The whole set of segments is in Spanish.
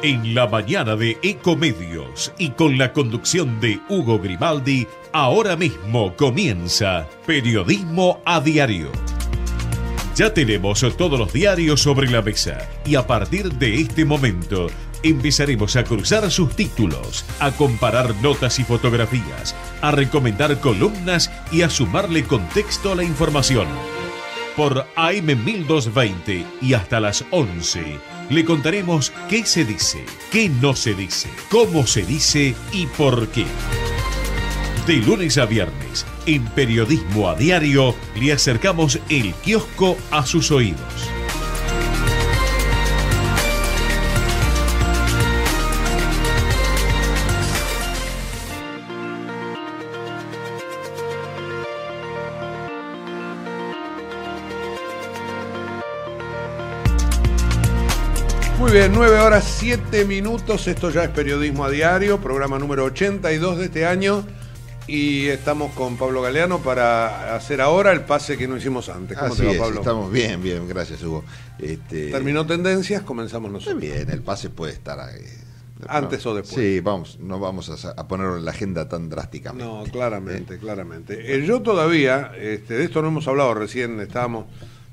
En la mañana de Ecomedios y con la conducción de Hugo Grimaldi, ahora mismo comienza Periodismo a Diario. Ya tenemos todos los diarios sobre la mesa y a partir de este momento empezaremos a cruzar sus títulos, a comparar notas y fotografías, a recomendar columnas y a sumarle contexto a la información. Por AM 1220 y hasta las 11 le contaremos qué se dice, qué no se dice, cómo se dice y por qué. De lunes a viernes, en Periodismo a Diario, le acercamos el kiosco a sus oídos. Muy bien, 9 horas 7 minutos, esto ya es Periodismo a Diario, programa número 82 de este año y estamos con Pablo Galeano para hacer ahora el pase que no hicimos antes. ¿Cómo te va, Pablo? Estamos bien, gracias, Hugo. Terminó tendencias, comenzamos nosotros. Está bien, el pase puede estar antes o después. Sí, no vamos a ponerlo en la agenda tan drásticamente. No, claramente. Yo todavía, de esto no hemos hablado recién, estábamos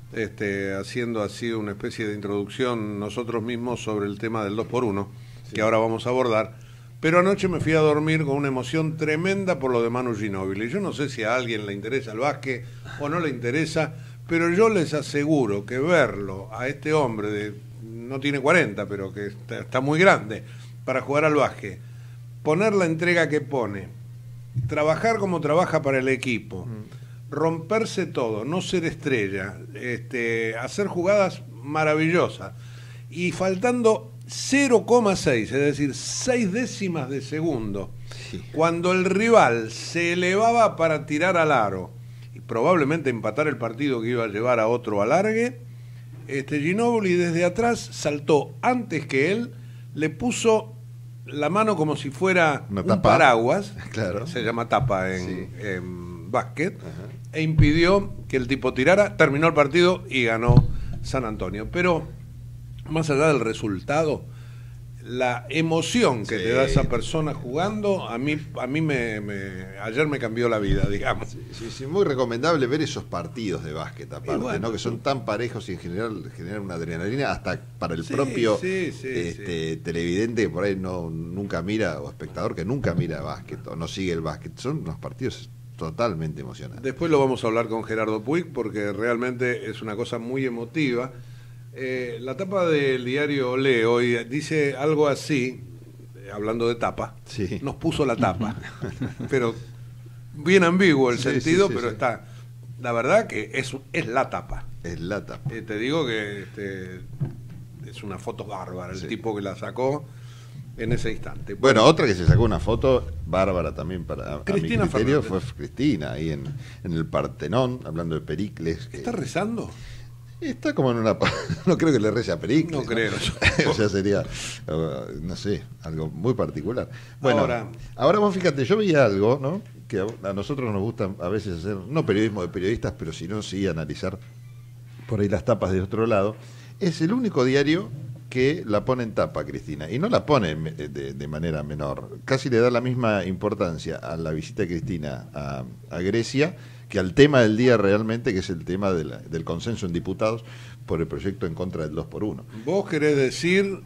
haciendo así una especie de introducción nosotros mismos sobre el tema del 2x1, sí, que ahora vamos a abordar, pero anoche me fui a dormir con una emoción tremenda por lo de Manu Ginóbili. Yo no sé si a alguien le interesa el básquet o no le interesa, pero yo les aseguro que verlo a este hombre, no tiene 40, pero que está muy grande para jugar al básquet, poner la entrega que pone, trabajar como trabaja para el equipo, romperse todo, no ser estrella, hacer jugadas maravillosas y faltando 0,6, es decir, 6 décimas de segundo, sí, cuando el rival se elevaba para tirar al aro y probablemente empatar el partido que iba a llevar a otro alargue, Ginóbili desde atrás saltó antes que él, le puso la mano como si fuera un paraguas, claro, se llama tapa en básquet, e impidió que el tipo tirara, terminó el partido y ganó San Antonio. Pero más allá del resultado, la emoción que te da esa persona jugando, a mí ayer me cambió la vida, digamos. Sí, muy recomendable ver esos partidos de básquet aparte, bueno, ¿no? Que son tan parejos y en general generan una adrenalina hasta para el propio televidente que por ahí nunca mira, o espectador que nunca mira básquet o no sigue el básquet. Son unos partidos totalmente emocionante. Después lo vamos a hablar con Gerardo Puig porque realmente es una cosa muy emotiva. La tapa del diario Olé hoy dice algo así, hablando de tapa, sí, nos puso la tapa, pero bien ambiguo el sentido, pero está, la verdad que es la tapa. Es la tapa. Te digo que es una foto bárbara, el tipo que la sacó en ese instante. Bueno, otra que se sacó una foto bárbara también para Cristina a mi criterio Fernández. Fue Cristina, ahí en el Partenón, hablando de Pericles. ¿Está rezando? Está como en una... No creo que le rece a Pericles. No creo. O sea, sería, no sé, algo muy particular. Bueno, ahora vos fíjate, yo veía algo, ¿no? Que a nosotros nos gusta a veces hacer, no periodismo de periodistas, pero sino sí analizar por ahí las tapas de otro lado. Es el único diario que la pone en tapa, Cristina, y no la pone de manera menor. Casi le da la misma importancia a la visita de Cristina a Grecia que al tema del día realmente, que es el tema del consenso en diputados por el proyecto en contra del 2x1. Vos querés decir,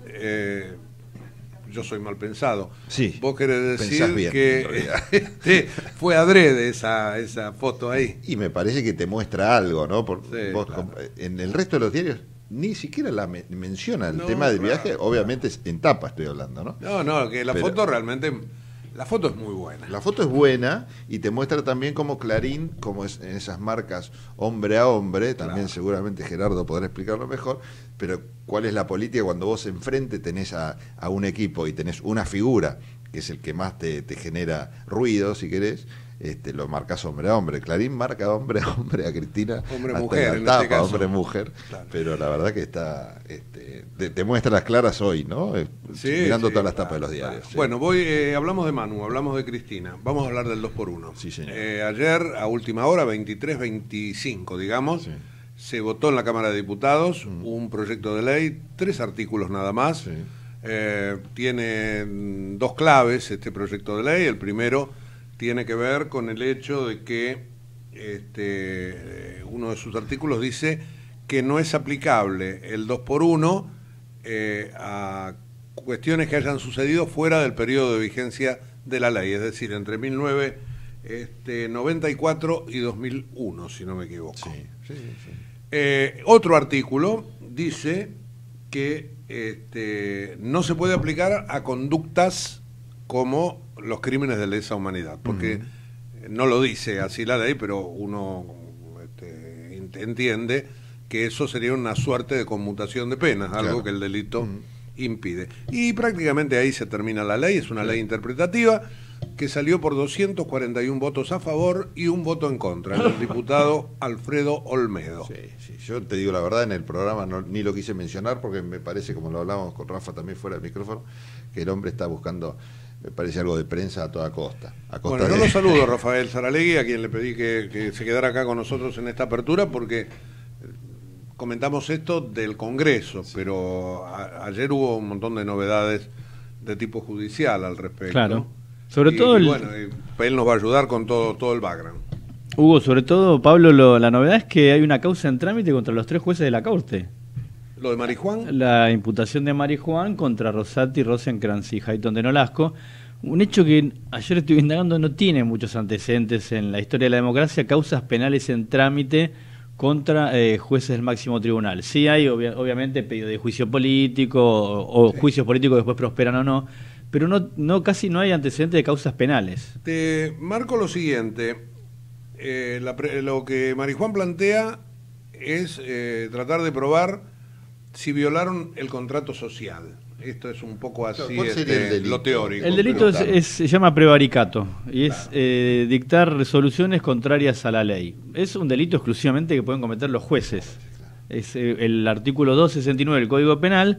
yo soy mal pensado, sí, vos querés decir bien, que fue adrede esa foto ahí. Y me parece que te muestra algo, ¿no? Vos, claro. En el resto de los diarios ni siquiera menciona el tema del viaje, obviamente en tapa estoy hablando, ¿no? No, que la foto realmente, la foto es muy buena. La foto es buena y te muestra también como Clarín, como es en esas marcas hombre a hombre, también seguramente Gerardo podrá explicarlo mejor, pero cuál es la política cuando vos enfrente tenés a un equipo y tenés una figura, que es el que más te genera ruido, si querés, lo marcas hombre a hombre. Clarín marca hombre a hombre a Cristina, hombre-mujer, en este caso, hombre-mujer, claro. Pero la verdad que está, te muestra las claras hoy, ¿no? Mirando todas las tapas de los diarios. Claro. Sí. Bueno, hablamos de Manu, hablamos de Cristina, vamos a hablar del 2x1. Sí, señor. Ayer, a última hora, 23:25, digamos, se votó en la Cámara de Diputados un proyecto de ley, 3 artículos nada más, Tiene dos claves este proyecto de ley. El primero tiene que ver con el hecho de que uno de sus artículos dice que no es aplicable el 2x1 a cuestiones que hayan sucedido fuera del periodo de vigencia de la ley, es decir, entre 1994 y 2001, si no me equivoco. Sí. Otro artículo dice que no se puede aplicar a conductas como los crímenes de lesa humanidad, porque no lo dice así la ley, pero uno entiende que eso sería una suerte de conmutación de penas, algo que el delito impide. Y prácticamente ahí se termina la ley. Es una ley interpretativa que salió por 241 votos a favor y un voto en contra, el diputado Alfredo Olmedo. Sí. Yo te digo la verdad, en el programa ni lo quise mencionar porque me parece, como lo hablábamos con Rafa también fuera del micrófono, que el hombre está buscando, me parece, algo de prensa a toda costa. Bueno, yo lo saludo, Rafael Saralegui, a quien le pedí que se quedara acá con nosotros en esta apertura, porque comentamos esto del Congreso, pero ayer hubo un montón de novedades de tipo judicial al respecto. Claro. Sobre todo bueno, él nos va a ayudar con todo el background. Hugo, sobre todo, Pablo, la novedad es que hay una causa en trámite contra los 3 jueces de la Corte. ¿Lo de Marijuán? La imputación de Marijuán contra Rosati, Rosenkrantz y Hayton de Nolasco. Un hecho que ayer estuve indagando, no tiene muchos antecedentes en la historia de la democracia, causas penales en trámite contra jueces del máximo tribunal. Sí hay, obviamente, pedido de juicio político o juicios políticos que después prosperan o no, pero casi no hay antecedentes de causas penales. Te marco lo siguiente. Lo que Marijuán plantea es tratar de probar si violaron el contrato social. Esto es un poco así lo teórico. El delito se llama prevaricato y es dictar resoluciones contrarias a la ley. Es un delito exclusivamente que pueden cometer los jueces. Es el artículo 269 del Código Penal,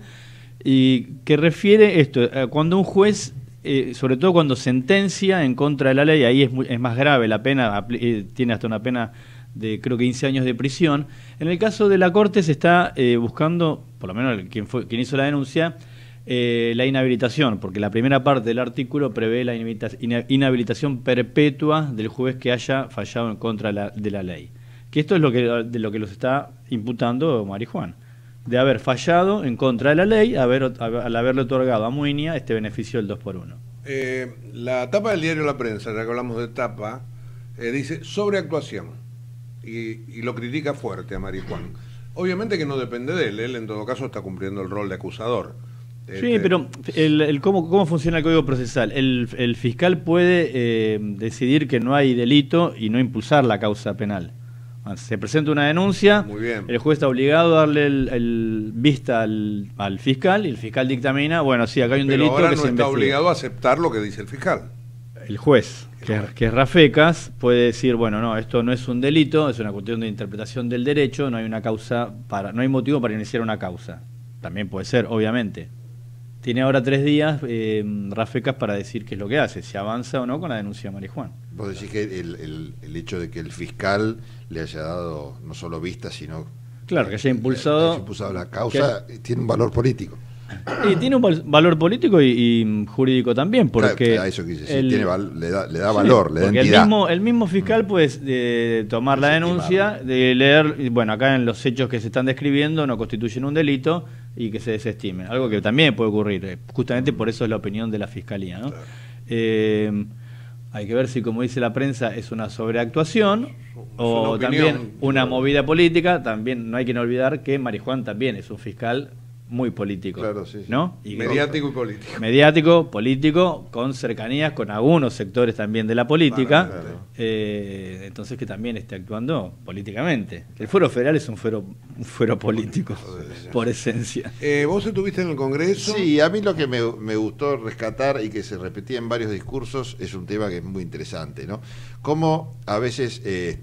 y que refiere esto, cuando un juez, sobre todo cuando sentencia en contra de la ley, ahí es más grave la pena, tiene hasta una pena de creo que 15 años de prisión. En el caso de la Corte se está buscando, por lo menos quien hizo la denuncia, la inhabilitación, porque la primera parte del artículo prevé la inhabilitación perpetua del juez que haya fallado en contra de la ley. Que esto es de lo que los está imputando Marijuán, de haber fallado en contra de la ley al haberle otorgado a Muiña este beneficio del 2x1. La tapa del diario La Prensa, ya que hablamos de tapa, dice sobreactuación y lo critica fuerte a Marijuán. Obviamente que no depende de él en todo caso está cumpliendo el rol de acusador. Sí, pero ¿cómo funciona el Código Procesal? El fiscal puede decidir que no hay delito y no impulsar la causa penal. Se presenta una denuncia, muy bien, el juez está obligado a darle el vista al fiscal y el fiscal dictamina, bueno, sí, acá hay un delito ahora que no se está investiga. Obligado a aceptar lo que dice el fiscal. El juez, que es Rafecas, puede decir, bueno, no, esto no es un delito, es una cuestión de interpretación del derecho, no hay motivo para iniciar una causa. También puede ser, obviamente. Tiene ahora 3 días Rafecas para decir qué es lo que hace, si avanza o no con la denuncia de Marijuán. Vos decís que el hecho de que el fiscal le haya dado no solo vista, sino... Claro, que haya impulsado la causa, tiene un valor político. Y tiene un valor político y jurídico también, porque... Claro, eso quise decir, le da valor, le da entidad. El mismo fiscal puede tomar la denuncia, de leer, bueno, acá en los hechos que se están describiendo no constituyen un delito y que se desestimen. Algo que también puede ocurrir, justamente por eso es la opinión de la Fiscalía, ¿no? Claro. Hay que ver si, como dice la prensa, es una sobreactuación o también una movida política. También no hay que olvidar que Marijuán también es un fiscal muy político, claro, sí. ¿no? Y mediático y político. Mediático, político, con cercanías con algunos sectores también de la política, claro. Entonces que también esté actuando políticamente. El fuero federal es un fuero político, por esencia. ¿Vos estuviste en el Congreso? Sí, a mí lo que me gustó rescatar y que se repetía en varios discursos es un tema que es muy interesante, ¿no? Cómo a veces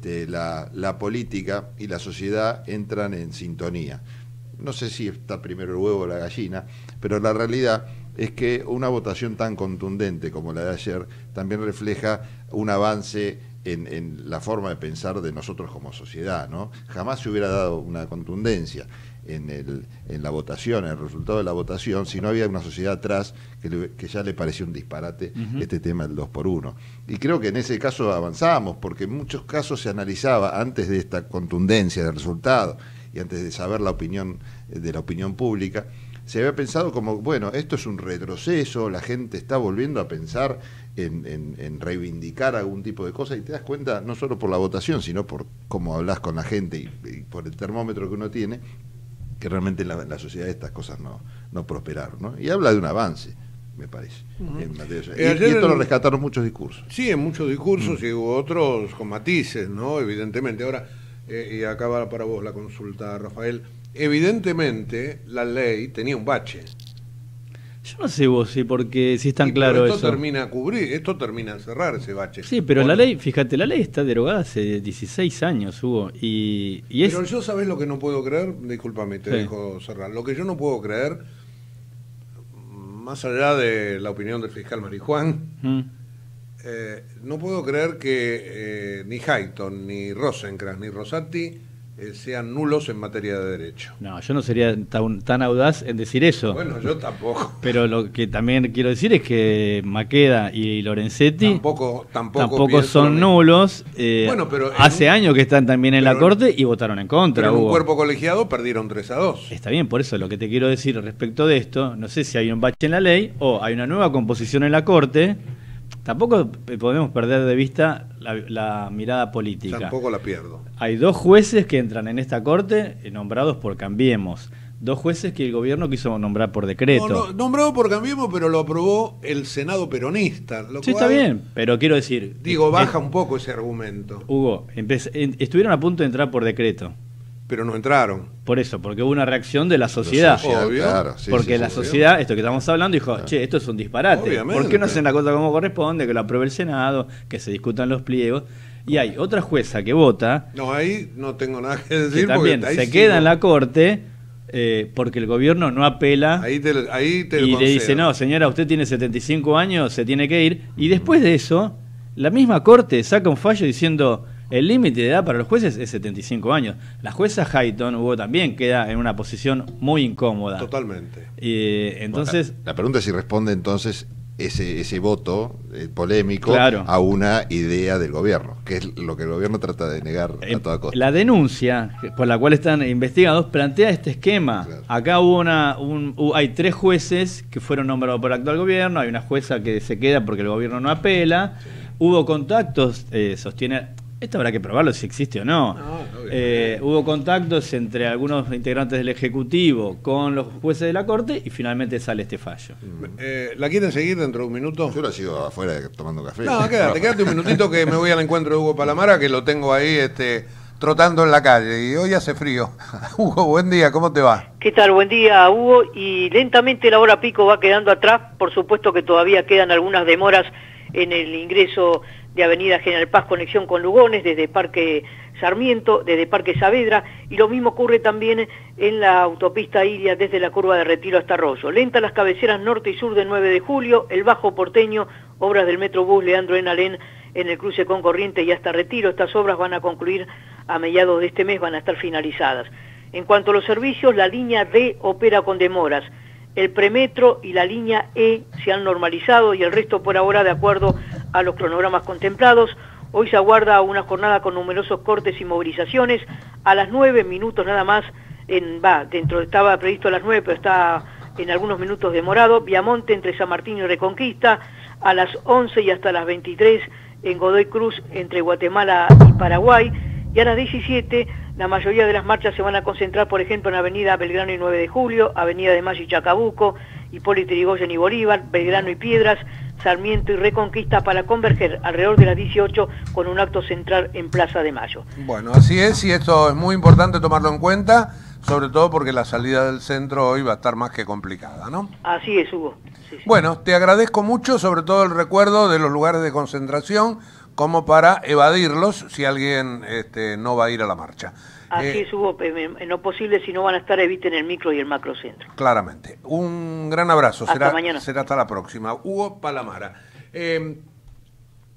la política y la sociedad entran en sintonía. No sé si está primero el huevo o la gallina, pero la realidad es que una votación tan contundente como la de ayer también refleja un avance en la forma de pensar de nosotros como sociedad, ¿no? Jamás se hubiera dado una contundencia. en la votación, en el resultado de la votación, si no había una sociedad atrás que ya le parecía un disparate este tema del 2x1. Y creo que en ese caso avanzamos, porque en muchos casos se analizaba antes de esta contundencia del resultado y antes de saber la opinión de la opinión pública, se había pensado como, bueno, esto es un retroceso, la gente está volviendo a pensar en reivindicar algún tipo de cosa, y te das cuenta, no solo por la votación, sino por cómo hablas con la gente y por el termómetro que uno tiene, que realmente en la sociedad estas cosas no prosperaron, ¿no? Y habla de un avance, me parece. En materia y esto lo rescataron muchos discursos. Sí, en muchos discursos, y hubo otros con matices, ¿no? Evidentemente. Ahora, y acá va para vos la consulta, Rafael. Evidentemente, la ley tenía un bache. Yo no sé vos, porque si es tan claro esto eso. Esto termina en cerrar ese bache. Sí, pero la ley, fíjate, la ley está derogada hace 16 años, Hugo, Pero yo, ¿sabés lo que no puedo creer? Discúlpame, te dejo cerrar. Lo que yo no puedo creer, más allá de la opinión del fiscal Marijuán, no puedo creer que ni Hayton, ni Rosenkrantz, ni Rosati sean nulos en materia de derecho. No, yo no sería tan audaz en decir eso. Bueno, yo tampoco. Pero lo que también quiero decir es que Maqueda y Lorenzetti tampoco son nulos. Bueno, pero hace años que están también en la Corte y votaron en contra. Pero en un cuerpo colegiado perdieron 3-2. Está bien, por eso lo que te quiero decir respecto de esto, no sé si hay un bache en la ley o hay una nueva composición en la Corte. Tampoco podemos perder de vista la mirada política. Tampoco la pierdo. Hay 2 jueces que entran en esta corte nombrados por Cambiemos. 2 jueces que el gobierno quiso nombrar por decreto. No, nombrado por Cambiemos, pero lo aprobó el Senado peronista. Sí, está bien, pero quiero decir... Digo, baja un poco ese argumento. Hugo, estuvieron a punto de entrar por decreto. Pero no entraron. Por eso, porque hubo una reacción de la sociedad. Obvio. Claro, sí, porque la sociedad, esto que estamos hablando, dijo, che, esto es un disparate. Obviamente. ¿Por qué no hacen la cosa como corresponde, que lo apruebe el Senado, que se discutan los pliegos? Y hay otra jueza que vota... No, ahí no tengo nada que decir. Que también se queda en la corte porque el gobierno no apela. Ahí te y le dice, no, señora, usted tiene 75 años, se tiene que ir. Y después de eso, la misma corte saca un fallo diciendo... El límite de edad para los jueces es 75 años. La jueza Hayton, Hugo, también queda en una posición muy incómoda. Totalmente. Entonces, bueno, la pregunta es si responde entonces ese voto polémico claro, a una idea del gobierno, que es lo que el gobierno trata de negar a toda costa. La denuncia por la cual están investigados plantea este esquema. Claro. Acá hay 3 jueces que fueron nombrados por el actual gobierno, hay una jueza que se queda porque el gobierno no apela. Sí. Hubo contactos, sostiene... Esto habrá que probarlo si existe o no. Hubo contactos entre algunos integrantes del Ejecutivo con los jueces de la Corte y finalmente sale este fallo. ¿La quieren seguir dentro de un minuto? Yo la sigo afuera tomando café. No, quédate un minutito que me voy al encuentro de Hugo Palamara, que lo tengo ahí trotando en la calle y hoy hace frío. Hugo, buen día, ¿cómo te va? ¿Qué tal? Buen día, Hugo. Y lentamente la hora pico va quedando atrás. Por supuesto que todavía quedan algunas demoras en el ingreso de Avenida General Paz, conexión con Lugones, desde Parque Sarmiento, desde Parque Saavedra, y lo mismo ocurre también en la autopista Iria desde la curva de Retiro hasta Arroyo. Lenta las cabeceras norte y sur del 9 de julio, el Bajo Porteño, obras del Metrobús Leandro en Alén en el cruce con Corrientes y hasta Retiro. Estas obras van a concluir a mediados de este mes, van a estar finalizadas. En cuanto a los servicios, la línea D opera con demoras. El premetro y la línea E se han normalizado y el resto por ahora de acuerdo a los cronogramas contemplados. Hoy se aguarda una jornada con numerosos cortes y movilizaciones. A las 9 minutos nada más, estaba previsto a las 9, pero está en algunos minutos demorado. Viamonte entre San Martín y Reconquista, a las 11 y hasta las 23 en Godoy Cruz entre Guatemala y Paraguay. Y a las 17 la mayoría de las marchas se van a concentrar, por ejemplo, en Avenida Belgrano y 9 de Julio, Avenida de Mayo y Chacabuco, Hipólito Yrigoyen y Bolívar, Belgrano y Piedras, Sarmiento y Reconquista, para converger alrededor de las 18 con un acto central en Plaza de Mayo. Bueno, así es, y esto es muy importante tomarlo en cuenta, sobre todo porque la salida del centro hoy va a estar más que complicada, ¿no? Así es, Hugo. Sí. Bueno, te agradezco mucho, sobre todo el recuerdo de los lugares de concentración, como para evadirlos si alguien no va a ir a la marcha. Así es, Hugo, en lo posible, si no van a estar, eviten el micro y el macrocentro. Claramente. Un gran abrazo. Hasta mañana. Será hasta la próxima. Hugo Palamara.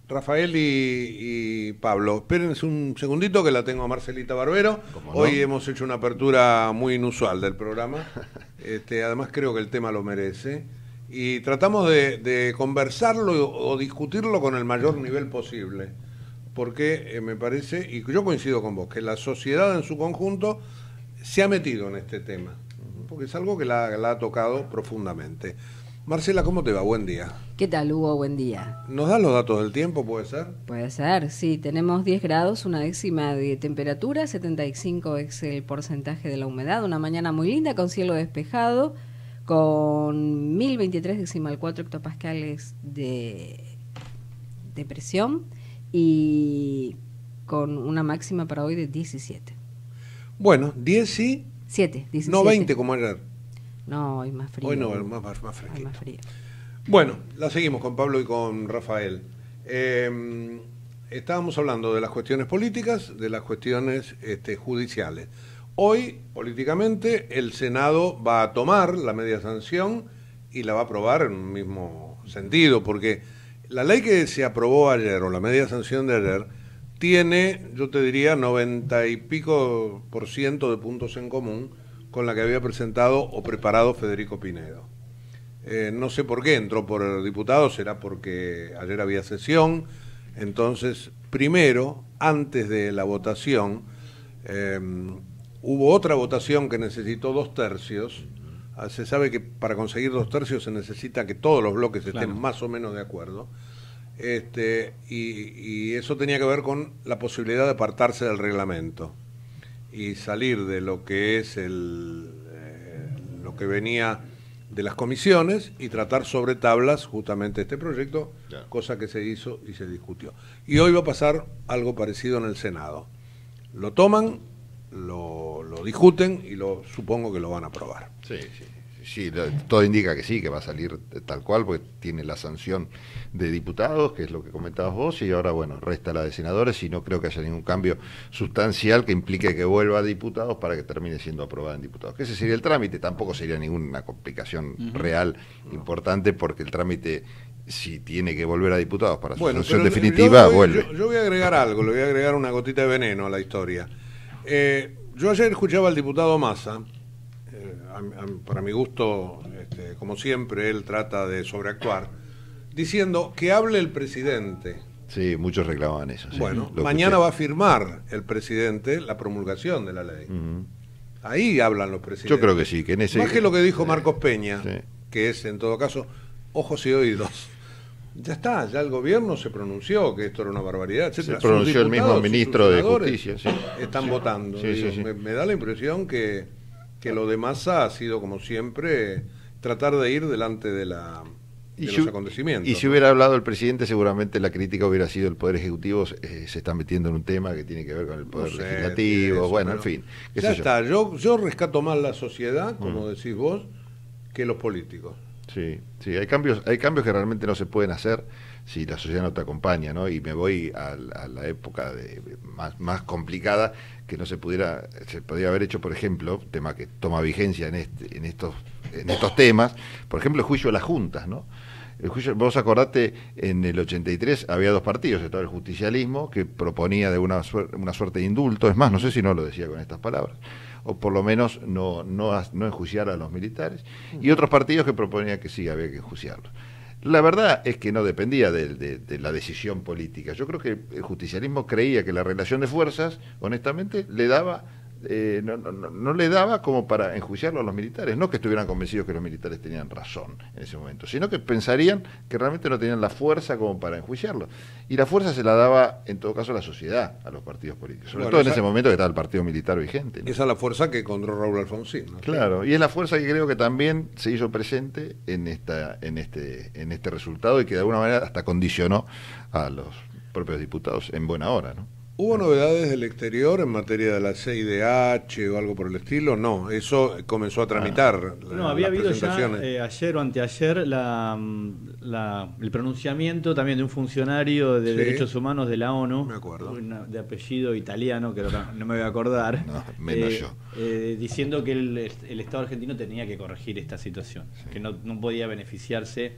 Rafael y Pablo, espérense un segundito que la tengo a Marcelita Barbero. ¿Cómo no? Hoy hemos hecho una apertura muy inusual del programa. Además creo que el tema lo merece. Y tratamos de conversarlo o discutirlo con el mayor nivel posible. Porque me parece, y yo coincido con vos, que la sociedad en su conjunto se ha metido en este tema. Porque es algo que la ha tocado profundamente. Marcela, ¿cómo te va? Buen día. ¿Qué tal, Hugo? Buen día. ¿Nos das los datos del tiempo, puede ser? Puede ser, sí. Tenemos 10 grados, una décima de temperatura, 75 es el porcentaje de la humedad. Una mañana muy linda con cielo despejado, con 1023,4 hectopascales de presión y con una máxima para hoy de 17. Bueno, 17. 17. No 20 como ayer. No, hoy más frío. Hoy no, más fresquito. Hoy más frío. Bueno, la seguimos con Pablo y con Rafael. Estábamos hablando de las cuestiones políticas, de las cuestiones judiciales. Hoy, políticamente, el Senado va a tomar la media sanción y la va a aprobar en un mismo sentido, porque la ley que se aprobó ayer, o la media sanción de ayer, tiene, yo te diría, 90 y pico % de puntos en común con la que había presentado o preparado Federico Pinedo. No sé por qué entró por el diputado, será porque ayer había sesión. Entonces, primero, antes de la votación, hubo otra votación que necesitó 2/3. Se sabe que para conseguir 2/3 se necesita que todos los bloques estén más o menos de acuerdo. Y eso tenía que ver con la posibilidad de apartarse del reglamento y salir de lo que es lo que venía de las comisiones y tratar sobre tablas justamente este proyecto, claro. Cosa que se hizo y se discutió. Y hoy va a pasar algo parecido en el Senado. Lo toman, lo discuten y supongo que lo van a aprobar. Sí, todo indica que sí, que va a salir tal cual, porque tiene la sanción de diputados, que es lo que comentabas vos, y ahora, bueno, resta la de senadores, y no creo que haya ningún cambio sustancial que implique que vuelva a diputados para que termine siendo aprobada en diputados. Que ese sería el trámite, tampoco sería ninguna complicación real importante, porque el trámite, si tiene que volver a diputados para su sanción definitiva, vuelve. Yo voy a agregar algo, le voy a agregar una gotita de veneno a la historia. Yo ayer escuchaba al diputado Massa. Para mi gusto, como siempre, él trata de sobreactuar, diciendo que hable el presidente. Sí, muchos reclamaban eso. Sí. Bueno, mañana va a firmar el presidente la promulgación de la ley. Ahí hablan los presidentes. Yo creo que sí. Que en ese... Más que lo que dijo Marcos Peña, que es, en todo caso, ojos y oídos. Ya está, ya el gobierno se pronunció que esto era una barbaridad, etcétera. Se pronunció el mismo ministro de Justicia. Están votando. Me da la impresión que lo de Massa ha sido, como siempre, tratar de ir delante de los acontecimientos. Y si hubiera hablado el presidente, seguramente la crítica hubiera sido el Poder Ejecutivo se está metiendo en un tema que tiene que ver con el Poder Legislativo, bueno, en fin. Ya está, yo rescato más la sociedad, como decís vos, que los políticos. Sí, hay cambios que realmente no se pueden hacer si la sociedad no te acompaña, ¿no? Y me voy a la época más complicada, que no se podía haber hecho, por ejemplo, tema que toma vigencia en estos temas, por ejemplo, el juicio de las juntas, ¿no? El juicio, vos acordate, en el 83 había dos partidos, estaba el justicialismo, que proponía de una suerte de indulto, es más, no sé si no lo decía con estas palabras, o por lo menos no enjuiciar a los militares, y otros partidos que proponían que sí, había que enjuiciarlos. La verdad es que no dependía de la decisión política. Yo creo que el justicialismo creía que la relación de fuerzas, honestamente, le daba no le daba como para enjuiciarlo a los militares. No que estuvieran convencidos que los militares tenían razón en ese momento, sino que pensarían que realmente no tenían la fuerza como para enjuiciarlo. Y la fuerza se la daba, en todo caso, a la sociedad, a los partidos políticos. Sobre todo en ese momento que estaba el partido militar vigente, ¿no? Esa es la fuerza que encontró Raúl Alfonsín, ¿no? Claro, y es la fuerza que creo que también se hizo presente en este resultado y que de alguna manera hasta condicionó a los propios diputados en buena hora, ¿no? ¿Hubo novedades del exterior en materia de la CIDH o algo por el estilo? No, eso comenzó a tramitar. No, había habido ya ayer o anteayer el pronunciamiento también de un funcionario de derechos humanos de la ONU, me acuerdo, de apellido italiano, que no me voy a acordar, menos yo, diciendo que el Estado argentino tenía que corregir esta situación, que no podía beneficiarse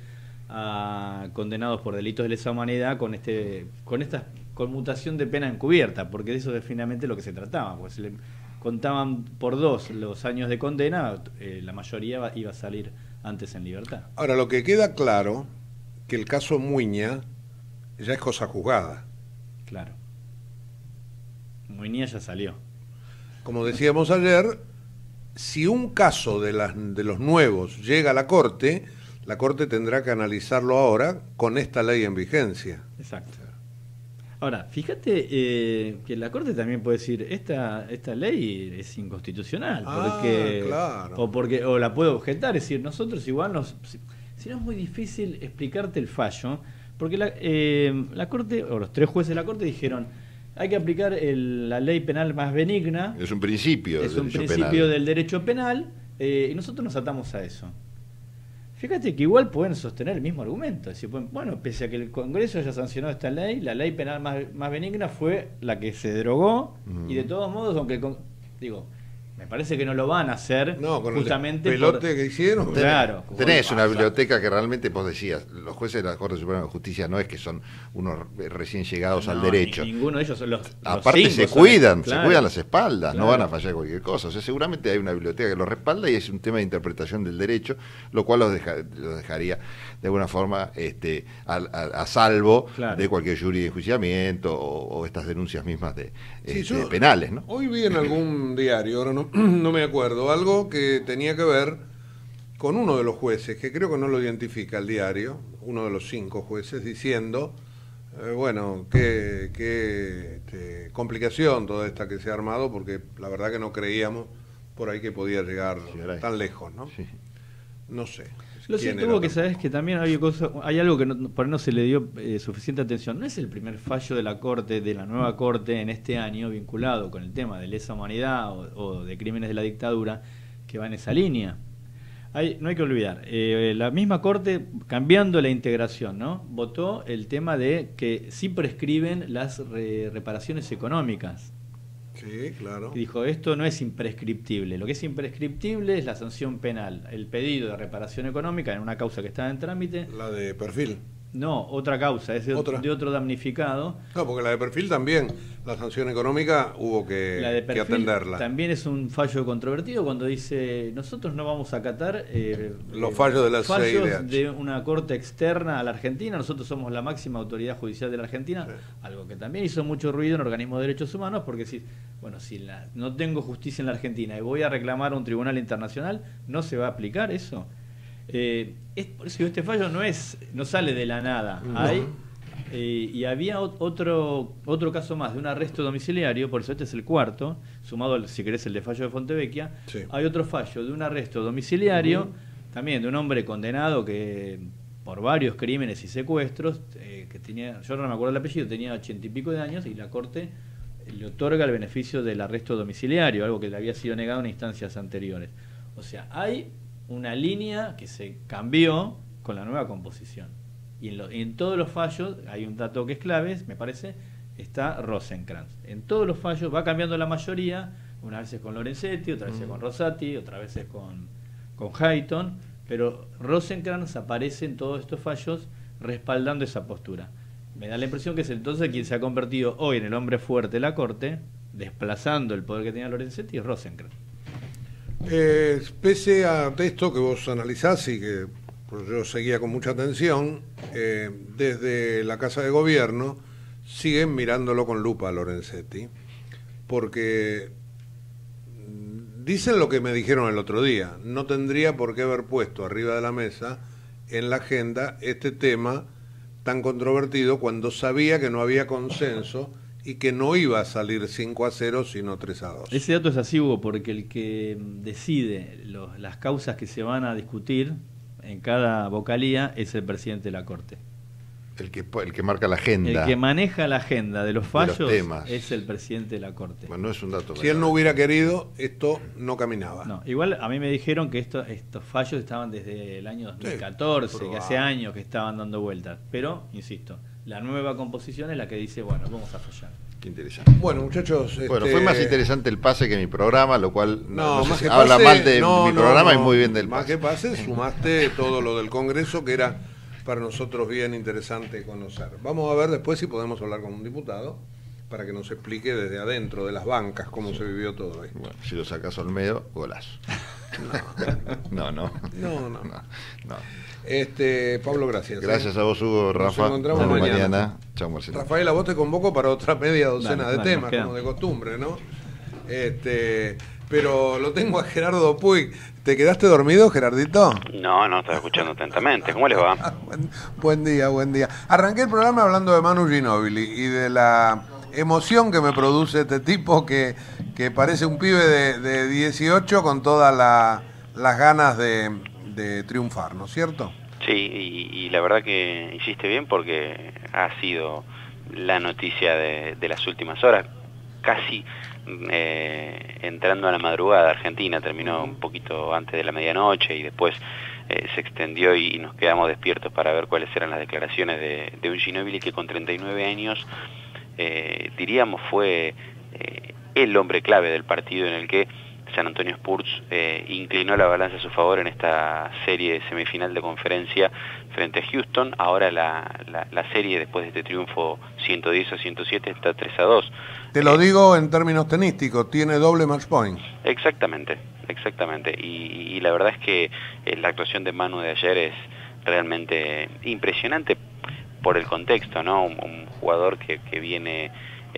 a condenados por delitos de lesa humanidad con esta conmutación de pena encubierta, porque de eso es finalmente lo que se trataba, pues se le contaban por 2 los años de condena, la mayoría iba a salir antes en libertad. Ahora, lo que queda claro, que el caso Muiña ya es cosa juzgada. Claro. Muiña ya salió. Como decíamos ayer, si un caso de los nuevos llega a la Corte tendrá que analizarlo ahora con esta ley en vigencia. Exacto. Ahora, fíjate que la Corte también puede decir, esta ley es inconstitucional, porque, claro. o la puede objetar, es decir, nosotros igual si no es muy difícil explicarte el fallo, porque la Corte, o los 3 jueces de la Corte dijeron, hay que aplicar la ley penal más benigna. Es un principio del derecho penal, y nosotros nos atamos a eso. Fíjate que igual pueden sostener el mismo argumento. Es decir, bueno, pese a que el Congreso haya sancionado esta ley, la ley penal más benigna fue la que se derogó, y de todos modos, aunque me parece que no lo van a hacer, justamente con el pelote que hicieron. Claro. Tenés una biblioteca que realmente, vos decías, los jueces de la Corte Suprema de Justicia no es que son unos recién llegados al derecho. Ninguno de ellos son los aparte 5 se cuidan las espaldas, claro. No van a fallar cualquier cosa. O sea, seguramente hay una biblioteca que los respalda y es un tema de interpretación del derecho, lo cual los dejaría de alguna forma a salvo, claro, de cualquier jury de enjuiciamiento o estas denuncias mismas de penales, ¿no? Hoy vi en algún diario, ahora no me acuerdo, algo que tenía que ver con uno de los jueces, que creo que no lo identifica el diario, uno de los 5 jueces, diciendo, qué complicación toda esta que se ha armado, porque la verdad que no creíamos por ahí que podía llegar tan lejos, ¿no? Sí. No sé. Lo cierto que sabes que también hay algo que por ahí no se le dio suficiente atención. No es el primer fallo de la Corte, de la nueva Corte en este año, vinculado con el tema de lesa humanidad o de crímenes de la dictadura, que va en esa línea. No hay que olvidar, la misma Corte, cambiando la integración, ¿no?, votó el tema de que sí prescriben las reparaciones económicas. Sí, claro. Dijo, esto no es imprescriptible. Lo que es imprescriptible es la sanción penal. El pedido de reparación económica en una causa que está en trámite. La de perfil. No, otra causa, es de otro damnificado. No, porque la de perfil también, la sanción económica hubo que atenderla. También es un fallo controvertido cuando dice, nosotros no vamos a acatar los fallos de la fallos de una corte externa a la Argentina, nosotros somos la máxima autoridad judicial de la Argentina, sí. Algo que también hizo mucho ruido en organismos de derechos humanos, porque si no tengo justicia en la Argentina y voy a reclamar a un tribunal internacional, ¿no se va a aplicar eso? Por eso este fallo no sale de la nada. No. Y había otro caso más de un arresto domiciliario, por eso este es el 4, sumado, si querés, el de fallo de Fontevecchia. Sí. Hay otro fallo de un arresto domiciliario, también de un hombre condenado que por varios crímenes y secuestros, que tenía, yo no me acuerdo el apellido, tenía 80 y pico de años, y la Corte le otorga el beneficio del arresto domiciliario, algo que le había sido negado en instancias anteriores. O sea, hay una línea que se cambió con la nueva composición. Y en todos los fallos, hay un dato que es clave, me parece, está Rosenkrantz. En todos los fallos va cambiando la mayoría, unas veces con Lorenzetti, otras veces con Rosati, otras veces con Hayton, pero Rosenkrantz aparece en todos estos fallos respaldando esa postura. Me da la impresión que es entonces quien se ha convertido hoy en el hombre fuerte de la Corte, desplazando el poder que tenía Lorenzetti, es Rosenkrantz. Pese a esto que vos analizás y que yo seguía con mucha atención, desde la Casa de Gobierno siguen mirándolo con lupa a Lorenzetti, porque dicen lo que me dijeron el otro día, no tendría por qué haber puesto arriba de la mesa en la agenda este tema tan controvertido cuando sabía que no había consenso y que no iba a salir 5-0 sino 3-2. Ese dato es así, Hugo, porque el que decide las causas que se van a discutir en cada vocalía es el presidente de la Corte. El que marca la agenda. El que maneja la agenda de los fallos de los temas. Es el presidente de la Corte. Bueno, no es un dato. Si él no hubiera querido, esto no caminaba. No, igual a mí me dijeron que estos fallos estaban desde el año 2014, sí, que hace años que estaban dando vueltas. Pero, insisto, la nueva composición es la que dice, bueno, vamos a fallar. Qué interesante. Bueno, muchachos... Bueno, fue más interesante el pase que mi programa, lo cual no sé si habla mal de mi programa y muy bien del más pase. Más que pase, sumaste todo lo del Congreso, que era para nosotros bien interesante conocer. Vamos a ver después si podemos hablar con un diputado para que nos explique desde adentro de las bancas cómo se vivió todo esto. Bueno, si lo sacas Olmedo, golazo. No. Pablo, gracias. Gracias a vos, Hugo, Rafa. Nos encontramos mañana. Chao, Marcelo. Rafael, a vos te convoco para otra media docena de temas, queda. como de costumbre, ¿no? Pero lo tengo a Gerardo Puig. ¿Te quedaste dormido, Gerardito? No, estaba escuchando atentamente. ¿Cómo les va? Buen día. Arranqué el programa hablando de Manu Ginóbili y de la emoción que me produce este tipo que parece un pibe de 18 con todas las ganas de triunfar, ¿no es cierto? Sí, y la verdad que hiciste bien porque ha sido la noticia de las últimas horas, casi entrando a la madrugada. Argentina terminó un poquito antes de la medianoche y después se extendió y nos quedamos despiertos para ver cuáles eran las declaraciones de un Ginóbili que con 39 años, diríamos, fue el hombre clave del partido en el que San Antonio Spurs inclinó la balanza a su favor en esta serie de semifinal de conferencia frente a Houston. Ahora la serie, después de este triunfo 110-107, está 3-2. Te lo digo en términos tenísticos, tiene doble match point. Exactamente. Y la verdad es que la actuación de Manu de ayer es realmente impresionante por el contexto, ¿no? Un jugador que viene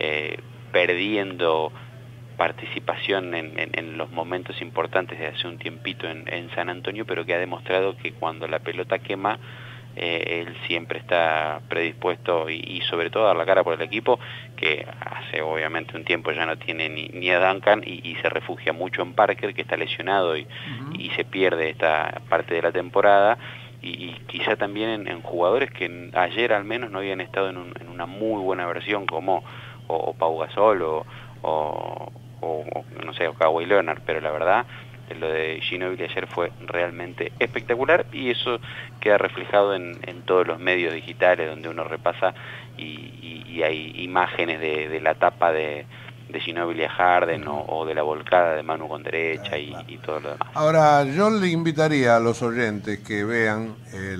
perdiendo participación en los momentos importantes de hace un tiempito en San Antonio, pero que ha demostrado que cuando la pelota quema, él siempre está predispuesto y sobre todo a dar la cara por el equipo, que hace obviamente un tiempo ya no tiene ni a Duncan y se refugia mucho en Parker, que está lesionado y se pierde esta parte de la temporada, y quizá también en jugadores que ayer al menos no habían estado en una muy buena versión, como o Pau Gasol o no sé, o Kawhi Leonard, pero la verdad lo de Ginóbili ayer fue realmente espectacular, y eso queda reflejado en todos los medios digitales donde uno repasa y hay imágenes de la tapa de Ginóbili a Harden o de la volcada de Manu con derecha y todo lo demás. Ahora, yo le invitaría a los oyentes que vean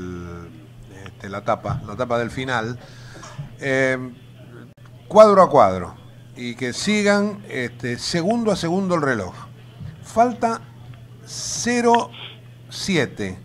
la tapa del final, cuadro a cuadro, y que sigan segundo a segundo el reloj. Falta 0-7.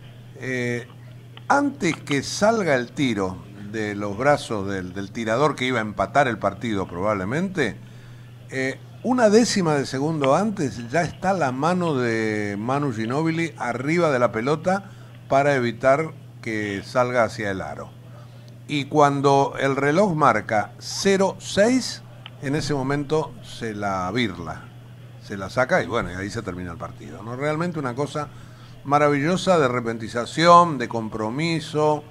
Antes que salga el tiro de los brazos del tirador que iba a empatar el partido probablemente, una décima de segundo antes ya está la mano de Manu Ginóbili arriba de la pelota para evitar que salga hacia el aro. Y cuando el reloj marca 0-6, en ese momento se la birla, se la saca y bueno, y ahí se termina el partido, ¿no? Realmente una cosa maravillosa de repentización, de compromiso,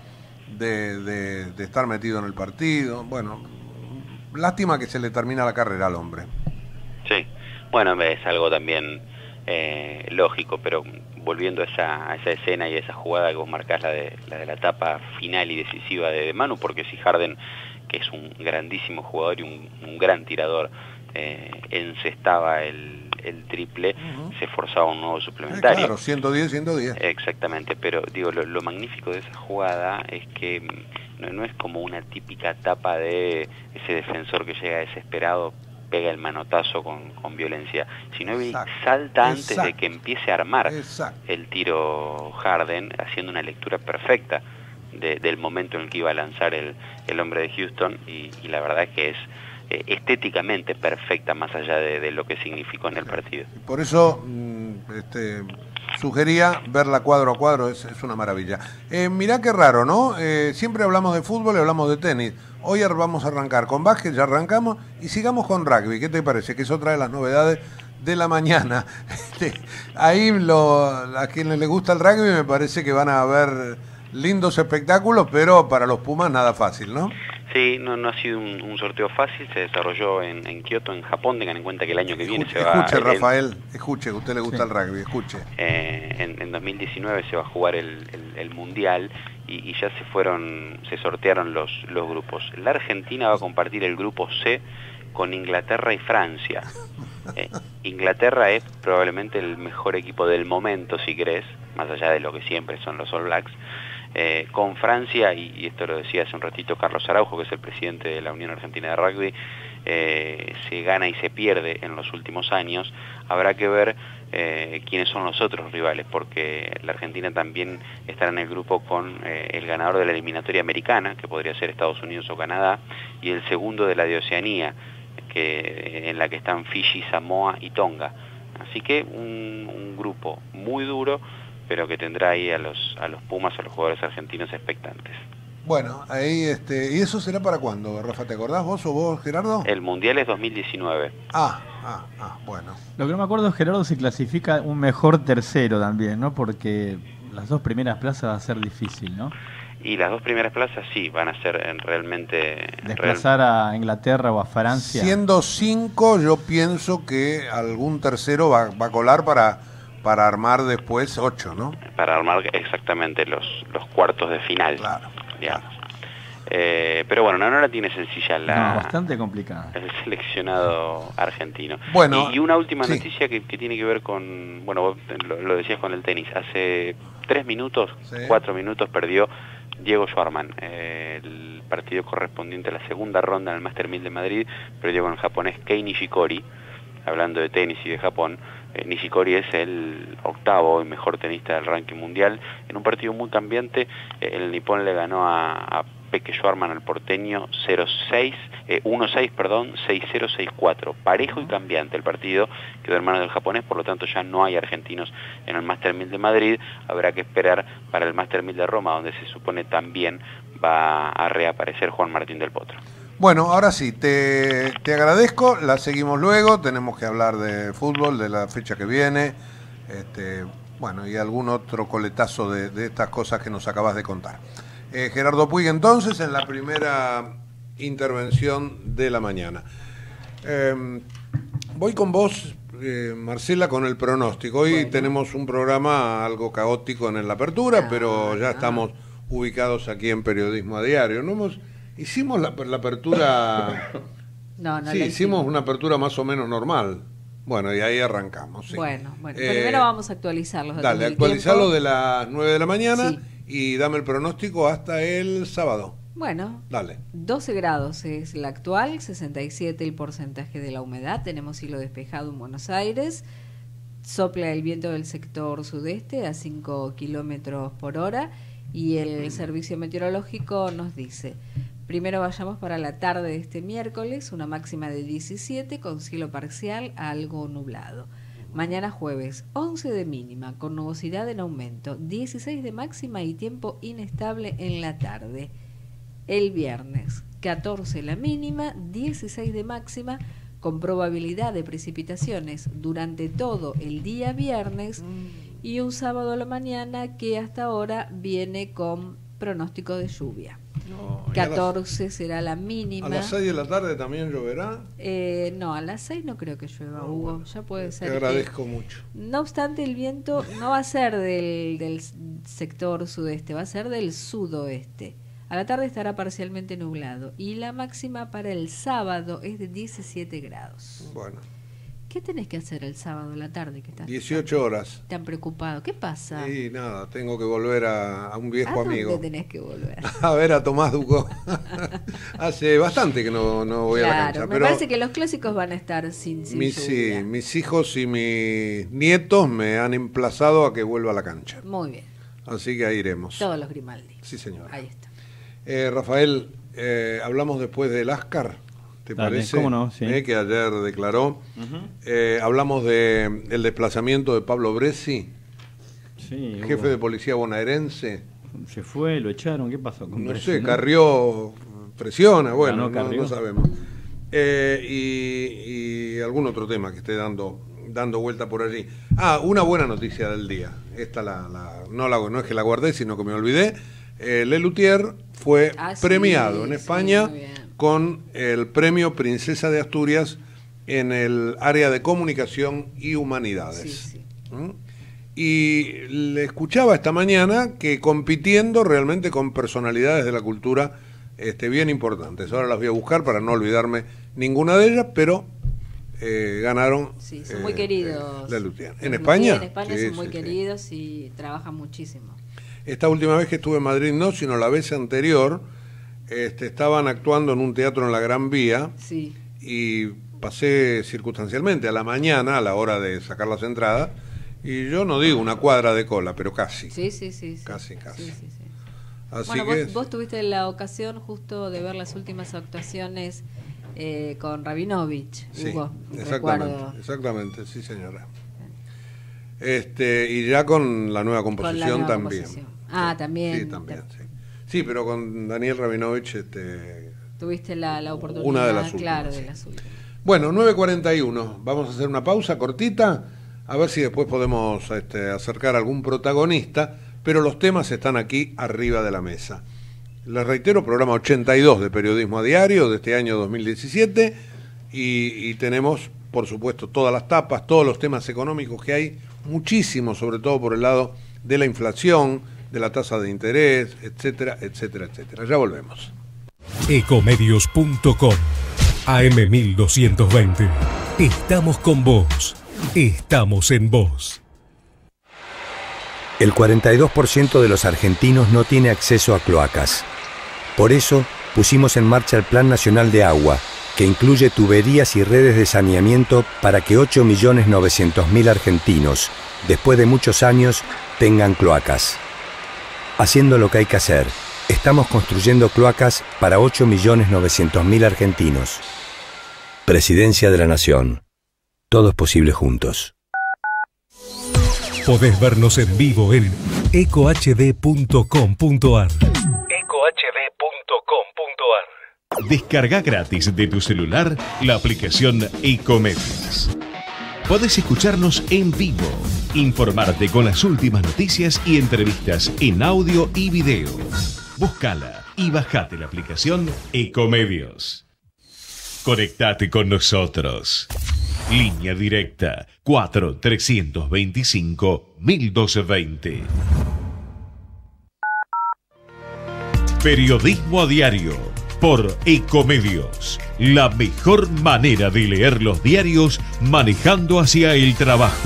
de estar metido en el partido. Bueno, lástima que se le termina la carrera al hombre. Sí, bueno, es algo también lógico, pero volviendo a esa escena y a esa jugada que vos marcás, la de la etapa final y decisiva de Manu, porque si Harden, que es un grandísimo jugador y un gran tirador, encestaba el triple, se forzaba un nuevo suplementario. Claro, 110. Exactamente, pero digo, lo magnífico de esa jugada es que no es como una típica tapa de ese defensor que llega desesperado, pega el manotazo con violencia, sino que salta antes de que empiece a armar el tiro Harden, haciendo una lectura perfecta del momento en el que iba a lanzar el hombre de Houston, y la verdad es que es estéticamente perfecta, más allá de lo que significó en el partido. Por eso sugería verla cuadro a cuadro, es una maravilla. Mirá qué raro, ¿no? Siempre hablamos de fútbol y hablamos de tenis. Hoy vamos a arrancar con básquet, ya arrancamos, y sigamos con rugby. ¿Qué te parece? Que es otra de las novedades de la mañana. Ahí a quienes les gusta el rugby me parece que van a haber lindos espectáculos, pero para los Pumas nada fácil, ¿no? Sí, no ha sido un sorteo fácil, se desarrolló en Kioto, en Japón. Tengan en cuenta que el año que viene se va... Escuche, Rafael, escuche, a usted le gusta el rugby, escuche. En 2019 se va a jugar el Mundial y ya se sortearon los grupos. La Argentina va a compartir el grupo C con Inglaterra y Francia. Inglaterra es probablemente el mejor equipo del momento, si querés, más allá de lo que siempre son los All Blacks. con Francia, y esto lo decía hace un ratito Carlos Araujo, que es el presidente de la Unión Argentina de Rugby, se gana y se pierde en los últimos años. Habrá que ver quiénes son los otros rivales, porque la Argentina también estará en el grupo con el ganador de la eliminatoria americana, que podría ser Estados Unidos o Canadá, y el segundo de la de Oceanía, en la que están Fiji, Samoa y Tonga. Así que un grupo muy duro, pero que tendrá ahí a los Pumas, a los jugadores argentinos expectantes. Bueno, ahí ¿y eso será para cuándo, Rafa? ¿Te acordás vos o vos, Gerardo? El Mundial es 2019. Bueno. Lo que no me acuerdo es Gerardo si clasifica un mejor tercero también, ¿no? Porque las 2 primeras plazas va a ser difícil, ¿no? Y las 2 primeras plazas sí, van a ser realmente... Desplazar a Inglaterra o a Francia. Siendo 5, yo pienso que algún tercero va a colar para armar después 8, ¿no? Para armar exactamente los cuartos de final. Claro. Pero bueno, no la tiene sencilla bastante complicada. El seleccionado argentino. Bueno, y una última noticia que tiene que ver con, bueno, vos lo decías con el tenis. Hace 3 minutos, 4 minutos perdió Diego Schwartzman, el partido correspondiente a la segunda ronda en el Master 1000 de Madrid, perdió con el japonés Kei Nishikori. Hablando de tenis y de Japón, Nishikori es el 8º y mejor tenista del ranking mundial. En un partido muy cambiante, el nipón le ganó a Peke Schwartzman, al porteño, 1-6, 6-0, 6-4. Parejo y cambiante el partido, quedó en manos del japonés, por lo tanto ya no hay argentinos en el Master 1000 de Madrid. Habrá que esperar para el Master 1000 de Roma, donde se supone también va a reaparecer Juan Martín del Potro. Bueno, ahora sí, te agradezco, la seguimos luego, tenemos que hablar de fútbol, de la fecha que viene, bueno, y algún otro coletazo de estas cosas que nos acabas de contar. Gerardo Puig, entonces, en la primera intervención de la mañana. Voy con vos, Marcela, con el pronóstico. Hoy tenemos un programa algo caótico en la apertura, pero ya estamos ubicados aquí en Periodismo a Diario. Hicimos la apertura... hicimos una apertura más o menos normal. Bueno, y ahí arrancamos. Sí. Bueno, primero vamos a actualizar los datos. Dale, actualizarlo de las 9 de la mañana y dame el pronóstico hasta el sábado. Bueno, dale. 12 grados es la actual, 67 el porcentaje de la humedad, tenemos cielo despejado en Buenos Aires, sopla el viento del sector sudeste a 5 kilómetros por hora y el servicio meteorológico nos dice... Primero vayamos para la tarde de este miércoles, una máxima de 17 con cielo parcial a algo nublado. Mañana jueves, 11 de mínima con nubosidad en aumento, 16 de máxima y tiempo inestable en la tarde. El viernes, 14 la mínima, 16 de máxima con probabilidad de precipitaciones durante todo el día viernes y un sábado a la mañana que hasta ahora viene con pronóstico de lluvia. 14 será la mínima. ¿A las 6 de la tarde también lloverá? No, a las 6 no creo que llueva, Hugo. Bueno, ya puede ser. Te agradezco mucho. No obstante, el viento no va a ser del sector sudeste, va a ser del sudoeste. A la tarde estará parcialmente nublado y la máxima para el sábado es de 17 grados. Bueno. ¿Qué tenés que hacer el sábado a la tarde? Que estás 18 horas. ¿Tan preocupado? ¿Qué pasa? Sí, nada, tengo que volver a un viejo amigo. ¿A dónde tenés que volver? A ver a Tomás Ducó. Hace bastante que no voy a la cancha. Me parece que los clásicos van a estar sin lluvia. Mis hijos y mis nietos me han emplazado a que vuelva a la cancha. Muy bien. Así que ahí iremos. Todos los Grimaldi. Sí, señor. Ahí está. Rafael, hablamos después del Ascar. ¿Te parece? ¿Cómo no? Sí. Que ayer declaró. Hablamos del desplazamiento de Pablo Bressi, jefe de policía bonaerense. Se fue, lo echaron, ¿qué pasó con Bressi? No sé, Carrió presiona, bueno, no sabemos. Y algún otro tema que esté dando vuelta por allí. Una buena noticia del día. Esta no es que la guardé, sino que me olvidé. Lelutier fue premiado en España con el premio Princesa de Asturias en el área de comunicación y humanidades. Y le escuchaba esta mañana que compitiendo realmente con personalidades de la cultura bien importantes. Ahora las voy a buscar para no olvidarme ninguna de ellas, pero ganaron. Sí, son muy queridos. Lelutier. ¿En España? En España son muy queridos y trabajan muchísimo. Esta última vez que estuve en Madrid no, sino la vez anterior, estaban actuando en un teatro en la Gran Vía. Sí. Y pasé circunstancialmente a la mañana, a la hora de sacar las entradas, y yo no digo una cuadra de cola, pero casi. Sí. Casi. Sí. Así bueno, que vos tuviste la ocasión justo de ver las últimas actuaciones con Rabinovich, sí, Hugo. exactamente, sí señora. Y ya con la nueva composición también. También. Sí, también, sí. Sí, pero con Daniel Rabinovich tuviste la oportunidad, una de las últimas, claro, de las últimas. Bueno, 9:41. Vamos a hacer una pausa cortita, a ver si después podemos acercar algún protagonista, pero los temas están aquí arriba de la mesa. Les reitero, programa 82 de Periodismo a Diario de este año 2017, y tenemos, por supuesto, todas las tapas, todos los temas económicos que hay, muchísimos, sobre todo por el lado de la inflación, de la tasa de interés, etcétera, etcétera, etcétera. Ya volvemos. Ecomedios.com AM1220. Estamos con vos. Estamos en vos. El 42% de los argentinos no tiene acceso a cloacas. Por eso pusimos en marcha el Plan Nacional de Agua, que incluye tuberías y redes de saneamiento para que 8.900.000 argentinos, después de muchos años, tengan cloacas. Haciendo lo que hay que hacer, estamos construyendo cloacas para 8.900.000 argentinos. Presidencia de la Nación. Todo es posible juntos. Podés vernos en vivo en ecohd.com.ar. Descarga gratis de tu celular la aplicación Ecomedios. Podés escucharnos en vivo, informarte con las últimas noticias y entrevistas en audio y video. Búscala y bajate la aplicación Ecomedios. Conectate con nosotros. Línea directa 4-325-1220. Periodismo a diario por Ecomedios. La mejor manera de leer los diarios manejando hacia el trabajo.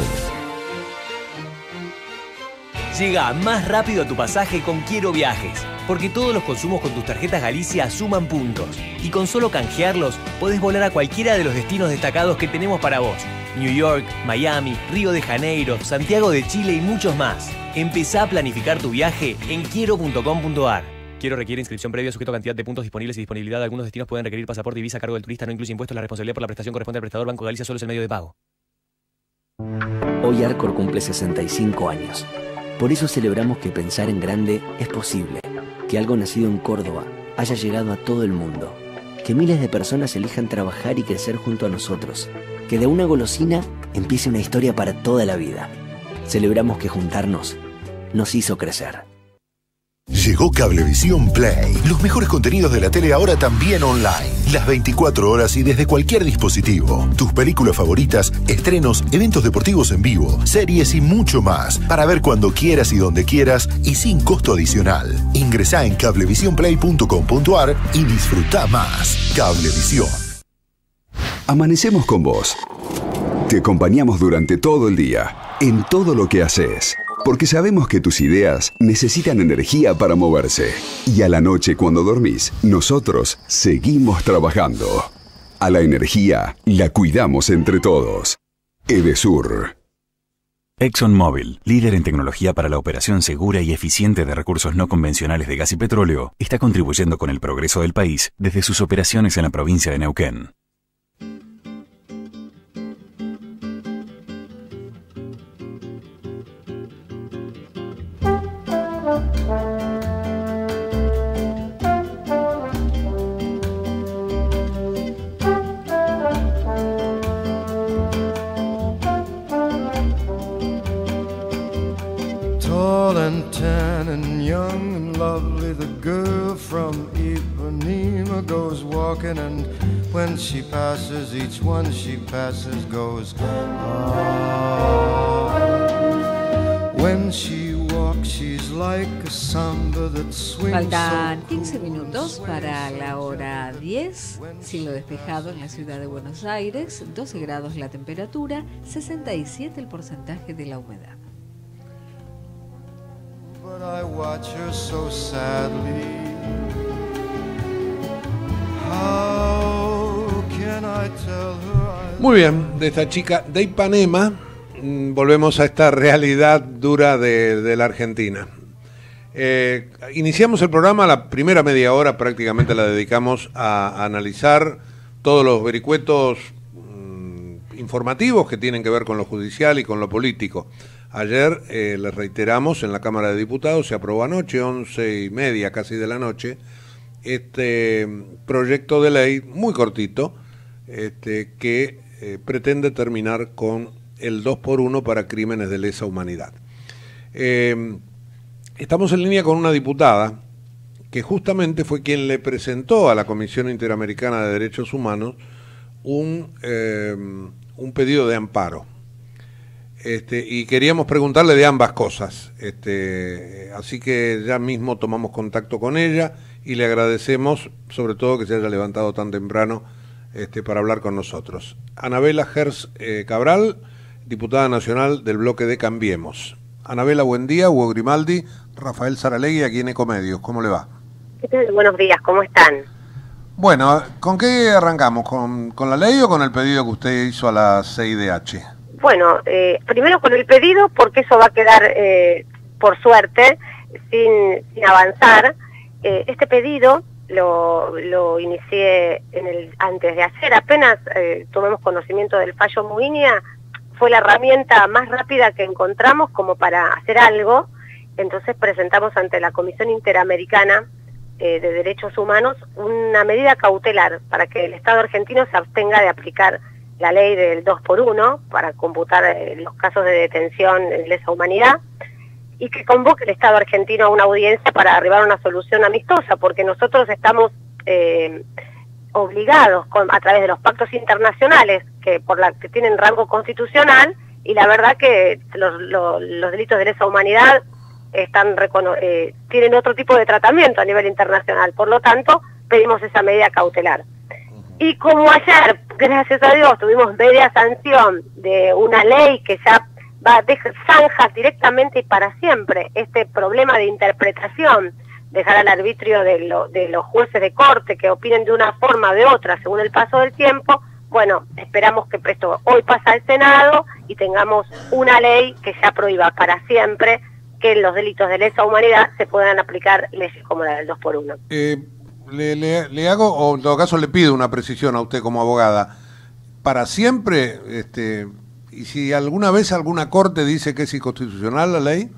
Llega más rápido a tu pasaje con Quiero Viajes, porque todos los consumos con tus tarjetas Galicia suman puntos. Y con solo canjearlos, podés volar a cualquiera de los destinos destacados que tenemos para vos. New York, Miami, Río de Janeiro, Santiago de Chile y muchos más. Empezá a planificar tu viaje en quiero.com.ar. Quiero requiere inscripción previa, sujeto a cantidad de puntos disponibles y disponibilidad. Algunos destinos pueden requerir pasaporte y visa a cargo del turista. No incluye impuestos. La responsabilidad por la prestación corresponde al prestador. Banco Galicia solo es el medio de pago. Hoy Arcor cumple 65 años. Por eso celebramos que pensar en grande es posible. Que algo nacido en Córdoba haya llegado a todo el mundo. Que miles de personas elijan trabajar y crecer junto a nosotros. Que de una golosina empiece una historia para toda la vida. Celebramos que juntarnos nos hizo crecer. Llegó Cablevisión Play. Los mejores contenidos de la tele ahora también online. Las 24 horas y desde cualquier dispositivo. Tus películas favoritas, estrenos, eventos deportivos en vivo, series y mucho más. Para ver cuando quieras y donde quieras y sin costo adicional. Ingresá en cablevisionplay.com.ar y disfruta más. Cablevisión. Amanecemos con vos. Te acompañamos durante todo el día, en todo lo que haces. Porque sabemos que tus ideas necesitan energía para moverse. Y a la noche cuando dormís, nosotros seguimos trabajando. A la energía la cuidamos entre todos. Edesur. ExxonMobil, líder en tecnología para la operación segura y eficiente de recursos no convencionales de gas y petróleo, está contribuyendo con el progreso del país desde sus operaciones en la provincia de Neuquén. And when she passes, each one she passes goes ah. When she walks, she's like a samba that swings. Faltan 15 minutos para la hora 10. Cielo despejado en la ciudad de Buenos Aires, 12 grados la temperatura, 67 el porcentaje de la humedad. but I watch her so sadly. How can I tell her Muy bien, de esta chica de Ipanema volvemos a esta realidad dura de la Argentina. Iniciamos el programa, la primera media hora prácticamente la dedicamos a analizar todos los vericuetos informativos que tienen que ver con lo judicial y con lo político. Ayer, les reiteramos, en la Cámara de Diputados se aprobó anoche, 11:30 casi de la noche, este proyecto de ley muy cortito, que pretende terminar con el 2x1 para crímenes de lesa humanidad. Estamos en línea con una diputada que justamente fue quien le presentó a la Comisión Interamericana de Derechos Humanos un pedido de amparo. Y queríamos preguntarle de ambas cosas. Así que ya mismo tomamos contacto con ella y le agradecemos sobre todo que se haya levantado tan temprano para hablar con nosotros. Anabela Gers Cabral, diputada nacional del bloque de Cambiemos. Anabela, buen día. Hugo Grimaldi, Rafael Saralegui, aquí en Ecomedios. ¿Cómo le va? ¿Qué tal? Buenos días, ¿cómo están? Bueno, ¿con qué arrancamos? ¿Con la ley o con el pedido que usted hizo a la CIDH? Bueno, primero con el pedido, porque eso va a quedar, por suerte, sin avanzar. Este pedido lo inicié antes de ayer, apenas tomamos conocimiento del fallo Muiña, fue la herramienta más rápida que encontramos como para hacer algo. Entonces presentamos ante la Comisión Interamericana de Derechos Humanos una medida cautelar para que el Estado argentino se abstenga de aplicar la ley del 2x1 para computar los casos de detención en lesa humanidad, y que convoque el Estado argentino a una audiencia para arribar a una solución amistosa, porque nosotros estamos obligados a través de los pactos internacionales que tienen rango constitucional, y la verdad que los delitos de lesa humanidad tienen otro tipo de tratamiento a nivel internacional. Por lo tanto, pedimos esa medida cautelar. Y como ayer, gracias a Dios, tuvimos media sanción de una ley que ya zanja directamente y para siempre este problema de interpretación, dejar al arbitrio de los jueces de corte que opinen de una forma o de otra según el paso del tiempo. Bueno, esperamos que esto hoy pasa al Senado y tengamos una ley que ya prohíba para siempre que en los delitos de lesa humanidad se puedan aplicar leyes como la del 2x1. Le hago, o en todo caso le pido una precisión a usted como abogada. ¿Para siempre? ¿Y si alguna vez alguna corte dice que es inconstitucional la ley?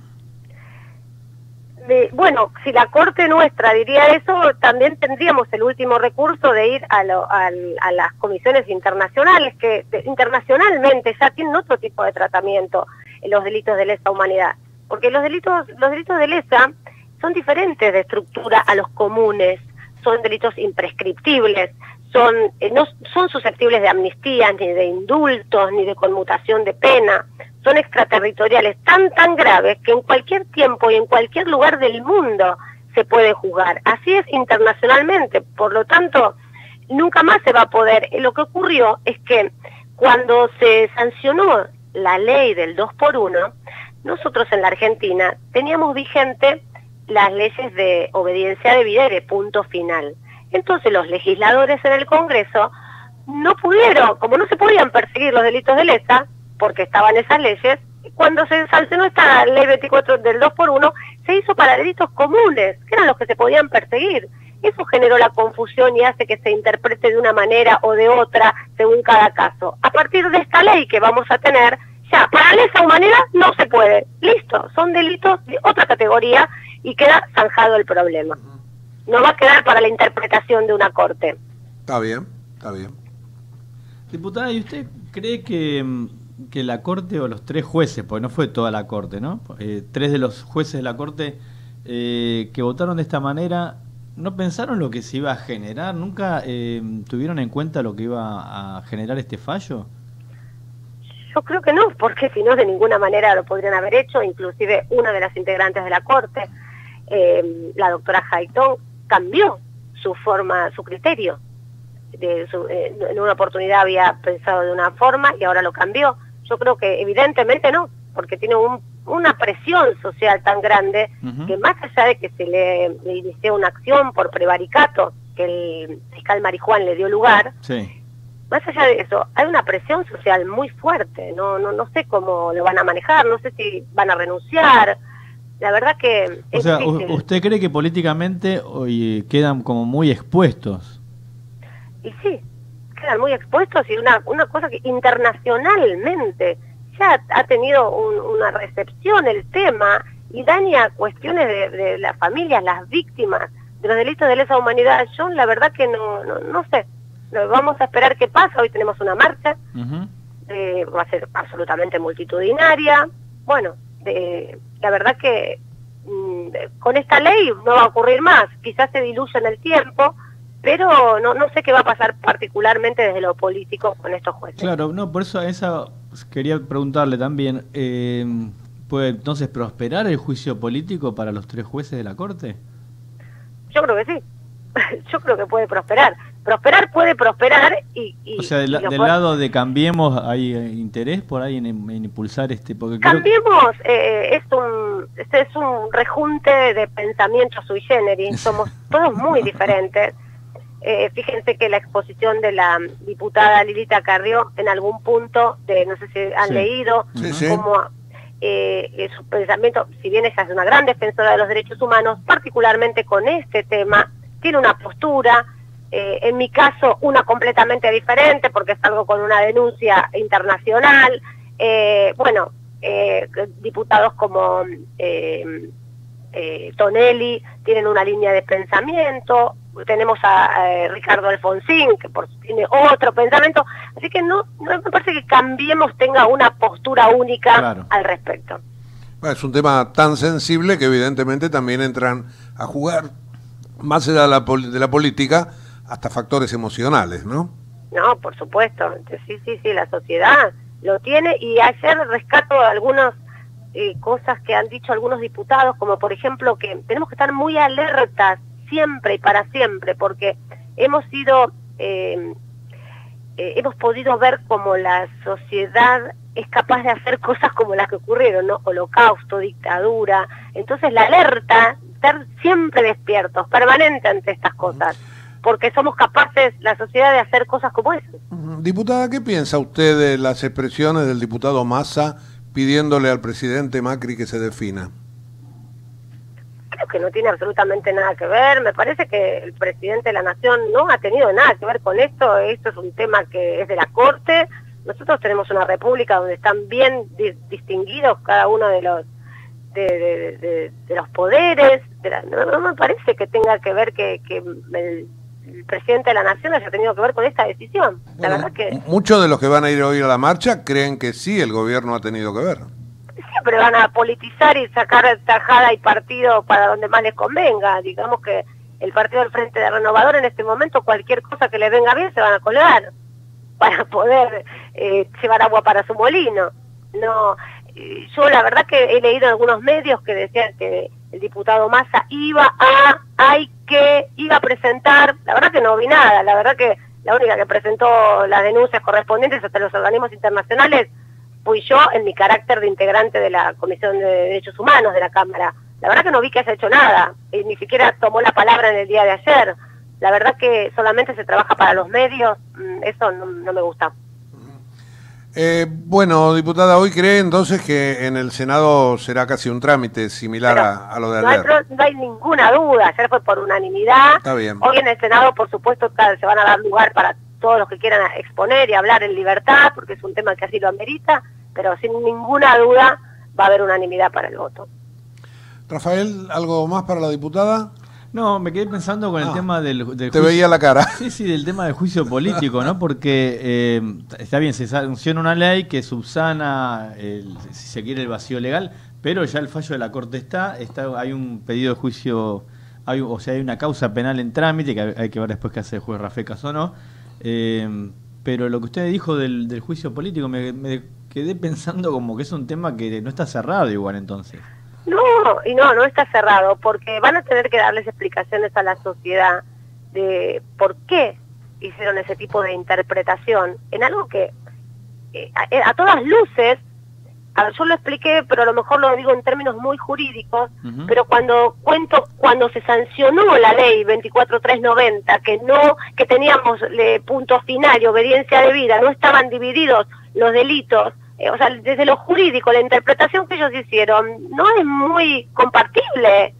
Bueno, si la Corte nuestra diría eso, también tendríamos el último recurso de ir a las comisiones internacionales, que internacionalmente ya tienen otro tipo de tratamiento en los delitos de lesa humanidad. Porque los delitos de lesa son diferentes de estructura a los comunes, son delitos imprescriptibles, no son susceptibles de amnistías, ni de indultos, ni de conmutación de pena, son extraterritoriales tan graves que en cualquier tiempo y en cualquier lugar del mundo se puede juzgar. Así es internacionalmente, por lo tanto, nunca más se va a poder. Lo que ocurrió es que cuando se sancionó la ley del 2x1, nosotros en la Argentina teníamos vigente las leyes de obediencia debida y de punto final. Entonces los legisladores en el Congreso no pudieron, como no se podían perseguir los delitos de lesa, porque estaban esas leyes, cuando se sancionó esta ley 24 del 2x1, se hizo para delitos comunes, que eran los que se podían perseguir. Eso generó la confusión y hace que se interprete de una manera o de otra según cada caso. A partir de esta ley que vamos a tener, ya, para lesa humanidad no se puede. Listo, son delitos de otra categoría y queda zanjado el problema. No va a quedar para la interpretación de una corte. Está bien, está bien. Diputada, ¿y usted cree que la corte o los 3 jueces, porque no fue toda la corte, ¿no? 3 de los jueces de la corte que votaron de esta manera, ¿no pensaron lo que se iba a generar? ¿Nunca tuvieron en cuenta lo que iba a generar este fallo? Yo creo que no, porque si no de ninguna manera lo podrían haber hecho. Inclusive una de las integrantes de la Corte, la doctora Hayton, cambió su criterio. En una oportunidad había pensado de una forma y ahora lo cambió. Yo creo que evidentemente no, porque tiene un una presión social tan grande que más allá de que se le inició una acción por prevaricato que el fiscal Marijuán le dio lugar, más allá de eso, hay una presión social muy fuerte, no sé cómo lo van a manejar, no sé si van a renunciar, la verdad que es difícil. ¿Usted cree que políticamente hoy quedan como muy expuestos? Y sí, quedan muy expuestos, y una cosa que internacionalmente ya ha tenido una recepción el tema y daña cuestiones de las familias, las víctimas de los delitos de lesa humanidad. Yo la verdad que no sé. Vamos a esperar qué pasa. Hoy tenemos una marcha, va a ser absolutamente multitudinaria. Bueno, la verdad que con esta ley no va a ocurrir más, quizás se diluya en el tiempo, pero no sé qué va a pasar particularmente desde lo político con estos jueces. Claro, no, por eso esa quería preguntarle también, ¿puede entonces prosperar el juicio político para los 3 jueces de la Corte? Yo creo que sí. Yo creo que puede prosperar. Puede prosperar y o sea, del lado de Cambiemos hay interés por ahí en impulsar porque Cambiemos es un rejunte de pensamientos sui generis, somos todos muy diferentes. Fíjense que la exposición de la diputada Lilita Carrió en algún punto, no sé si han leído, como su pensamiento, si bien ella es una gran defensora de los derechos humanos, particularmente con este tema, tiene una postura, en mi caso una completamente diferente, porque es algo con una denuncia internacional. Diputados como Tonelli tienen una línea de pensamiento, tenemos a Ricardo Alfonsín, que tiene otro pensamiento, así que no me parece que Cambiemos tenga una postura única al respecto. Bueno, es un tema tan sensible que evidentemente también entran a jugar, más allá de la política, hasta factores emocionales, ¿no? No, por supuesto, sí, la sociedad lo tiene, y ayer rescato algunas cosas que han dicho algunos diputados, como por ejemplo que tenemos que estar muy alertas siempre y para siempre, porque hemos podido ver cómo la sociedad es capaz de hacer cosas como las que ocurrieron, ¿no? Holocausto, dictadura. Entonces la alerta, estar siempre despiertos, permanente ante estas cosas, porque somos capaces, la sociedad, de hacer cosas como esas. Diputada, ¿qué piensa usted de las expresiones del diputado Massa pidiéndole al presidente Macri que se defina? Creo que no tiene absolutamente nada que ver. Me parece que el presidente de la Nación no ha tenido nada que ver con esto. Esto es un tema que es de la Corte. Nosotros tenemos una república donde están bien distinguidos cada uno de los poderes. No me parece que tenga que ver que el presidente de la Nación haya tenido que ver con esta decisión. La verdad que muchos de los que van a ir hoy a la marcha creen que sí, el gobierno ha tenido que ver. Siempre van a politizar y sacar tajada y partido para donde más les convenga. Digamos que el partido del Frente de Renovador en este momento, cualquier cosa que le venga bien se van a colgar para poder llevar agua para su molino. Yo la verdad que he leído en algunos medios que decían que el diputado Massa iba a presentar. La verdad que no vi nada. La verdad que la única que presentó las denuncias correspondientes hasta los organismos internacionales fui yo, en mi carácter de integrante de la Comisión de Derechos Humanos de la Cámara. La verdad que no vi que haya hecho nada, y ni siquiera tomó la palabra en el día de ayer. La verdad que solamente se trabaja para los medios, eso no me gusta. Bueno, diputada, ¿hoy cree entonces que en el Senado será casi un trámite similar a lo de ayer? No hay ninguna duda, ayer fue por unanimidad. Está bien. Hoy en el Senado, por supuesto, se van a dar lugar para todos los que quieran exponer y hablar en libertad, porque es un tema que así lo amerita, pero sin ninguna duda va a haber unanimidad para el voto. Rafael, ¿algo más para la diputada? No, me quedé pensando con el tema del te juicio. Veía la cara. Sí, del tema del juicio político, ¿no? Porque está bien, se sanciona una ley que subsana, si se quiere, el vacío legal, pero ya el fallo de la Corte está hay un pedido de juicio, hay una causa penal en trámite, que hay que ver después qué hace el juez Rafecas o no. Pero lo que usted dijo del juicio político, me quedé pensando como que es un tema que no está cerrado igual entonces. No está cerrado, porque van a tener que darles explicaciones a la sociedad de por qué hicieron ese tipo de interpretación en algo que a todas luces yo lo expliqué, pero a lo mejor lo digo en términos muy jurídicos, pero cuando se sancionó la ley 24390, que teníamos punto final y obediencia debida, no estaban divididos los delitos, o sea, desde lo jurídico, la interpretación que ellos hicieron no es muy compartible.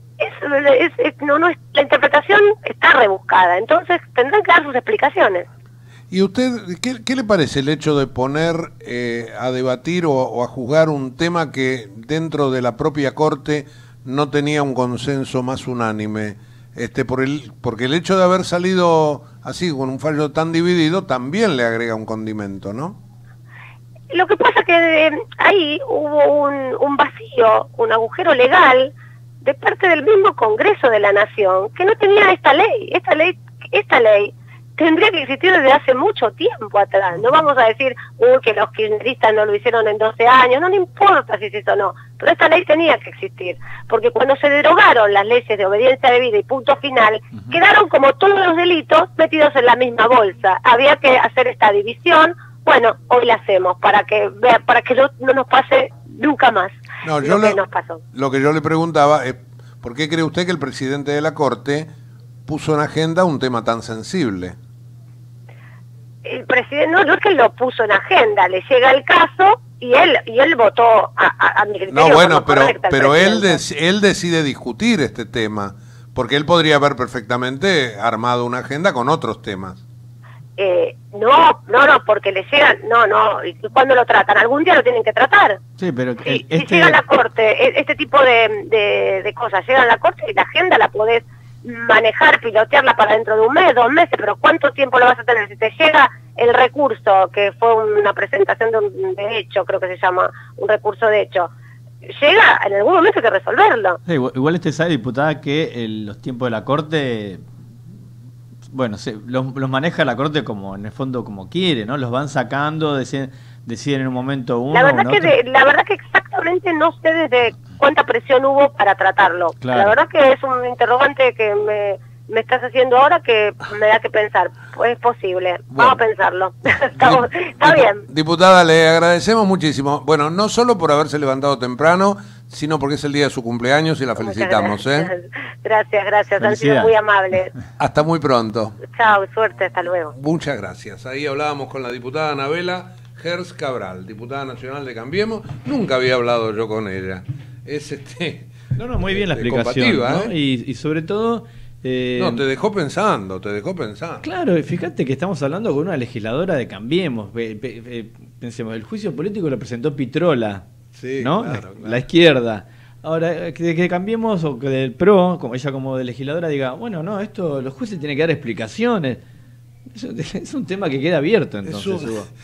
La interpretación está rebuscada, entonces tendrán que dar sus explicaciones. ¿Y usted, qué le parece el hecho de poner a debatir o a juzgar un tema que dentro de la propia Corte no tenía un consenso más unánime? Porque el hecho de haber salido así, con un fallo tan dividido, también le agrega un condimento, ¿no? Lo que pasa que ahí hubo un vacío, un agujero legal de parte del mismo Congreso de la Nación, que no tenía esta ley. Esta ley tendría que existir desde hace mucho tiempo atrás. No vamos a decir, que los kirchneristas no lo hicieron en 12 años, no importa si se hizo o no, pero esta ley tenía que existir, porque cuando se derogaron las leyes de obediencia debida y punto final, quedaron como todos los delitos metidos en la misma bolsa. Había que hacer esta división. Bueno, hoy la hacemos para que no nos pase nunca más lo que nos pasó. Lo que yo le preguntaba es, ¿por qué cree usted que el presidente de la Corte puso en agenda un tema tan sensible? El presidente no es que lo puso en agenda, le llega el caso y él votó a mi criterio. No, bueno, pero él decide discutir este tema, porque él podría haber perfectamente armado una agenda con otros temas. No, porque le llegan, ¿y cuándo lo tratan? Algún día lo tienen que tratar. Sí, pero si llega a la Corte, este tipo de cosas llegan a la Corte y la agenda la podés manejar, pilotearla para dentro de un mes, 2 meses, pero ¿cuánto tiempo lo vas a tener? Si te llega el recurso, que fue una presentación de hecho, creo que se llama un recurso de hecho, llega, en algún momento hay que resolverlo. Sí, igual usted sabe, diputada, que los tiempos de la Corte, bueno, los maneja la Corte como en el fondo como quiere, ¿no? Los van sacando, deciden en un momento uno. La verdad que exactamente no sé desde cuánta presión hubo para tratarlo. Claro. La verdad que es un interrogante que me estás haciendo ahora que me da que pensar. Pues es posible. Bueno, vamos a pensarlo. Está bien. Diputada, le agradecemos muchísimo. Bueno, no solo por haberse levantado temprano, sino porque es el día de su cumpleaños y la felicitamos. Gracias. Han sido muy amables. Hasta muy pronto. Chao, suerte, hasta luego. Muchas gracias. Ahí hablábamos con la diputada Anabela Gers Cabral, diputada nacional de Cambiemos. Nunca había hablado yo con ella. Es muy bien la explicación, ¿no? Y sobre todo... te dejó pensando. Claro, fíjate que estamos hablando con una legisladora de Cambiemos. Pensemos, el juicio político lo presentó Pitrola, sí, ¿no? Claro. La izquierda. Ahora, que Cambiemos o que del PRO, como ella como de legisladora, diga, bueno, no, esto los jueces tienen que dar explicaciones. Es un tema que queda abierto, entonces.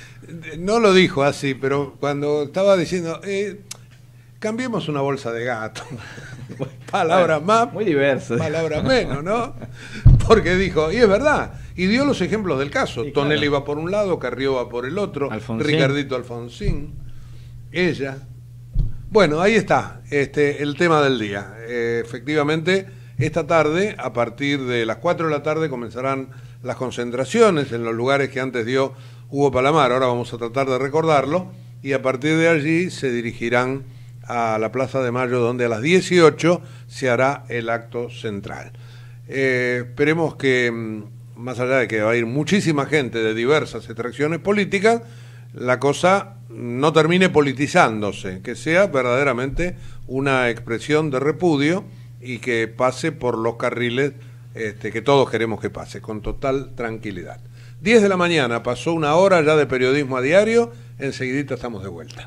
No lo dijo así, pero cuando estaba diciendo... cambiemos una bolsa de gato. Palabras más, muy diversas. Palabras menos, ¿no? Porque dijo, y es verdad, y dio los ejemplos del caso. Sí, Tonelli va por un lado, Carrió va por el otro, Ricardito Alfonsín, ella. Bueno, ahí está, el tema del día. Efectivamente, esta tarde, a partir de las 4 de la tarde, comenzarán las concentraciones en los lugares que antes dio Hugo Palamar. Ahora vamos a tratar de recordarlo, y a partir de allí se dirigirán a la Plaza de Mayo, donde a las 18 se hará el acto central. Esperemos que, más allá de que va a ir muchísima gente de diversas extracciones políticas, la cosa no termine politizándose, que sea verdaderamente una expresión de repudio y que pase por los carriles que todos queremos que pase, con total tranquilidad. 10 de la mañana, pasó una hora ya de periodismo a diario, enseguidita estamos de vuelta.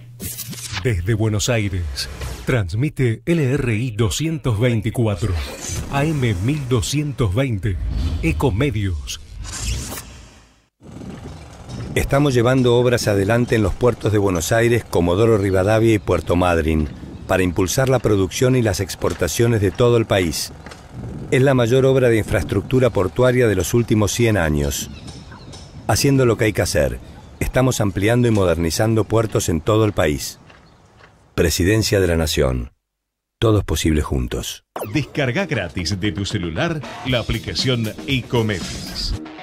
Desde Buenos Aires, transmite LRI 224, AM 1220, Ecomedios. Estamos llevando obras adelante en los puertos de Buenos Aires, Comodoro Rivadavia y Puerto Madryn, para impulsar la producción y las exportaciones de todo el país. Es la mayor obra de infraestructura portuaria de los últimos 100 años. Haciendo lo que hay que hacer, estamos ampliando y modernizando puertos en todo el país. Presidencia de la Nación. Todo es posible juntos. Descarga gratis de tu celular la aplicación Ecomedios.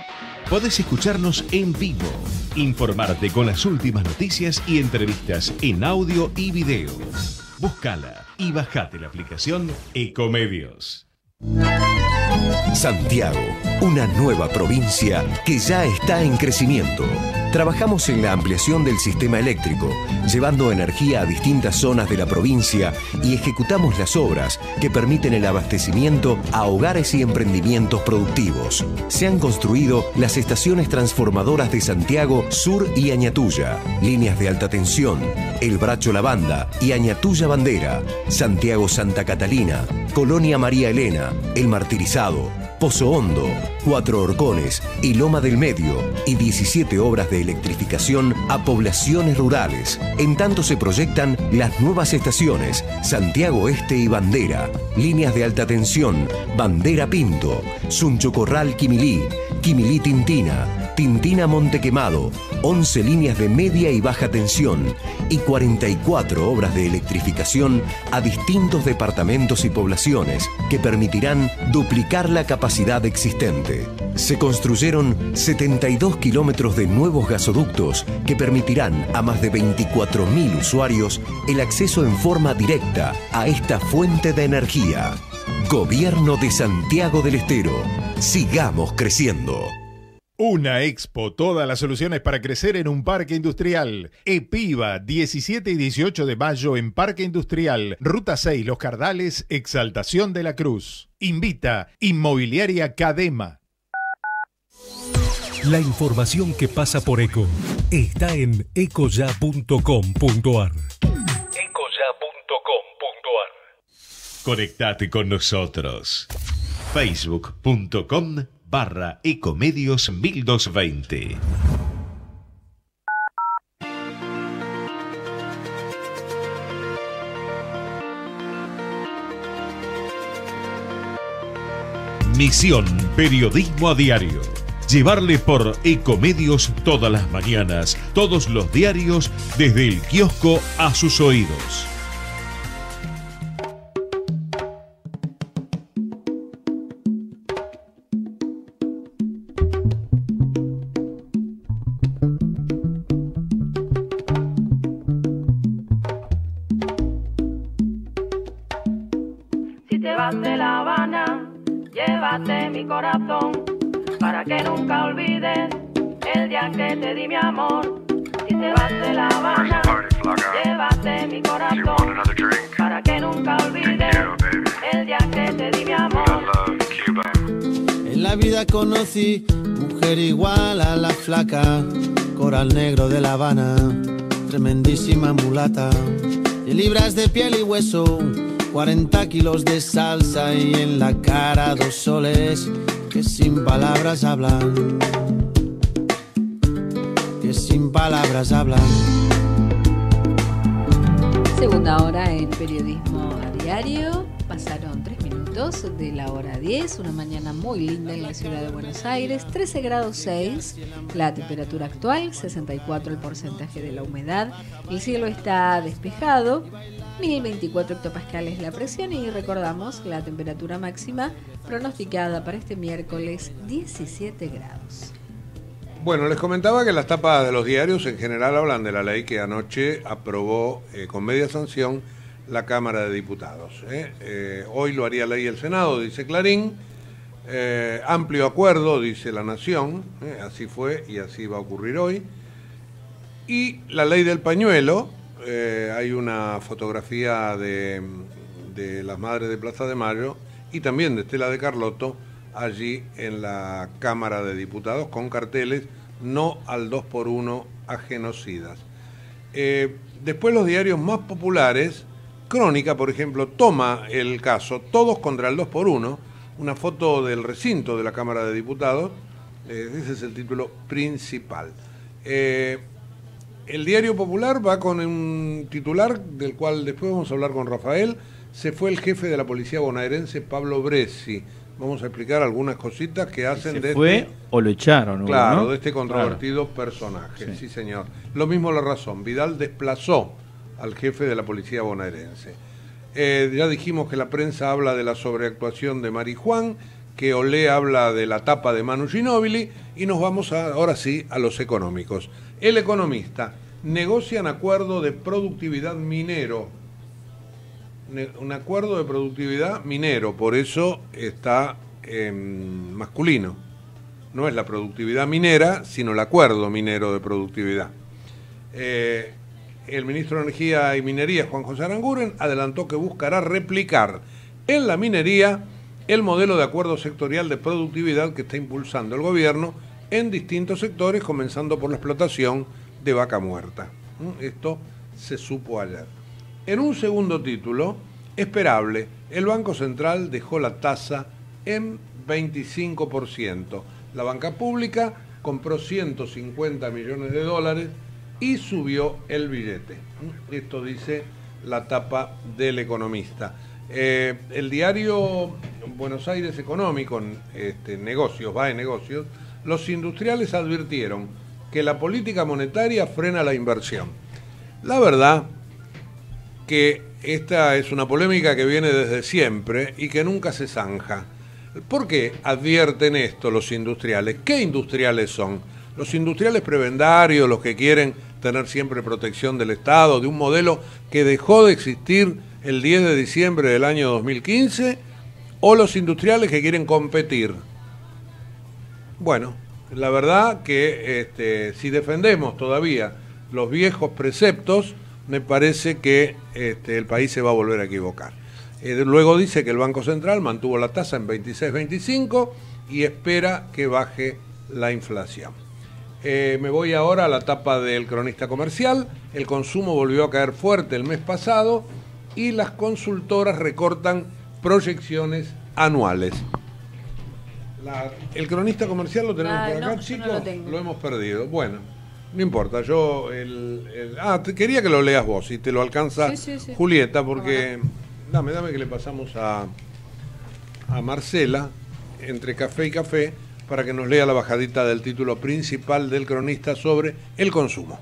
Podés escucharnos en vivo, informarte con las últimas noticias y entrevistas en audio y video. Búscala y bajate la aplicación Ecomedios. Santiago, una nueva provincia que ya está en crecimiento. Trabajamos en la ampliación del sistema eléctrico, llevando energía a distintas zonas de la provincia y ejecutamos las obras que permiten el abastecimiento a hogares y emprendimientos productivos. Se han construido las estaciones transformadoras de Santiago Sur y Añatuya, líneas de alta tensión, El Bracho Lavanda y Añatuya Bandera, Santiago Santa Catalina, Colonia María Elena, El Martirizado, Pozo Hondo, Cuatro Horcones y Loma del Medio, y 17 obras de electrificación a poblaciones rurales. En tanto se proyectan las nuevas estaciones Santiago Este y Bandera, líneas de alta tensión, Bandera Pinto, Suncho Corral Quimilí, Quimilí Tintina, Tintina Monte Quemado, 11 líneas de media y baja tensión y 44 obras de electrificación a distintos departamentos y poblaciones que permitirán duplicar la capacidad existente. Se construyeron 72 kilómetros de nuevos gasoductos que permitirán a más de 24.000 usuarios el acceso en forma directa a esta fuente de energía. Gobierno de Santiago del Estero. Sigamos creciendo. Una expo, todas las soluciones para crecer en un parque industrial. EPIVA, 17 y 18 de mayo en Parque Industrial, Ruta 6, Los Cardales, Exaltación de la Cruz. Invita Inmobiliaria Cadema. La información que pasa por ECO está en ecoya.com.ar. Ecoya.com.ar. Conectate con nosotros. Facebook.com/Ecomedios 1220. Misión Periodismo a Diario. Llevarle por Ecomedios todas las mañanas, todos los diarios, desde el kiosco a sus oídos. Si te vas de La Habana, llévate mi corazón, para que nunca olvides el día que te di mi amor. Si te vas de La Habana, llévate mi corazón, para que nunca olvides el día que te di mi amor. En la vida conocí mujer igual a la flaca, coral negro de La Habana, tremendísima mulata, de libras de piel y hueso, 40 kilos de salsa y en la cara 2 soles que sin palabras hablan, que sin palabras hablan. Segunda hora en Periodismo a Diario. Pasaron 3 minutos de la hora 10. Una mañana muy linda en la ciudad de Buenos Aires. 13 grados 6 la temperatura actual, 64 el porcentaje de la humedad. El cielo está despejado, 1024 hectopascales la presión y recordamos la temperatura máxima pronosticada para este miércoles, 17 grados. Bueno, les comentaba que las tapas de los diarios en general hablan de la ley que anoche aprobó con media sanción la Cámara de Diputados. Hoy lo haría ley el Senado, dice Clarín. Amplio acuerdo, dice La Nación. Así fue y así va a ocurrir hoy. Y la ley del pañuelo. Hay una fotografía de las Madres de Plaza de Mayo y también de Estela de Carlotto allí en la Cámara de Diputados con carteles: no al 2x1 a genocidas. Después los diarios más populares, Crónica, por ejemplo, toma el caso Todos contra el 2x1, una foto del recinto de la Cámara de Diputados. Ese es el título principal. El Diario Popular va con un titular del cual después vamos a hablar con Rafael. Se fue el jefe de la policía bonaerense, Pablo Bressi. Vamos a explicar algunas cositas que hacen de fue este... o lo echaron. Claro, ¿no? de este controvertido personaje, sí, señor. Lo mismo La Razón. Vidal desplazó al jefe de la policía bonaerense. Ya dijimos que la prensa habla de la sobreactuación de Marijuán, que Olé habla de la tapa de Manu Ginóbili, y nos vamos ahora sí a los económicos. El Economista: negocian acuerdo de productividad minero. Un acuerdo de productividad minero, por eso está masculino. No es la productividad minera, sino el acuerdo minero de productividad. El ministro de Energía y Minería, Juan José Aranguren, adelantó que buscará replicar en la minería el modelo de acuerdo sectorial de productividad que está impulsando el gobierno en distintos sectores, comenzando por la explotación de vaca muerta. Esto se supo ayer. En un segundo título, esperable, el Banco Central dejó la tasa en 25%. La banca pública compró 150 millones de dólares y subió el billete. Esto dice la tapa del Economista. El diario Buenos Aires Económico, Negocios, va en Negocios, los industriales advirtieron que la política monetaria frena la inversión. La verdad que esta es una polémica que viene desde siempre y que nunca se zanja. ¿Por qué advierten esto los industriales? ¿Qué industriales son? Los industriales prebendarios, los que quieren tener siempre protección del Estado, de un modelo que dejó de existir el 10 de diciembre del año 2015, o los industriales que quieren competir. Bueno, la verdad que si defendemos todavía los viejos preceptos, me parece que el país se va a volver a equivocar. Luego dice que el Banco Central mantuvo la tasa en 26,25 y espera que baje la inflación. Me voy ahora a la tapa del Cronista Comercial. El consumo volvió a caer fuerte el mes pasado y las consultoras recortan proyecciones anuales. El Cronista Comercial lo tenemos por acá, chicos. No lo hemos perdido. Bueno, no importa. Yo quería que lo leas vos, si te lo alcanza sí. Julieta, porque dame que le pasamos a Marcela entre café y café para que nos lea la bajadita del título principal del Cronista sobre el consumo.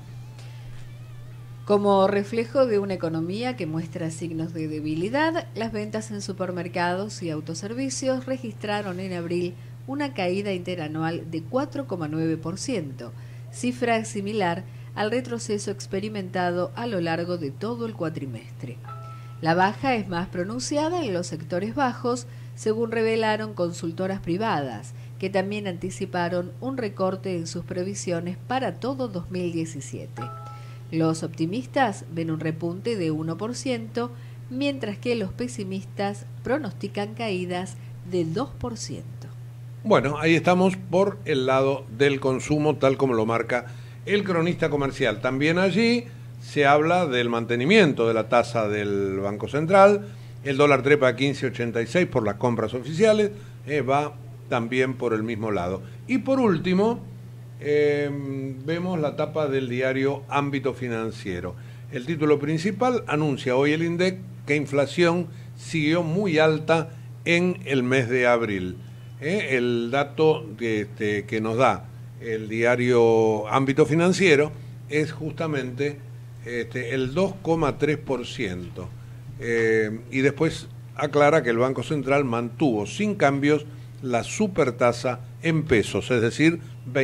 Como reflejo de una economía que muestra signos de debilidad, las ventas en supermercados y autoservicios registraron en abril una caída interanual de 4,9%, cifra similar al retroceso experimentado a lo largo de todo el cuatrimestre. La baja es más pronunciada en los sectores bajos, según revelaron consultoras privadas, que también anticiparon un recorte en sus previsiones para todo 2017. Los optimistas ven un repunte de 1%, mientras que los pesimistas pronostican caídas de 2%. Bueno, ahí estamos por el lado del consumo, tal como lo marca el Cronista Comercial. También allí se habla del mantenimiento de la tasa del Banco Central. El dólar trepa a 15,86 por las compras oficiales, va también por el mismo lado. Y por último, vemos la tapa del diario Ámbito Financiero. El título principal anuncia hoy el INDEC que inflación siguió muy alta en el mes de abril. El dato que nos da el diario Ámbito Financiero es justamente el 2,3%. Y después aclara que el Banco Central mantuvo sin cambios la supertasa en pesos, es decir,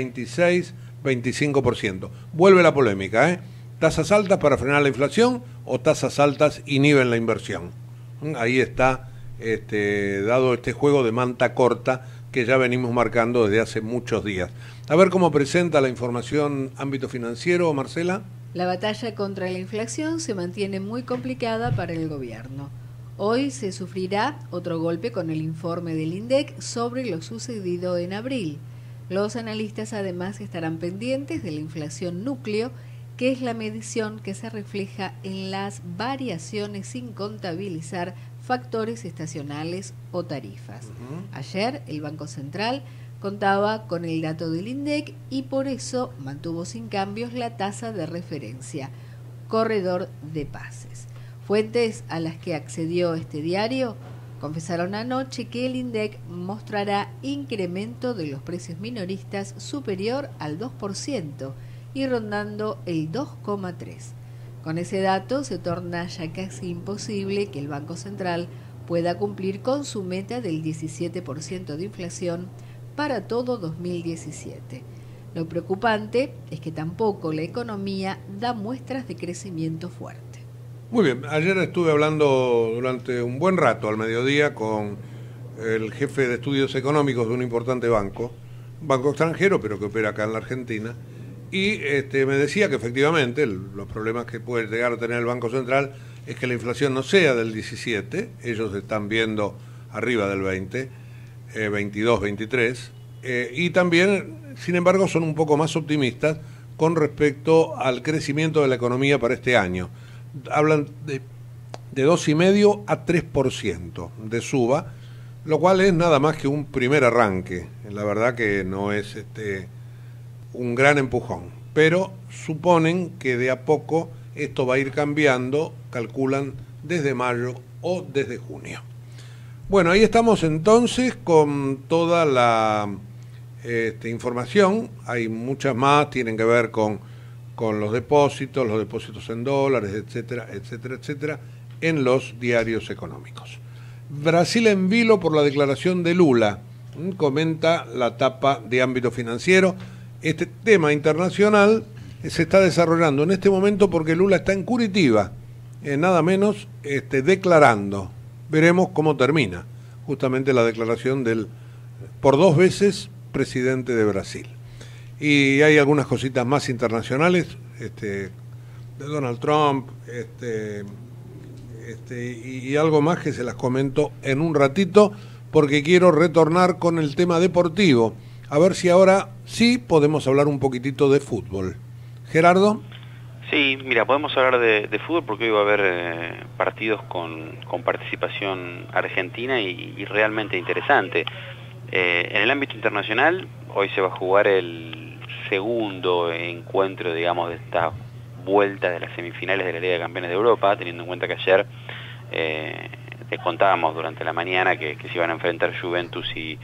26-25%. Vuelve la polémica, ¿tasas altas para frenar la inflación o tasas altas inhiben la inversión? Ahí está dado este juego de manta corta que ya venimos marcando desde hace muchos días. A ver cómo presenta la información Ámbito Financiero, Marcela. La batalla contra la inflación se mantiene muy complicada para el gobierno. Hoy se sufrirá otro golpe con el informe del INDEC sobre lo sucedido en abril. Los analistas además estarán pendientes de la inflación núcleo, que es la medición que se refleja en las variaciones sin contabilizar factores estacionales o tarifas. Ayer el Banco Central contaba con el dato del INDEC y por eso mantuvo sin cambios la tasa de referencia, corredor de pases. Fuentes a las que accedió este diario confesaron anoche que el INDEC mostrará incremento de los precios minoristas superior al 2% y rondando el 2,3%. Con ese dato se torna ya casi imposible que el Banco Central pueda cumplir con su meta del 17% de inflación para todo 2017. Lo preocupante es que tampoco la economía da muestras de crecimiento fuerte. Muy bien, ayer estuve hablando durante un buen rato al mediodía con el jefe de estudios económicos de un importante banco extranjero, pero que opera acá en la Argentina, y me decía que efectivamente los problemas que puede llegar a tener el Banco Central es que la inflación no sea del 17, ellos están viendo arriba del 20, 22, 23, y también, sin embargo, son un poco más optimistas con respecto al crecimiento de la economía para este año. Hablan de 2,5 a 3% de suba, lo cual es nada más que un primer arranque. La verdad que no es un gran empujón, pero suponen que de a poco esto va a ir cambiando, calculan desde mayo o desde junio. Bueno, ahí estamos entonces con toda la información. Hay muchas más, tienen que ver con los depósitos en dólares, etcétera, etcétera, etcétera, en los diarios económicos. Brasil en vilo por la declaración de Lula, comenta la tapa de Ámbito Financiero. Este tema internacional se está desarrollando en este momento porque Lula está en Curitiba, nada menos declarando. Veremos cómo termina justamente la declaración del, por 2 veces, presidente de Brasil. Y hay algunas cositas más internacionales, de Donald Trump, y algo más que se las comento en un ratito, porque quiero retornar con el tema deportivo. A ver si ahora sí podemos hablar un poquitito de fútbol. Gerardo. Sí, mira, podemos hablar de fútbol porque hoy va a haber partidos con participación argentina y realmente interesante. En el ámbito internacional, hoy se va a jugar el segundo encuentro, digamos, de esta vuelta de las semifinales de la Liga de Campeones de Europa, teniendo en cuenta que ayer les contábamos durante la mañana que se iban a enfrentar Juventus y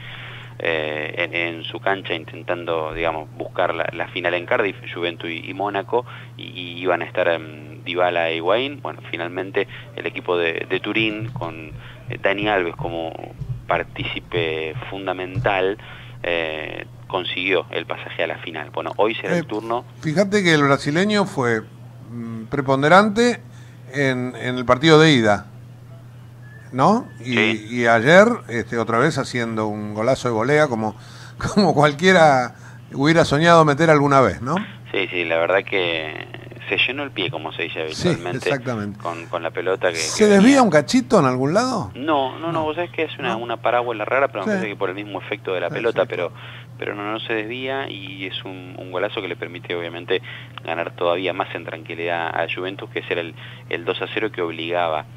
en su cancha intentando, digamos, buscar la final en Cardiff, Juventus y Mónaco, y iban a estar Dybala e Higuaín. Bueno, finalmente el equipo de Turín, con Dani Alves como partícipe fundamental, consiguió el pasaje a la final. Bueno, hoy será el turno. Fíjate que el brasileño fue preponderante en el partido de ida, ¿no? Y ayer otra vez haciendo un golazo de volea como cualquiera hubiera soñado meter alguna vez, ¿no? Sí, la verdad que se llenó el pie, como se dice habitualmente, sí, exactamente. Con la pelota que ¿Se desvía un cachito en algún lado? No, vos sabés que es una parábola rara, pero me parece que por el mismo efecto de la pelota, exacto. pero no se desvía, y es un golazo que le permite obviamente ganar todavía más en tranquilidad a Juventus, que era el 2-0 que obligaba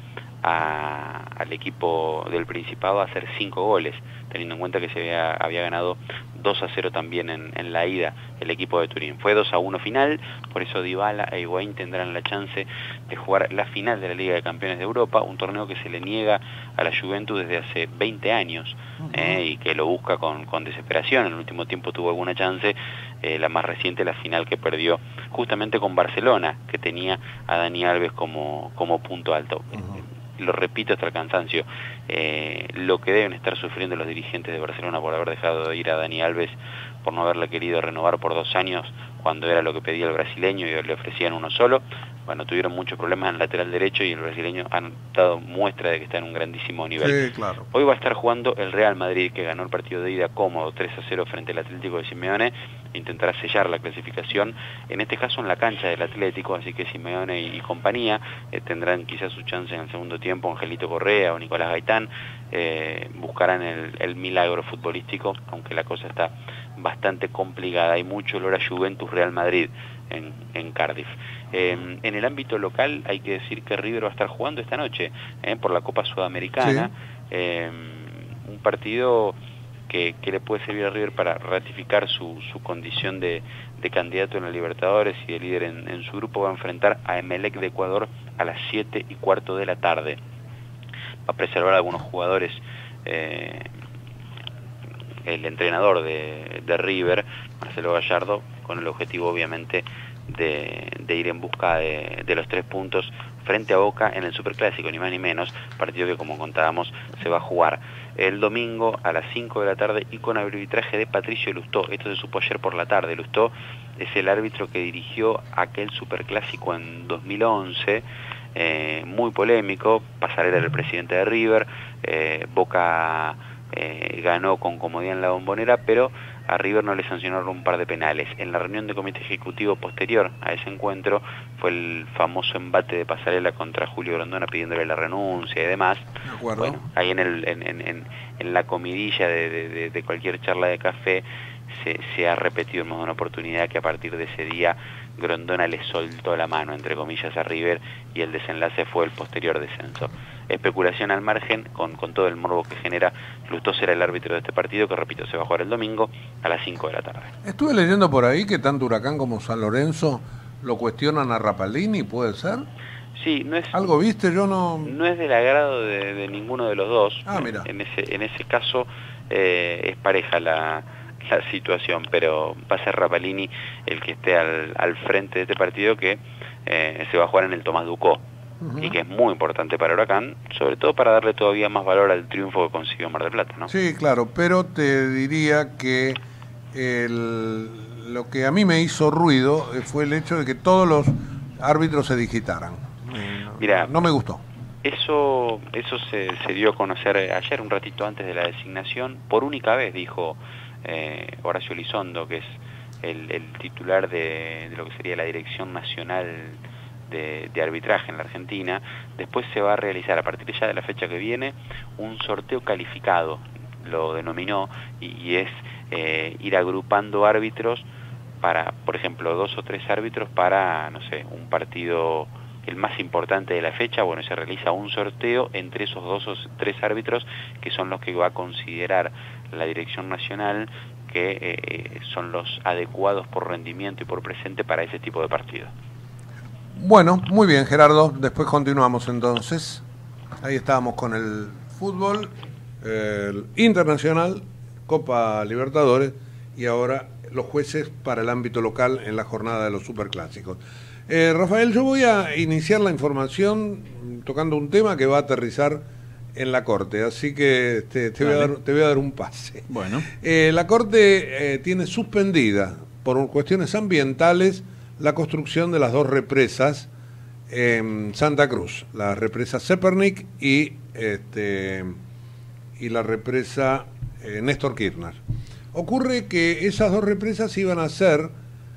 al equipo del Principado a hacer 5 goles, teniendo en cuenta que se había ganado 2-0 también en la ida el equipo de Turín. Fue 2-1 final, por eso Dybala e Higuaín tendrán la chance de jugar la final de la Liga de Campeones de Europa, un torneo que se le niega a la Juventus desde hace 20 años, y que lo busca con desesperación. En el último tiempo tuvo alguna chance, la más reciente, la final que perdió justamente con Barcelona, que tenía a Dani Alves como punto alto. Lo repito hasta el cansancio, lo que deben estar sufriendo los dirigentes de Barcelona por haber dejado de ir a Dani Alves, por no haberle querido renovar por 2 años cuando era lo que pedía el brasileño y le ofrecían uno solo. Bueno, tuvieron muchos problemas en el lateral derecho y el brasileño han dado muestra de que está en un grandísimo nivel. Sí, claro. Hoy va a estar jugando el Real Madrid, que ganó el partido de ida cómodo 3-0 frente al Atlético de Simeone. Intentará sellar la clasificación, en este caso en la cancha del Atlético, así que Simeone y compañía tendrán quizás su chance en el segundo tiempo. Angelito Correa o Nicolás Gaitán buscarán el milagro futbolístico, aunque la cosa está bastante complicada. Hay mucho olor a Juventus-Real Madrid en Cardiff. En el ámbito local hay que decir que River va a estar jugando esta noche por la Copa Sudamericana, un partido que le puede servir a River para ratificar su condición de candidato en la Libertadores y de líder en su grupo. Va a enfrentar a Emelec de Ecuador a las 7:15 de la tarde. Va a preservar a algunos jugadores el entrenador de River, Marcelo Gallardo, con el objetivo obviamente de ir en busca de los 3 puntos frente a Boca en el Superclásico, ni más ni menos, partido que, como contábamos, se va a jugar el domingo a las 5 de la tarde y con arbitraje de Patricio Lustó. Esto se supo ayer por la tarde. Lustó es el árbitro que dirigió aquel Superclásico en 2011, muy polémico. Pasarela era el presidente de River, Boca ganó con comodidad en la Bombonera, pero a River no le sancionaron un par de penales. En la reunión de comité ejecutivo posterior a ese encuentro fue el famoso embate de Pasarela contra Julio Grondona pidiéndole la renuncia y demás. De acuerdo. Bueno, ahí en la comidilla de cualquier charla de café se ha repetido en más de una oportunidad que a partir de ese día Grondona le soltó la mano, entre comillas, a River, y el desenlace fue el posterior descenso. Especulación al margen, con todo el morbo que genera. Lustó será el árbitro de este partido, que repito, se va a jugar el domingo a las 5 de la tarde. Estuve leyendo por ahí que tanto Huracán como San Lorenzo lo cuestionan a Rapalini, ¿puede ser? Sí, no es... ¿Algo viste? Yo no... No es del agrado de ninguno de los dos. Ah, mira. En ese caso es pareja la situación, pero va a ser Rapalini el que esté al frente de este partido, que se va a jugar en el Tomás Ducó, y que es muy importante para Huracán, sobre todo para darle todavía más valor al triunfo que consiguió Mar del Plata, ¿no? Sí, claro, pero te diría que lo que a mí me hizo ruido fue el hecho de que todos los árbitros se digitaran. Mira, no me gustó. Eso se dio a conocer ayer, un ratito antes de la designación. Por única vez, dijo Horacio Elizondo, que es el titular de lo que sería la Dirección Nacional de Arbitraje en la Argentina. Después se va a realizar, a partir ya de la fecha que viene, un sorteo calificado, lo denominó, y es ir agrupando árbitros para, por ejemplo, 2 o 3 árbitros para, no sé, un partido el más importante de la fecha. Bueno, se realiza un sorteo entre esos 2 o 3 árbitros, que son los que va a considerar la Dirección Nacional que son los adecuados por rendimiento y por presente para ese tipo de partido. Bueno, muy bien, Gerardo. Después continuamos entonces. Ahí estábamos con el fútbol, el internacional, Copa Libertadores, y ahora los jueces para el ámbito local en la jornada de los superclásicos. Rafael, yo voy a iniciar la información tocando un tema que va a aterrizar en la Corte, así que te voy a dar un pase. Bueno. La Corte tiene suspendida por cuestiones ambientales la construcción de las 2 represas en Santa Cruz, la represa Zepernik y la represa Néstor Kirchner. Ocurre que esas 2 represas iban a ser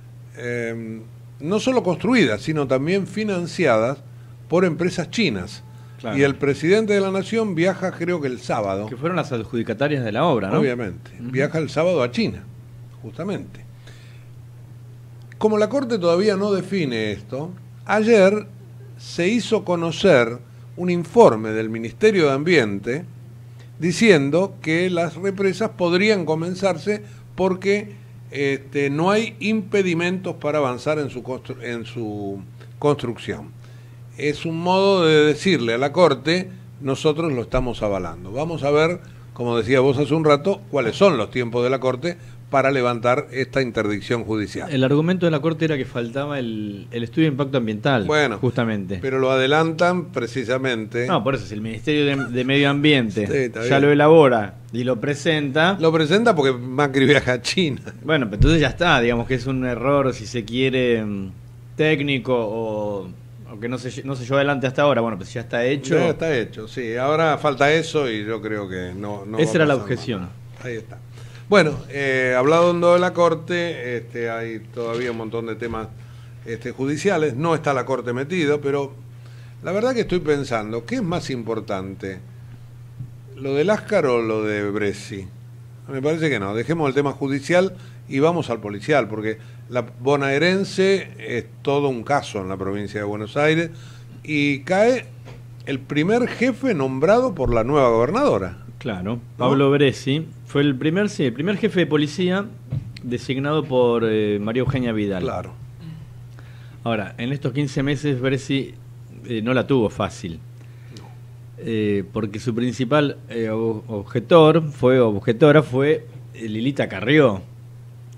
no solo construidas, sino también financiadas por empresas chinas. Claro. Y el presidente de la Nación viaja, creo que el sábado. Que fueron las adjudicatarias de la obra, ¿no? Obviamente. Viaja el sábado a China, justamente. Como la Corte todavía no define esto, ayer se hizo conocer un informe del Ministerio de Ambiente diciendo que las represas podrían comenzarse porque no hay impedimentos para avanzar en su construcción. Es un modo de decirle a la Corte, nosotros lo estamos avalando. Vamos a ver, como decía vos hace un rato, cuáles son los tiempos de la Corte para levantar esta interdicción judicial. El argumento de la Corte era que faltaba el estudio de impacto ambiental, bueno, justamente. Pero lo adelantan precisamente. No, por eso, si el Ministerio de Medio Ambiente ya lo elabora y lo presenta... Lo presenta porque Macri viaja a China. Bueno, pero entonces ya está, digamos que es un error, si se quiere, técnico o que no se llevó adelante hasta ahora. Bueno, pues ya está hecho. Ya está hecho, sí. Ahora falta eso y yo creo que no esa era la objeción. Nada. Ahí está. Bueno, hablando de la Corte, hay todavía un montón de temas judiciales. No está la Corte metida, pero la verdad que estoy pensando, ¿qué es más importante? ¿Lo de Láscar o lo de Bresci? Me parece que no. Dejemos el tema judicial y vamos al policial, porque la bonaerense es todo un caso en la provincia de Buenos Aires y cae el primer jefe nombrado por la nueva gobernadora. Claro, Pablo Bresci fue el primer jefe de policía designado por María Eugenia Vidal. Claro. Ahora, en estos 15 meses Bresci no la tuvo fácil. Porque su principal objetora fue Lilita Carrió,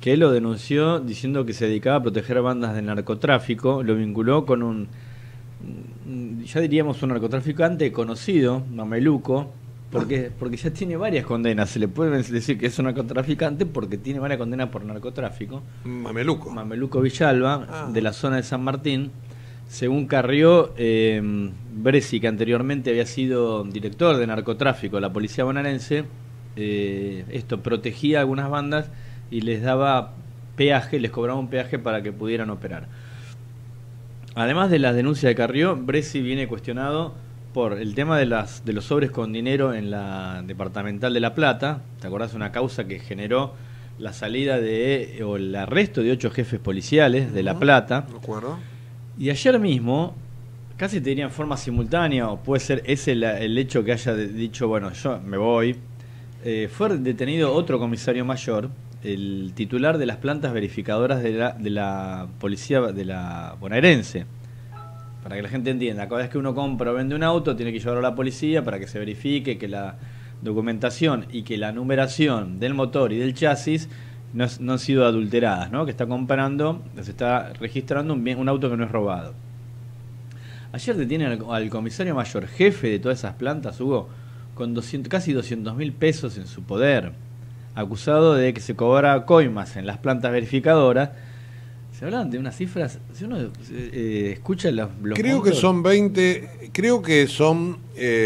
que él lo denunció diciendo que se dedicaba a proteger bandas de narcotráfico, lo vinculó con ya diríamos un narcotraficante conocido, mameluco, porque ya tiene varias condenas. Se le puede decir que es un narcotraficante porque tiene varias condenas por narcotráfico. Mameluco Villalba, de la zona de San Martín. Según Carrió, Bresci, que anteriormente había sido director de narcotráfico de la policía bonaerense, esto protegía a algunas bandas y les daba peaje, les cobraba un peaje para que pudieran operar. Además de las denuncias de Carrió, Bresci viene cuestionado por el tema de los sobres con dinero en la departamental de La Plata. ¿Te acordás? Una causa que generó la salida o el arresto de 8 jefes policiales de La Plata. ¿De acuerdo? Y ayer mismo, casi te diría en forma simultánea, o puede ser ese el hecho que haya dicho, bueno, yo me voy, fue detenido otro comisario mayor, el titular de las plantas verificadoras de la policía de la bonaerense. Para que la gente entienda, cada vez que uno compra o vende un auto, tiene que llevarlo a la policía para que se verifique que la documentación y que la numeración del motor y del chasis no han sido adulteradas, ¿no? Que está comprando, se está registrando un auto que no es robado. Ayer detienen al comisario mayor, jefe de todas esas plantas, Hugo, con casi 200.000 pesos en su poder, acusado de que se cobraba coimas en las plantas verificadoras. Se hablan de unas cifras, si uno escucha los creo montos, que son 20, creo que son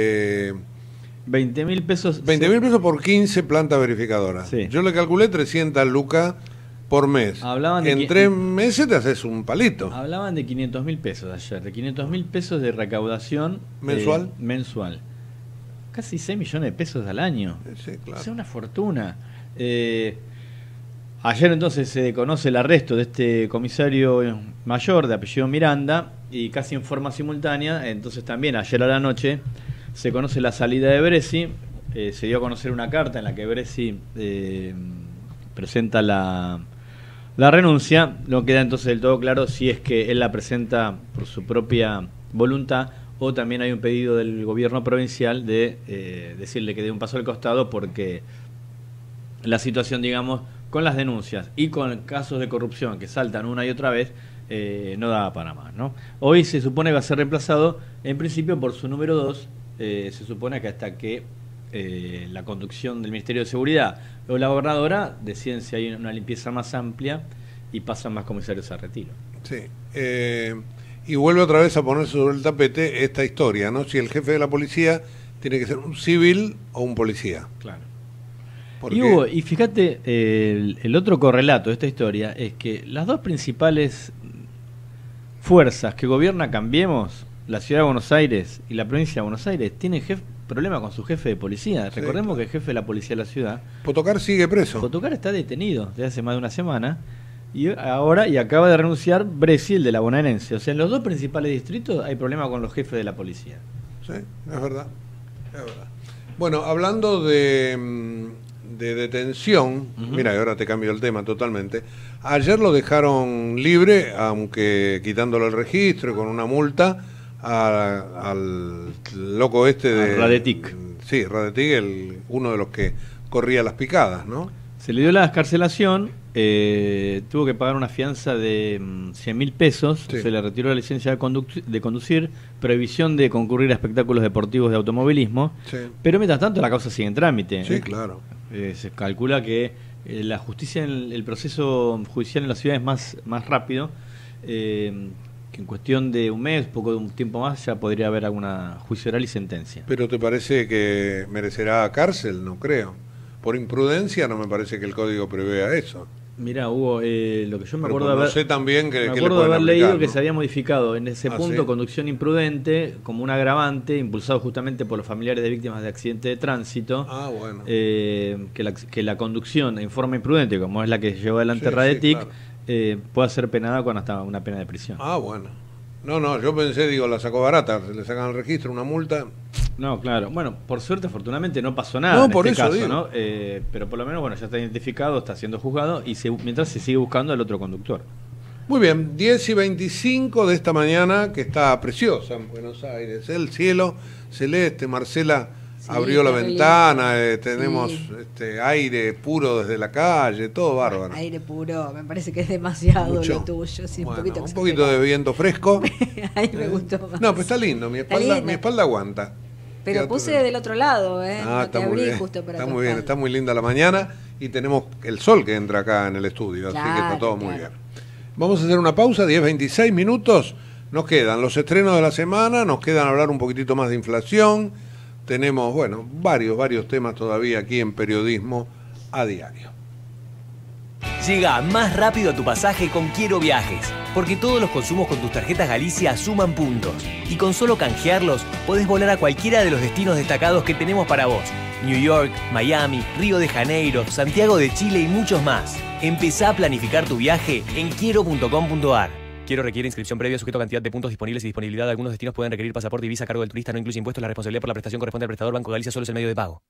20.000 pesos. 20.000 pesos por 15 plantas verificadoras. Sí. Yo le calculé 300 lucas por mes. En 3 meses te haces un palito. Hablaban de 500.000 pesos ayer, de 500.000 pesos de recaudación mensual. Mensual. Casi 6 millones de pesos al año. Sí, claro. O sea, una fortuna. Ayer entonces se conoce el arresto de este comisario mayor de apellido Miranda y casi en forma simultánea, entonces también ayer a la noche se conoce la salida de Bresci. Se dio a conocer una carta en la que Bresci presenta la renuncia. No queda entonces del todo claro si es que él la presenta por su propia voluntad o también hay un pedido del gobierno provincial de decirle que dé un paso al costado porque la situación, digamos, con las denuncias y con casos de corrupción que saltan una y otra vez, no daba para más, ¿no? Hoy se supone que va a ser reemplazado, en principio, por su número 2. Se supone que hasta que la conducción del Ministerio de Seguridad o la gobernadora deciden si hay una limpieza más amplia y pasan más comisarios a retiro. Sí. Y vuelve otra vez a ponerse sobre el tapete esta historia, ¿no? Si el jefe de la policía tiene que ser un civil o un policía. Claro. Y fíjate, el otro correlato de esta historia es que las dos principales fuerzas que gobierna Cambiemos, la Ciudad de Buenos Aires y la Provincia de Buenos Aires, tienen problema con su jefe de policía. Sí, recordemos que el jefe de la policía de la ciudad, Potocar, sigue preso. Potocar está detenido desde hace más de una semana y acaba de renunciar Bresci, el de la bonaerense. O sea, en los dos principales distritos hay problema con los jefes de la policía. Sí, es verdad. Bueno, hablando de detención, mira, ahora te cambio el tema totalmente. Ayer lo dejaron libre, aunque quitándole el registro y con una multa al loco este de Radetic. Sí, Radetic, uno de los que corría las picadas, ¿no? Se le dio la excarcelación, tuvo que pagar una fianza de 100.000 pesos, sí. Se le retiró la licencia de conducir, prohibición de concurrir a espectáculos deportivos de automovilismo, sí. Pero mientras tanto la causa sigue en trámite. Sí, claro. Se calcula que la justicia, el proceso judicial en la ciudad es más rápido, que en cuestión de un mes, poco de un tiempo más, ya podría haber alguna juicio oral y sentencia. ¿Pero te parece que merecerá cárcel? No creo. Por imprudencia no me parece que el código prevea eso. Mira, Hugo, lo que yo me acuerdo de haber leído, ¿no? Que se había modificado en ese punto, ¿sí? Conducción imprudente como un agravante, impulsado justamente por los familiares de víctimas de accidente de tránsito. Bueno. Que la conducción en forma imprudente, como es la que llevó adelante Radetic, claro. Pueda ser penada con hasta una pena de prisión. Bueno. No, yo pensé, la sacó barata, le sacan el registro, una multa. No, claro. Bueno, por suerte, afortunadamente, no pasó nada en este caso, ¿no? Pero por lo menos, ya está identificado, está siendo juzgado y mientras se sigue buscando al otro conductor. Muy bien, 10:25 de esta mañana, que está preciosa en Buenos Aires. El cielo celeste, Marcela. abrió la ventana, tenemos aire puro desde la calle, todo bárbaro. Aire puro, me parece que es demasiado lo tuyo. Sí, bueno, un poquito de viento fresco. Ahí me gustó más. No, pero está lindo, mi espalda aguanta. Pero puse del otro lado, está muy bien, justo para está muy bien, está muy linda la mañana y tenemos el sol que entra acá en el estudio, así que está todo muy bien. Vamos a hacer una pausa, 10-26 minutos. Nos quedan los estrenos de la semana, nos quedan hablar un poquitito más de inflación. Tenemos, varios temas todavía aquí en Periodismo a Diario. Llega más rápido a tu pasaje con Quiero Viajes, porque todos los consumos con tus tarjetas Galicia suman puntos. Y con solo canjearlos, podés volar a cualquiera de los destinos destacados que tenemos para vos. New York, Miami, Río de Janeiro, Santiago de Chile y muchos más. Empezá a planificar tu viaje en quiero.com.ar. Quiero requiere inscripción previa, sujeto a cantidad de puntos disponibles y disponibilidad. De algunos destinos pueden requerir pasaporte y visa a cargo del turista. No incluye impuestos. La responsabilidad por la prestación corresponde al prestador. Banco Galicia solo es el medio de pago.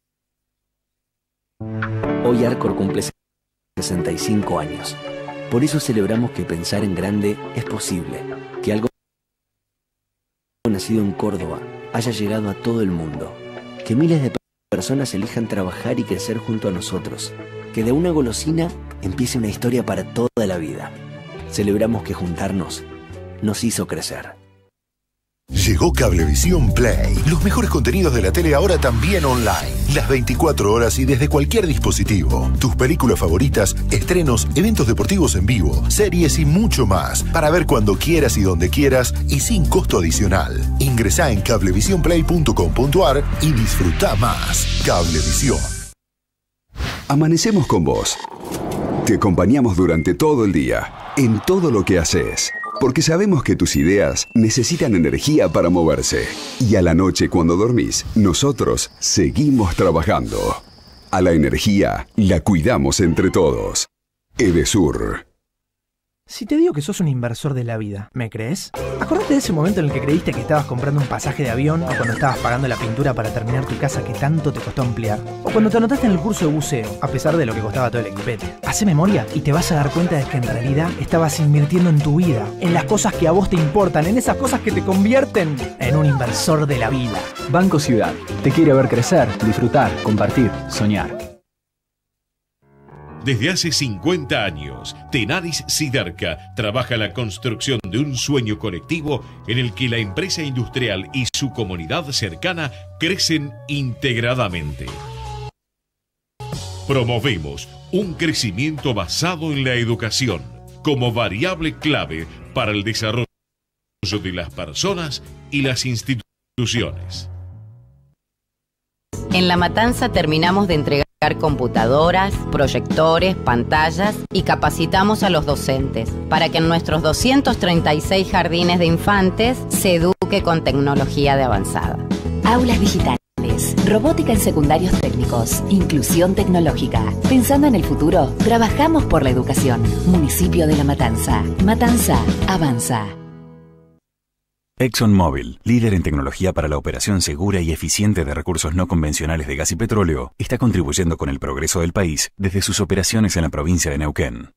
Hoy Arcor cumple 65 años. Por eso celebramos que pensar en grande es posible. Que algo nacido en Córdoba haya llegado a todo el mundo. Que miles de personas elijan trabajar y crecer junto a nosotros. Que de una golosina empiece una historia para toda la vida. Celebramos que juntarnos nos hizo crecer. Llegó Cablevisión Play. Los mejores contenidos de la tele ahora también online. Las 24 horas y desde cualquier dispositivo. Tus películas favoritas, estrenos, eventos deportivos en vivo, series y mucho más. Para ver cuando quieras y donde quieras y sin costo adicional. Ingresá en cablevisionplay.com.ar y disfruta más. Cablevisión. Amanecemos con vos. Te acompañamos durante todo el día, en todo lo que haces. Porque sabemos que tus ideas necesitan energía para moverse. Y a la noche cuando dormís, nosotros seguimos trabajando. A la energía la cuidamos entre todos. Edesur. Si te digo que sos un inversor de la vida, ¿me crees? Acordate de ese momento en el que creíste que estabas comprando un pasaje de avión, o cuando estabas pagando la pintura para terminar tu casa que tanto te costó ampliar, o cuando te anotaste en el curso de buceo, a pesar de lo que costaba todo el equipete. Hacé memoria y te vas a dar cuenta de que en realidad estabas invirtiendo en tu vida, en las cosas que a vos te importan, en esas cosas que te convierten en un inversor de la vida. Banco Ciudad te quiere ver crecer, disfrutar, compartir, soñar. Desde hace 50 años, Tenaris Siderca trabaja la construcción de un sueño colectivo en el que la empresa industrial y su comunidad cercana crecen integradamente. Promovemos un crecimiento basado en la educación como variable clave para el desarrollo de las personas y las instituciones. En La Matanza terminamos de entregar computadoras, proyectores, pantallas y capacitamos a los docentes para que en nuestros 236 jardines de infantes se eduque con tecnología de avanzada. Aulas digitales, robótica en secundarios técnicos, inclusión tecnológica. Pensando en el futuro, trabajamos por la educación. Municipio de La Matanza. Matanza avanza. ExxonMobil, líder en tecnología para la operación segura y eficiente de recursos no convencionales de gas y petróleo, está contribuyendo con el progreso del país desde sus operaciones en la provincia de Neuquén.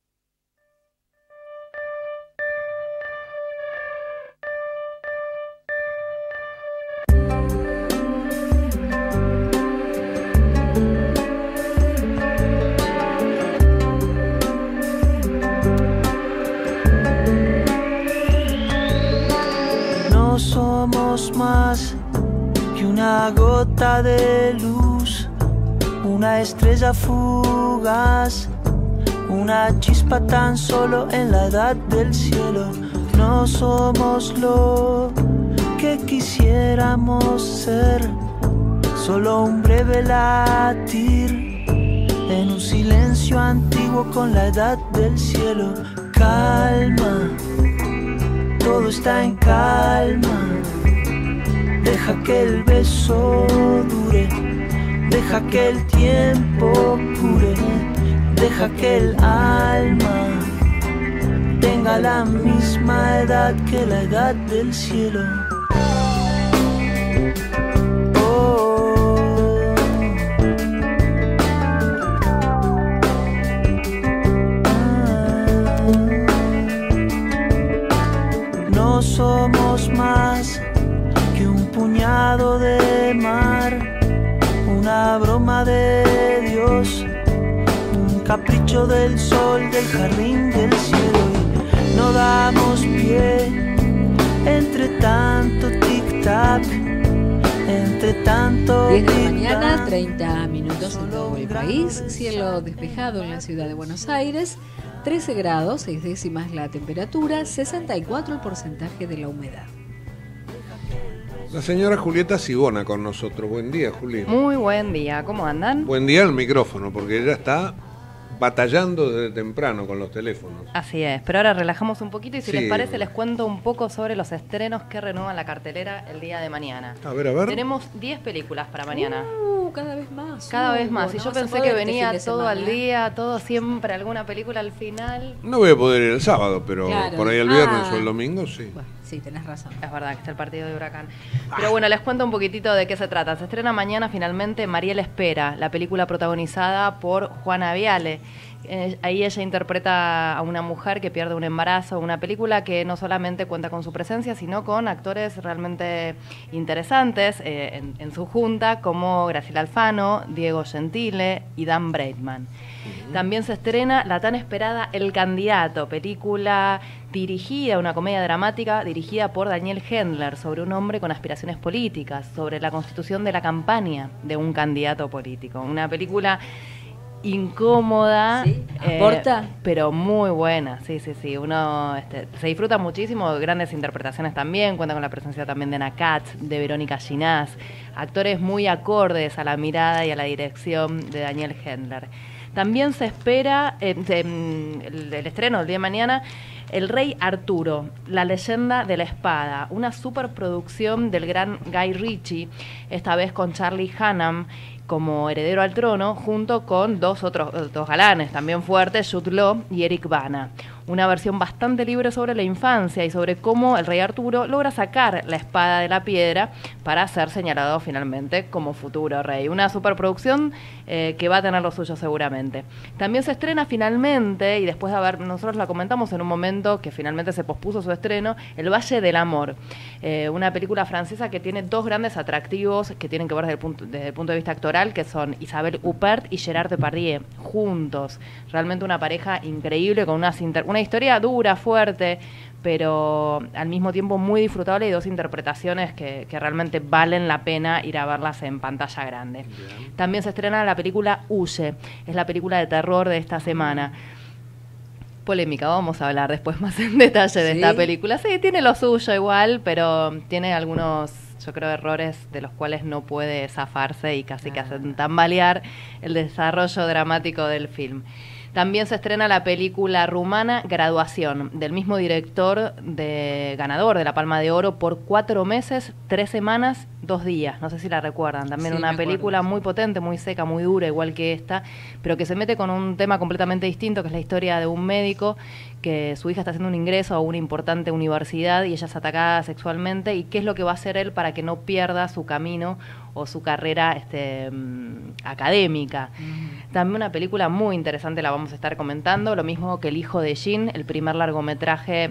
Somos más que una gota de luz, una estrella fugaz, una chispa tan solo en la edad del cielo. No somos lo que quisiéramos ser, solo un breve latir en un silencio antiguo con la edad del cielo. Calma, todo está en calma. Deja que el beso dure, deja que el tiempo cure, deja que el alma tenga la misma edad que la edad del cielo. No somos más que un puñado de mar capricho del sol, del jardín, del cielo, y no damos pie entre tanto tic-tac, entre tanto 10 de la mañana, 30 minutos en todo el país. Cielo despejado en la ciudad de Buenos Aires, 13 grados, 6 décimas la temperatura, 64 el porcentaje de la humedad. La señora Julieta Sibona con nosotros. Buen día, Juli. Muy buen día, ¿cómo andan? Buen día al micrófono, porque ella está batallando desde temprano con los teléfonos. Así es, pero ahora relajamos un poquito y si Sí. les parece les cuento un poco sobre los estrenos que renuevan la cartelera el día de mañana. A ver, a ver. Tenemos 10 películas para mañana. Cada vez más. Cada vez más. Y No yo vas a pensé poder que este venía fin de todo semana, al día, todo siempre, alguna película al final. No voy a poder ir el sábado, pero Claro. por ahí el viernes o el domingo sí. Bueno, sí, tenés razón. Es verdad que está el partido de Huracán. Pero bueno, les cuento un poquitito de qué se trata. Se estrena mañana finalmente Mariela Espera, la película protagonizada por Juana Viale. Ahí ella interpreta a una mujer que pierde un embarazo, una película que no solamente cuenta con su presencia, sino con actores realmente interesantes en su junta, como Graciela Alfano, Diego Gentile y Dan Breitman. También se estrena la tan esperada El Candidato, película dirigida, una comedia dramática dirigida por Daniel Hendler, sobre un hombre con aspiraciones políticas, sobre la constitución de la campaña de un candidato político. Una película incómoda, ¿Sí? ¿Aporta? pero muy buena, sí. Uno se disfruta muchísimo, grandes interpretaciones también, cuenta con la presencia también de Ana Katz, de Verónica Ginás, actores muy acordes a la mirada y a la dirección de Daniel Hendler. También se espera el estreno el día de mañana, El Rey Arturo, la leyenda de la espada, una superproducción del gran Guy Ritchie, esta vez con Charlie Hunnam como heredero al trono, junto con dos galanes también fuertes, Jude Law y Eric Bana. Una versión bastante libre sobre la infancia y sobre cómo el rey Arturo logra sacar la espada de la piedra para ser señalado finalmente como futuro rey. Una superproducción que va a tener lo suyo seguramente. También se estrena finalmente, y después de nosotros la comentamos en un momento que finalmente se pospuso su estreno, El Valle del Amor. Una película francesa que tiene dos grandes atractivos que tienen que ver desde el punto de vista actoral, que son Isabelle Huppert y Gerard Depardieu, juntos. Realmente una pareja increíble, con una historia dura, fuerte, pero al mismo tiempo muy disfrutable, y dos interpretaciones que realmente valen la pena ir a verlas en pantalla grande. Bien. También se estrena la película Huye, es la película de terror de esta semana. Polémica, vamos a hablar después más en detalle de esta película. Sí, tiene lo suyo igual, pero tiene algunos, yo creo, errores de los cuales no puede zafarse y casi que hacen tambalear el desarrollo dramático del film. También se estrena la película rumana Graduación, del mismo director ganador de la Palma de Oro por 4 meses, 3 semanas, 2 días. No sé si la recuerdan. También una película muy potente, muy seca, muy dura, igual que esta, pero que se mete con un tema completamente distinto, que es la historia de un médico que su hija está haciendo un ingreso a una importante universidad y ella es atacada sexualmente, y qué es lo que va a hacer él para que no pierda su camino o su carrera académica. También una película muy interesante, la vamos a estar comentando, lo mismo que El hijo de Jean, el primer largometraje,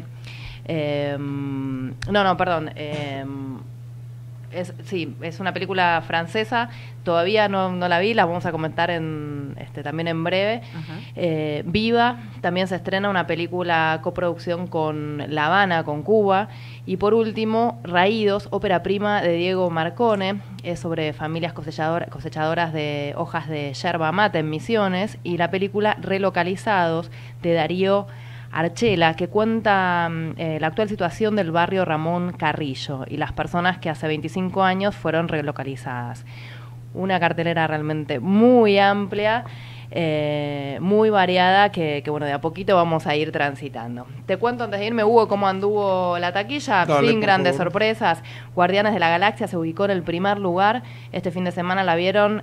es una película francesa, todavía no la vi, la vamos a comentar también en breve. Viva, también se estrena una película coproducción con La Habana, con Cuba. Y por último, Raídos, ópera prima de Diego Marcone, es sobre familias cosechadoras de hojas de yerba mate en Misiones, y la película Relocalizados de Darío Archela, que cuenta la actual situación del barrio Ramón Carrillo y las personas que hace 25 años fueron relocalizadas. Una cartelera realmente muy amplia, muy variada, que bueno, de a poquito vamos a ir transitando. Te cuento antes de irme, Hugo, cómo anduvo la taquilla. Dale, sin grandes sorpresas. Guardianes de la Galaxia se ubicó en el primer lugar. Este fin de semana la vieron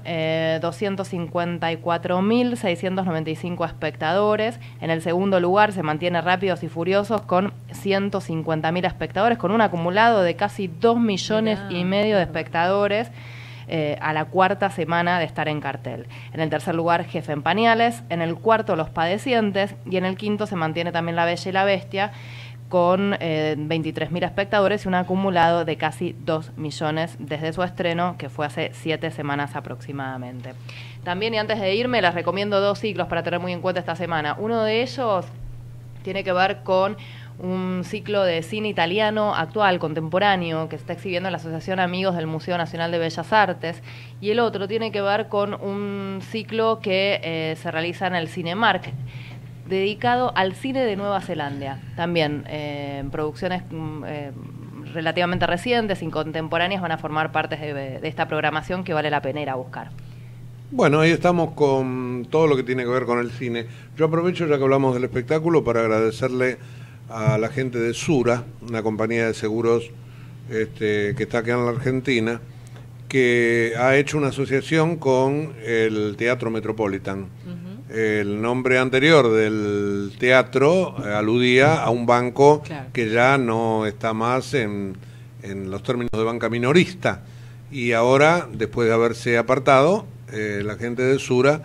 254.695 espectadores. En el segundo lugar se mantiene Rápidos y Furiosos con 150.000 espectadores, con un acumulado de casi 2,5 millones de espectadores. A la cuarta semana de estar en cartel. En el tercer lugar, Jefe en Pañales. En el cuarto, Los Padecientes. Y en el quinto se mantiene también La Bella y la Bestia, con 23.000 espectadores y un acumulado de casi 2 millones desde su estreno, que fue hace 7 semanas aproximadamente. También, y antes de irme, les recomiendo 2 ciclos para tener muy en cuenta esta semana. Uno de ellos tiene que ver con un ciclo de cine italiano actual, contemporáneo, que se está exhibiendo en la Asociación Amigos del Museo Nacional de Bellas Artes, y el otro tiene que ver con un ciclo que se realiza en el Cinemark, dedicado al cine de Nueva Zelanda. También producciones relativamente recientes y contemporáneas van a formar parte de esta programación que vale la pena ir a buscar. Bueno, ahí estamos con todo lo que tiene que ver con el cine. Yo aprovecho, ya que hablamos del espectáculo, para agradecerle a la gente de Sura, una compañía de seguros que está acá en la Argentina, que ha hecho una asociación con el Teatro Metropolitan. El nombre anterior del teatro aludía a un banco que ya no está más en los términos de banca minorista, y ahora, después de haberse apartado, la gente de Sura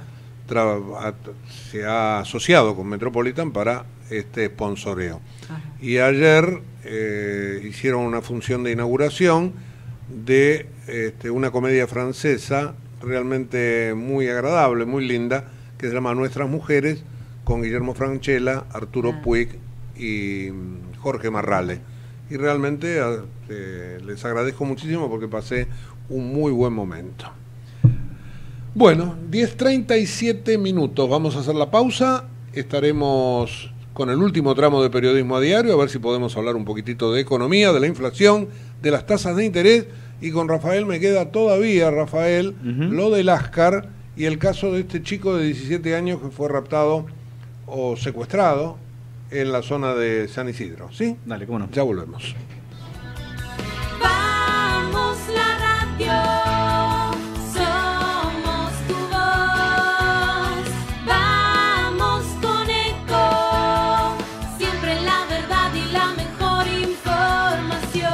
se ha asociado con Metropolitan para este sponsoreo. Y ayer hicieron una función de inauguración de una comedia francesa realmente muy agradable, muy linda, que se llama Nuestras Mujeres, con Guillermo Francella, Arturo Puig y Jorge Marrale. Y realmente les agradezco muchísimo porque pasé un muy buen momento. Bueno, 10:37 minutos, vamos a hacer la pausa, estaremos con el último tramo de Periodismo a Diario, a ver si podemos hablar un poquitito de economía, de la inflación, de las tasas de interés, y con Rafael me queda todavía, Rafael, lo del Ascar y el caso de este chico de 17 años que fue raptado o secuestrado en la zona de San Isidro, ¿sí? Dale, cómo no. Ya volvemos. Vamos la radio, somos tu voz. Vamos con Eco, siempre la verdad y la mejor información.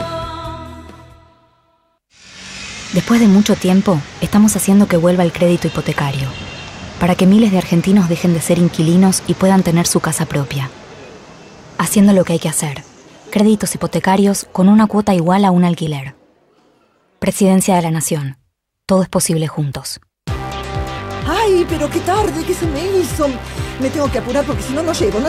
Después de mucho tiempo, estamos haciendo que vuelva el crédito hipotecario, para que miles de argentinos dejen de ser inquilinos y puedan tener su casa propia. Haciendo lo que hay que hacer. Créditos hipotecarios con una cuota igual a un alquiler. Presidencia de la Nación. Todo es posible juntos. ¡Ay, pero qué tarde! ¿Qué se me hizo? Me tengo que apurar porque si no, no llego.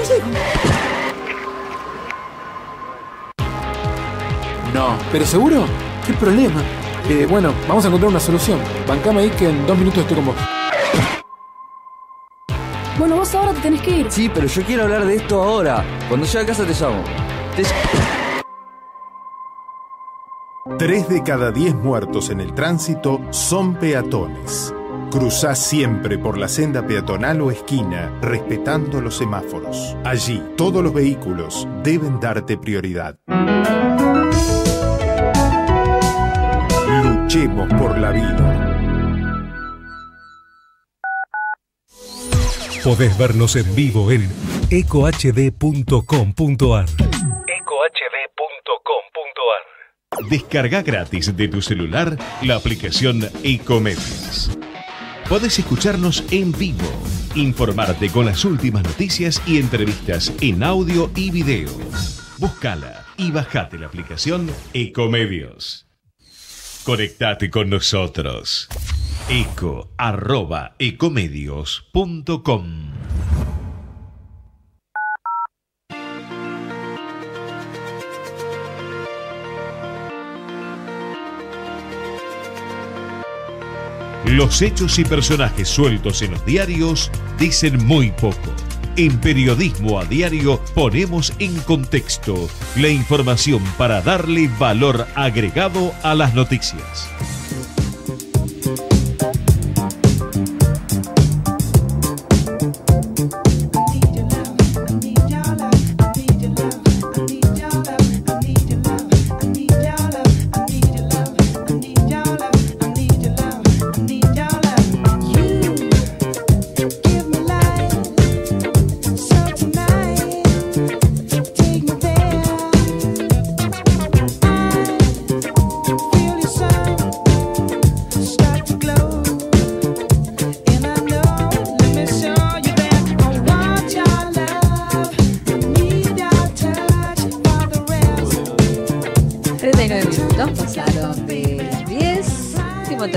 No, ¿pero seguro? ¿Qué problema? Bueno, vamos a encontrar una solución. Bancame ahí que en 2 minutos estoy con vos. Bueno, vos ahora te tenés que ir. Sí, pero yo quiero hablar de esto ahora. Cuando llegue a casa te llamo. 3 de cada 10 muertos en el tránsito son peatones. Cruzá siempre por la senda peatonal o esquina, respetando los semáforos. Allí, todos los vehículos deben darte prioridad. Luchemos por la vida. Podés vernos en vivo en ecohd.com.ar. Descarga gratis de tu celular la aplicación Ecomedios. Podés escucharnos en vivo, informarte con las últimas noticias y entrevistas en audio y video. Búscala y bajate la aplicación Ecomedios. Conectate con nosotros. eco@ecomedios.com. Los hechos y personajes sueltos en los diarios dicen muy poco. En Periodismo a Diario ponemos en contexto la información para darle valor agregado a las noticias.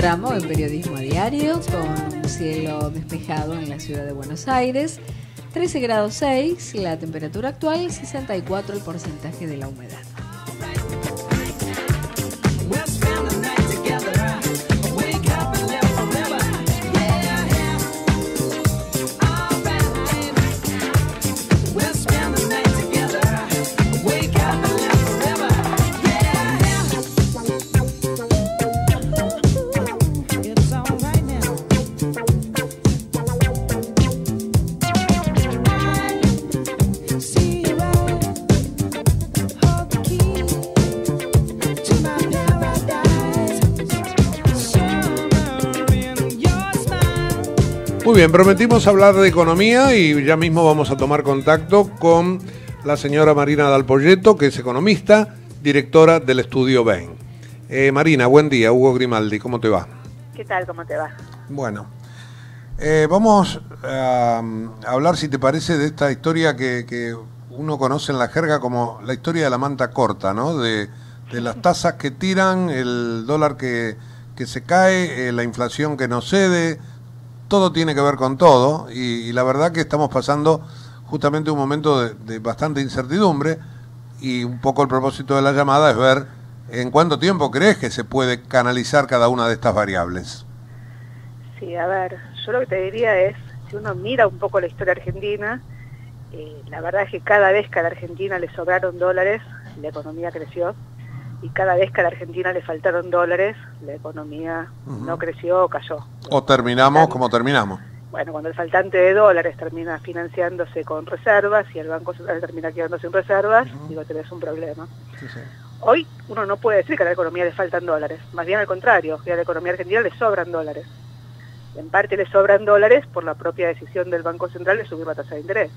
tramo en Periodismo a Diario, con un cielo despejado en la ciudad de Buenos Aires, 13 grados 6, la temperatura actual, 64 el porcentaje de la humedad. Muy bien, prometimos hablar de economía y ya mismo vamos a tomar contacto con la señora Marina Dalpolletto, que es economista, directora del estudio Bain. Marina, buen día. Hugo Grimaldi, ¿cómo te va? ¿Qué tal? ¿Cómo te va? Bueno, vamos a hablar, si te parece, de esta historia que uno conoce en la jerga como la historia de la manta corta, ¿no? De las tasas que tiran, el dólar que se cae, la inflación que no cede. Todo tiene que ver con todo y la verdad que estamos pasando justamente un momento de bastante incertidumbre y un poco el propósito de la llamada es ver en cuánto tiempo crees que se puede canalizar cada una de estas variables. Sí, a ver, yo lo que te diría es, si uno mira un poco la historia argentina, la verdad es que cada vez que a la Argentina le sobraron dólares, la economía creció. Y cada vez que a la Argentina le faltaron dólares, la economía no creció o cayó. O terminamos como terminamos. Bueno, cuando el faltante de dólares termina financiándose con reservas y el Banco Central termina quedando sin reservas, digo, tenés un problema. Sí, sí. Hoy uno no puede decir que a la economía le faltan dólares, más bien al contrario, que a la economía argentina le sobran dólares. En parte le sobran dólares por la propia decisión del Banco Central de subir la tasa de interés.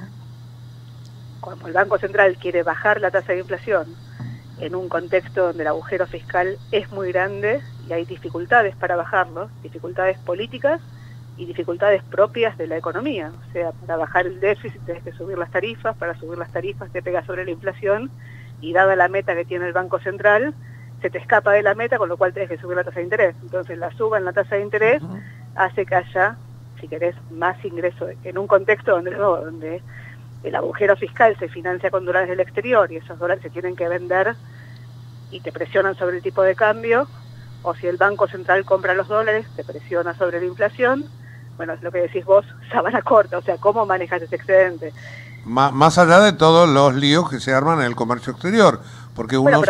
Como el Banco Central quiere bajar la tasa de inflación, en un contexto donde el agujero fiscal es muy grande y hay dificultades para bajarlo, dificultades políticas y dificultades propias de la economía. O sea, para bajar el déficit tenés que subir las tarifas, para subir las tarifas te pega sobre la inflación y dada la meta que tiene el Banco Central, se te escapa de la meta, con lo cual tenés que subir la tasa de interés. Entonces la suba en la tasa de interés hace que haya, si querés, más ingresos en un contexto donde el agujero fiscal se financia con dólares del exterior y esos dólares se tienen que vender y te presionan sobre el tipo de cambio, o si el Banco Central compra los dólares, te presiona sobre la inflación. Bueno, es lo que decís vos, sábana corta, o sea, ¿cómo manejas ese excedente? Más allá de todos los líos que se arman en el comercio exterior, porque uno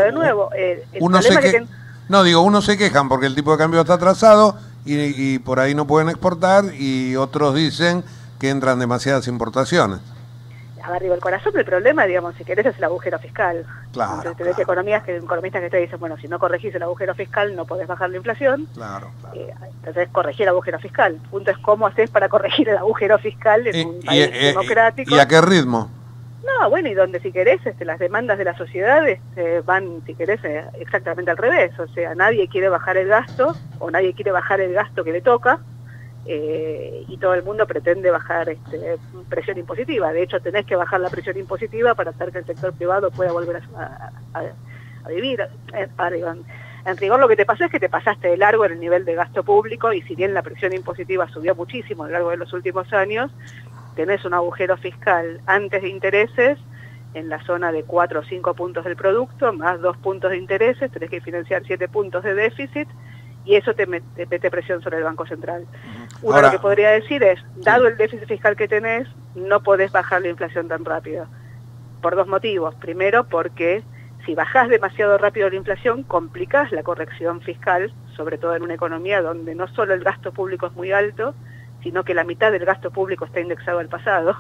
se quejan porque el tipo de cambio está atrasado y por ahí no pueden exportar y otros dicen que entran demasiadas importaciones. A ver, digo, el corazón del problema, digamos, si querés, es el agujero fiscal. Claro. Entonces, tenés economistas que te dicen, bueno, si no corregís el agujero fiscal, no podés bajar la inflación. Claro. Entonces, corregir el agujero fiscal. El punto es cómo haces para corregir el agujero fiscal en un país democrático. ¿Y a qué ritmo? No, bueno, y donde, si querés, las demandas de la sociedad van, si querés, exactamente al revés. O sea, nadie quiere bajar el gasto, o nadie quiere bajar el gasto que le toca. Y todo el mundo pretende bajar presión impositiva. De hecho, tenés que bajar la presión impositiva para hacer que el sector privado pueda volver a vivir. En rigor, lo que te pasó es que te pasaste de largo en el nivel de gasto público y si bien la presión impositiva subió muchísimo a lo largo de los últimos años, tenés un agujero fiscal antes de intereses en la zona de 4 o 5 puntos del producto, más 2 puntos de intereses, tenés que financiar 7 puntos de déficit, y eso te mete presión sobre el Banco Central. Uno lo que podría decir es, dado el déficit fiscal que tenés, no podés bajar la inflación tan rápido. Por dos motivos. Primero, porque si bajás demasiado rápido la inflación, complicás la corrección fiscal, sobre todo en una economía donde no solo el gasto público es muy alto, sino que la mitad del gasto público está indexado al pasado.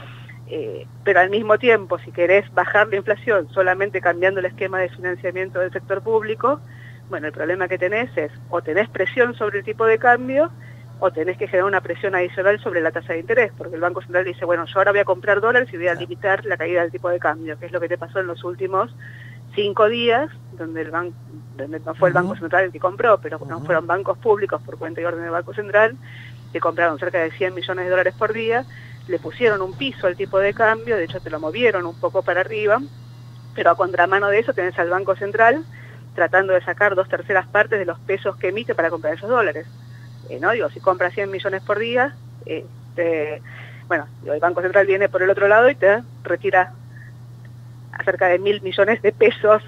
Pero al mismo tiempo, si querés bajar la inflación solamente cambiando el esquema de financiamiento del sector público, bueno, el problema que tenés es, o tenés presión sobre el tipo de cambio, o tenés que generar una presión adicional sobre la tasa de interés, porque el Banco Central dice, bueno, yo ahora voy a comprar dólares y voy a limitar la caída del tipo de cambio, que es lo que te pasó en los últimos 5 días, donde no fue el Banco Central el que compró, pero no fueron bancos públicos por cuenta y orden del Banco Central, que compraron cerca de 100 millones de dólares por día, le pusieron un piso al tipo de cambio, de hecho te lo movieron un poco para arriba, pero a contramano de eso tenés al Banco Central tratando de sacar 2/3 partes de los pesos que emite para comprar esos dólares. ¿No? Digo, si compras 100 millones por día, bueno, el Banco Central viene por el otro lado y te retira cerca de 1.000 millones de pesos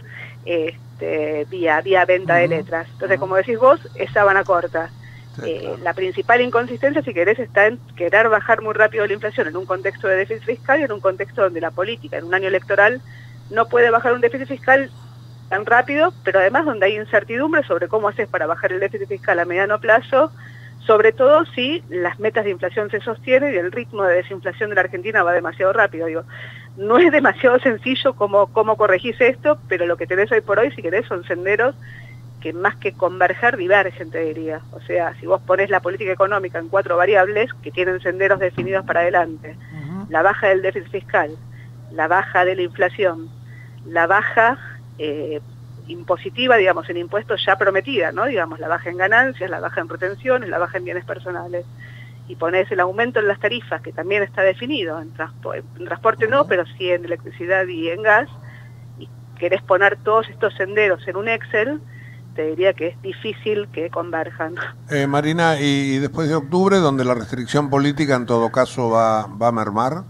vía venta de letras. Entonces, como decís vos, es sábana corta. La principal inconsistencia, si querés, está en querer bajar muy rápido la inflación en un contexto de déficit fiscal y en un contexto donde la política, en un año electoral, no puede bajar un déficit fiscal tan rápido, pero además donde hay incertidumbre sobre cómo haces para bajar el déficit fiscal a mediano plazo, sobre todo si las metas de inflación se sostienen y el ritmo de desinflación de la Argentina va demasiado rápido. Digo, no es demasiado sencillo cómo corregís esto, pero lo que tenés hoy por hoy, si querés, son senderos que más que converger, divergen, te diría. O sea, si vos ponés la política económica en 4 variables que tienen senderos definidos para adelante, la baja del déficit fiscal, la baja de la inflación, la baja impositiva, digamos, en impuestos ya prometida, ¿no? Digamos, la baja en ganancias, la baja en retenciones, la baja en bienes personales. Y ponés el aumento en las tarifas, que también está definido, en transporte no, pero sí en electricidad y en gas, y querés poner todos estos senderos en un Excel, te diría que es difícil que converjan. Marina, y después de octubre, donde la restricción política en todo caso va a mermar.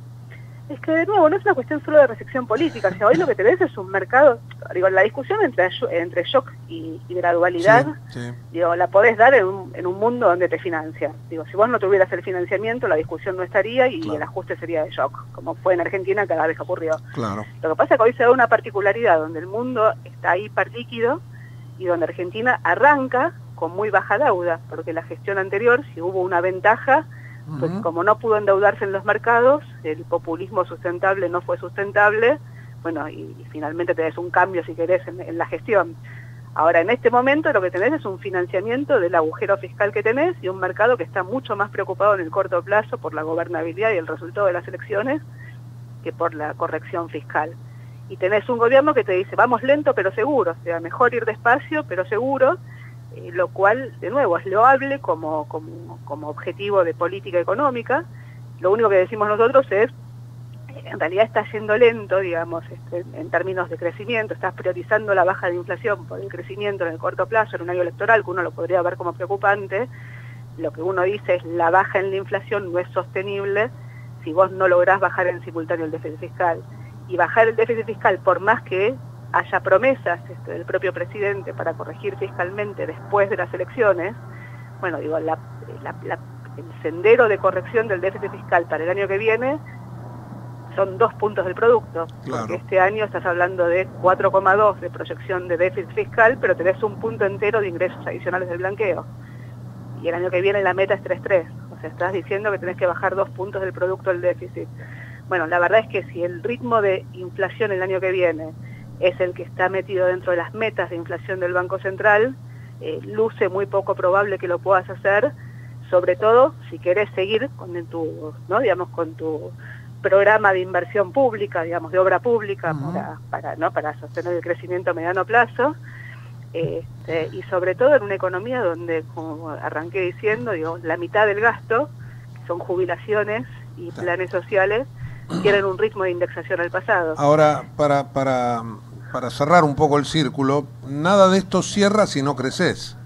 Es que de nuevo no es una cuestión solo de restricción política, o sea, hoy lo que tenés es un mercado, digo, la discusión entre shock y gradualidad, digo, la podés dar en un mundo donde te financia. Digo, si vos no tuvieras el financiamiento, la discusión no estaría y el ajuste sería de shock, como fue en Argentina cada vez que ocurrió. Lo que pasa es que hoy se da una particularidad donde el mundo está hiperlíquido y donde Argentina arranca con muy baja deuda, porque la gestión anterior, si hubo una ventaja, pues como no pudo endeudarse en los mercados, el populismo sustentable no fue sustentable, bueno, y finalmente tenés un cambio, si querés, en la gestión. Ahora, en este momento lo que tenés es un financiamiento del agujero fiscal que tenés y un mercado que está mucho más preocupado en el corto plazo por la gobernabilidad y el resultado de las elecciones que por la corrección fiscal. Y tenés un gobierno que te dice, vamos lento pero seguro, o sea, mejor ir despacio pero seguro, lo cual, de nuevo, es loable como objetivo de política económica. Lo único que decimos nosotros es, en realidad está yendo lento, digamos, en términos de crecimiento, estás priorizando la baja de inflación por el crecimiento en el corto plazo, en un año electoral, que uno lo podría ver como preocupante. Lo que uno dice es, la baja en la inflación no es sostenible si vos no lográs bajar en simultáneo el déficit fiscal. Y bajar el déficit fiscal, por más que haya promesas del propio presidente para corregir fiscalmente después de las elecciones, bueno, digo, el sendero de corrección del déficit fiscal para el año que viene son 2 puntos del producto. Porque este año estás hablando de 4,2 de proyección de déficit fiscal, pero tenés un punto entero de ingresos adicionales del blanqueo. Y el año que viene la meta es 3,3. O sea, estás diciendo que tenés que bajar 2 puntos del producto del déficit. Bueno, la verdad es que si el ritmo de inflación el año que viene es el que está metido dentro de las metas de inflación del Banco Central, luce muy poco probable que lo puedas hacer, sobre todo si querés seguir con tu, ¿no? digamos, con tu programa de inversión pública, digamos, de obra pública, para sostener el crecimiento a mediano plazo, y sobre todo en una economía donde, como arranqué diciendo, digo, la mitad del gasto, que son jubilaciones y planes sociales, tienen un ritmo de indexación al pasado. Ahora, para cerrar un poco el círculo, nada de esto cierra si no creces.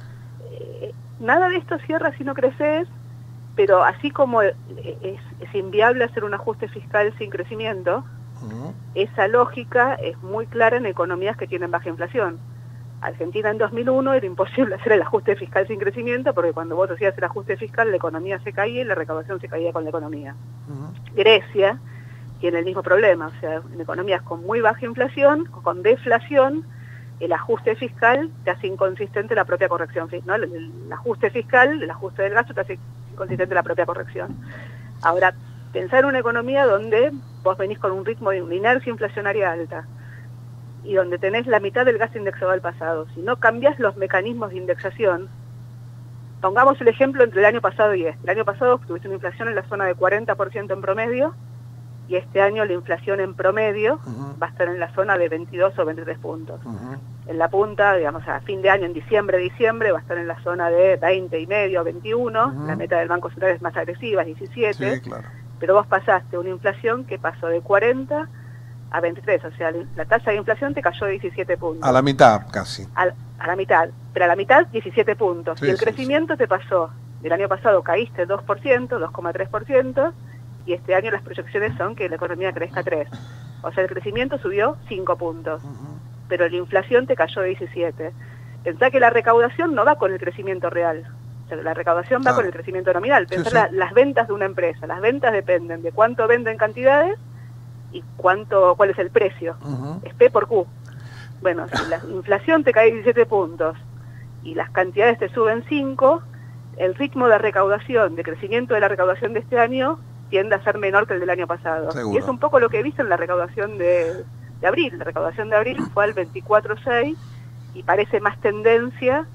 Nada de esto cierra si no creces, pero así como es inviable hacer un ajuste fiscal sin crecimiento, esa lógica es muy clara en economías que tienen baja inflación. Argentina en 2001 era imposible hacer el ajuste fiscal sin crecimiento, porque cuando vos hacías el ajuste fiscal la economía se caía y la recaudación se caía con la economía. Grecia tiene el mismo problema, o sea, en economías con muy baja inflación, con deflación, el ajuste fiscal te hace inconsistente la propia corrección fiscal, ¿no? El ajuste fiscal, el ajuste del gasto te hace inconsistente la propia corrección. Ahora, pensar en una economía donde vos venís con un ritmo de una inercia inflacionaria alta y donde tenés la mitad del gasto indexado al pasado, si no cambias los mecanismos de indexación, pongamos el ejemplo entre el año pasado y este. El año pasado tuviste una inflación en la zona de 40% en promedio, y este año la inflación en promedio va a estar en la zona de 22 o 23 puntos. En la punta, digamos, a fin de año, en diciembre, va a estar en la zona de 20,5, 21, la meta del Banco Central es más agresiva, es 17, pero vos pasaste una inflación que pasó de 40 a 23, o sea, la tasa de inflación te cayó 17 puntos. A la mitad casi. A la mitad, pero a la mitad 17 puntos. Sí, y el sí, crecimiento te pasó, del año pasado caíste 2%, 2,3%, y este año las proyecciones son que la economía crezca 3%. O sea, el crecimiento subió 5 puntos, pero la inflación te cayó 17. Pensá que la recaudación no va con el crecimiento real. O sea, la recaudación va con el crecimiento nominal. Pensá las ventas de una empresa. Las ventas dependen de cuánto vende en cantidades y cuál es el precio. Es P por Q. Bueno, si la inflación te cae 17 puntos y las cantidades te suben 5, el ritmo de recaudación, de crecimiento de la recaudación de este año, tiende a ser menor que el del año pasado. Seguro. Y es un poco lo que viste en la recaudación de abril. La recaudación de abril fue al 24,6 y parece más tendencia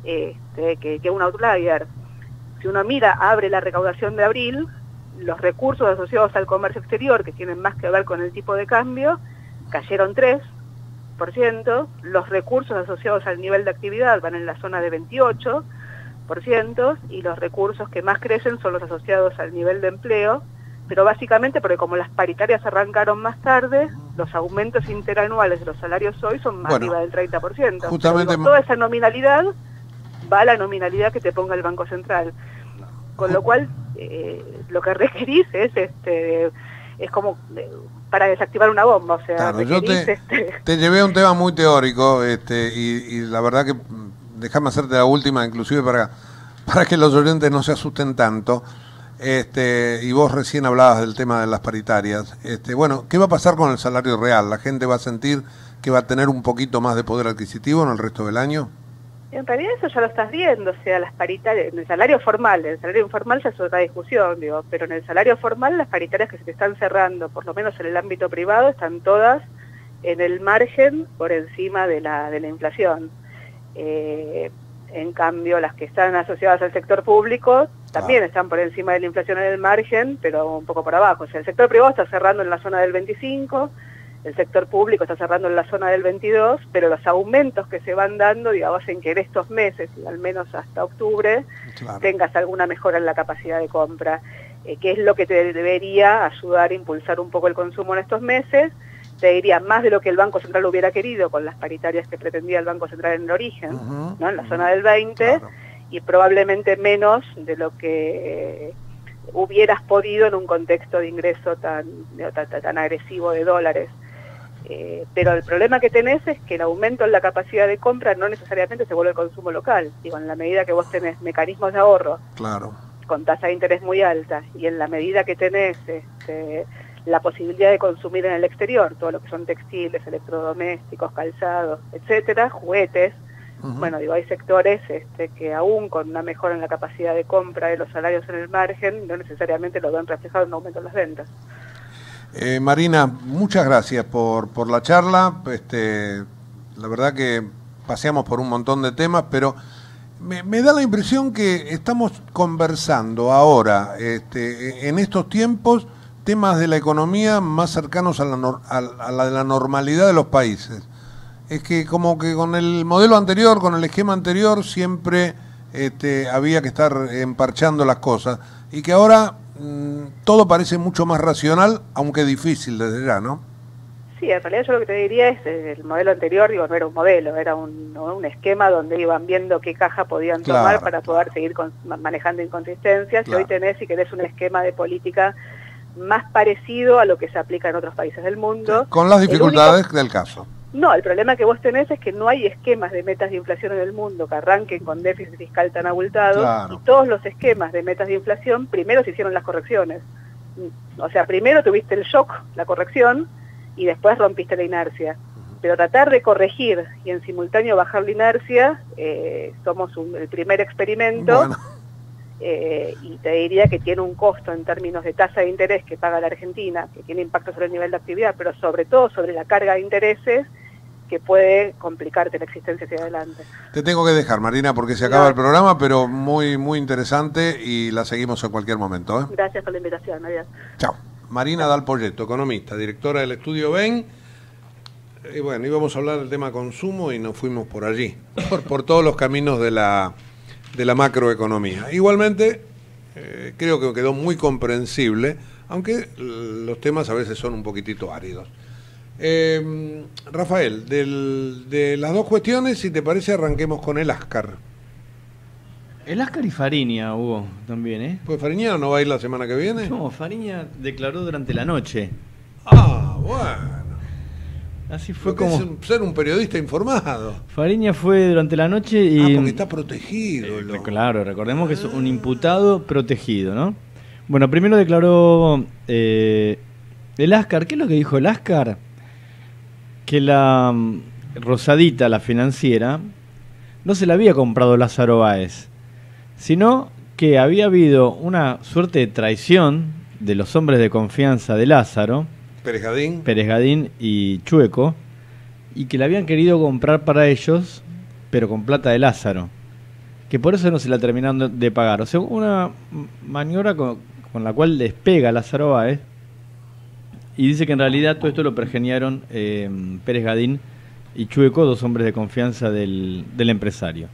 que un outlier. Si uno abre la recaudación de abril, los recursos asociados al comercio exterior, que tienen más que ver con el tipo de cambio, cayeron 3%, los recursos asociados al nivel de actividad van en la zona de 28%, y los recursos que más crecen son los asociados al nivel de empleo, pero básicamente porque como las paritarias arrancaron más tarde, los aumentos interanuales de los salarios hoy son más arriba del 30%. Justamente toda esa nominalidad va a la nominalidad que te ponga el Banco Central. Con lo cual, lo que requerís es como para desactivar una bomba. O sea, claro, yo te llevé a un tema muy teórico y la verdad que déjame hacerte la última, inclusive para que los oyentes no se asusten tanto. Y vos recién hablabas del tema de las paritarias. Bueno, ¿qué va a pasar con el salario real? ¿La gente va a sentir que va a tener un poquito más de poder adquisitivo en el resto del año? En realidad eso ya lo estás viendo, o sea, las paritarias, en el salario informal ya es otra discusión, pero en el salario formal las paritarias que se te están cerrando, por lo menos en el ámbito privado, están todas en el margen por encima de la inflación. En cambio, las que están asociadas al sector público también están por encima de la inflación en el margen, pero un poco por abajo. O sea, el sector privado está cerrando en la zona del 25%, el sector público está cerrando en la zona del 22%, pero los aumentos que se van dando, hacen que en estos meses, y al menos hasta octubre, tengas alguna mejora en la capacidad de compra, que es lo que te debería ayudar a impulsar un poco el consumo en estos meses. Te diría más de lo que el Banco Central hubiera querido con las paritarias que pretendía el Banco Central en el origen, ¿no? En la zona del 20%, y probablemente menos de lo que hubieras podido en un contexto de ingreso tan agresivo de dólares. Pero el problema que tenés es que el aumento en la capacidad de compra no necesariamente se vuelve el consumo local. En la medida que vos tenés mecanismos de ahorro con tasa de interés muy alta, y en la medida que tenés la posibilidad de consumir en el exterior, todo lo que son textiles, electrodomésticos, calzados, etcétera, juguetes, hay sectores que aún con una mejora en la capacidad de compra de los salarios en el margen, no necesariamente lo ven reflejado en un aumento en las ventas. Marina, muchas gracias por la charla. La verdad que paseamos por un montón de temas, pero me da la impresión que estamos conversando ahora, en estos tiempos, temas de la economía más cercanos a la de la normalidad de los países. Es que como que con el modelo anterior, con el esquema anterior, siempre había que estar emparchando las cosas, y que ahora todo parece mucho más racional, aunque difícil desde ya, ¿no? Sí, en realidad yo lo que te diría es el modelo anterior, no era un modelo, era un esquema donde iban viendo qué caja podían tomar para poder seguir manejando inconsistencias, y hoy tenés, si querés, un esquema de política más parecido a lo que se aplica en otros países del mundo. Con las dificultades del caso. No, el problema que vos tenés es que no hay esquemas de metas de inflación en el mundo que arranquen con déficit fiscal tan abultado, y todos los esquemas de metas de inflación primero se hicieron las correcciones. O sea, primero tuviste el shock, la corrección, y después rompiste la inercia. Pero tratar de corregir y en simultáneo bajar la inercia, somos el primer experimento. Y te diría que tiene un costo en términos de tasa de interés que paga la Argentina, que tiene impacto sobre el nivel de actividad, pero sobre todo sobre la carga de intereses, que puede complicarte la existencia hacia adelante. Te tengo que dejar, Marina, porque se acaba el programa, pero muy, muy interesante, y la seguimos en cualquier momento. Gracias por la invitación, adiós. Chao. Marina Dal Poyetto, economista, directora del estudio BEN. Y bueno, íbamos a hablar del tema consumo y nos fuimos por allí, por todos los caminos de la macroeconomía. Igualmente, creo que quedó muy comprensible, aunque los temas a veces son un poquitito áridos. Rafael, de las dos cuestiones, si te parece, arranquemos con el Ascar. El Ascar y Fariña hubo también, ¿eh? Pues Fariña no va a ir la semana que viene. No, Fariña declaró durante la noche. Ah, bueno. Así fue Porque como... es ser un periodista informado. Fariña fue durante la noche y... porque está protegido. Claro, recordemos que es un imputado protegido, ¿no? Bueno, primero declaró el Ascar. ¿Qué es lo que dijo el Ascar? Que la Rosadita, la financiera, no se la había comprado Lázaro Báez, sino que había habido una suerte de traición de los hombres de confianza de Lázaro, Pérez Gadín y Chueco, y que la habían querido comprar para ellos, pero con plata de Lázaro, que por eso no se la terminaron de pagar. O sea, una maniobra con la cual despega Lázaro Báez, y dice que en realidad todo esto lo pergeniaron Pérez Gadín y Chueco, dos hombres de confianza del empresario.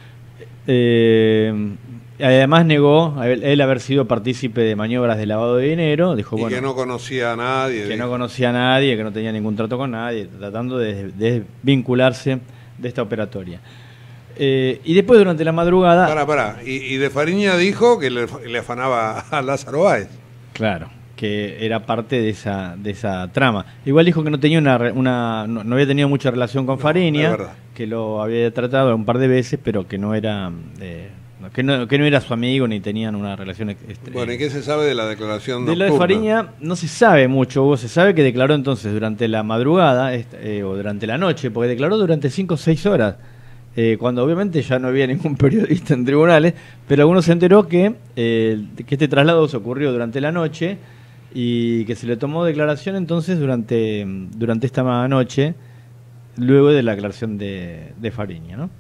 Además negó él haber sido partícipe de maniobras de lavado de dinero. Dijo, que no conocía a nadie. Que no conocía a nadie, que no tenía ningún trato con nadie, tratando de desvincularse de esta operatoria. Y después, durante la madrugada... Y de Fariña dijo que le afanaba a Lázaro Báez. Claro, que era parte de esa trama. Igual dijo que no tenía no había tenido mucha relación con Fariña, que lo había tratado un par de veces, pero que no era que no era su amigo ni tenían una relación Bueno, ¿y qué se sabe de la declaración de la de Fariña? No se sabe mucho, Hugo. Se sabe que declaró entonces durante la madrugada o durante la noche, porque declaró durante 5 o 6 horas, cuando obviamente ya no había ningún periodista en tribunales, pero algunos se enteró que este traslado se ocurrió durante la noche y que se le tomó declaración entonces durante esta noche, luego de la declaración de Fariña, ¿no?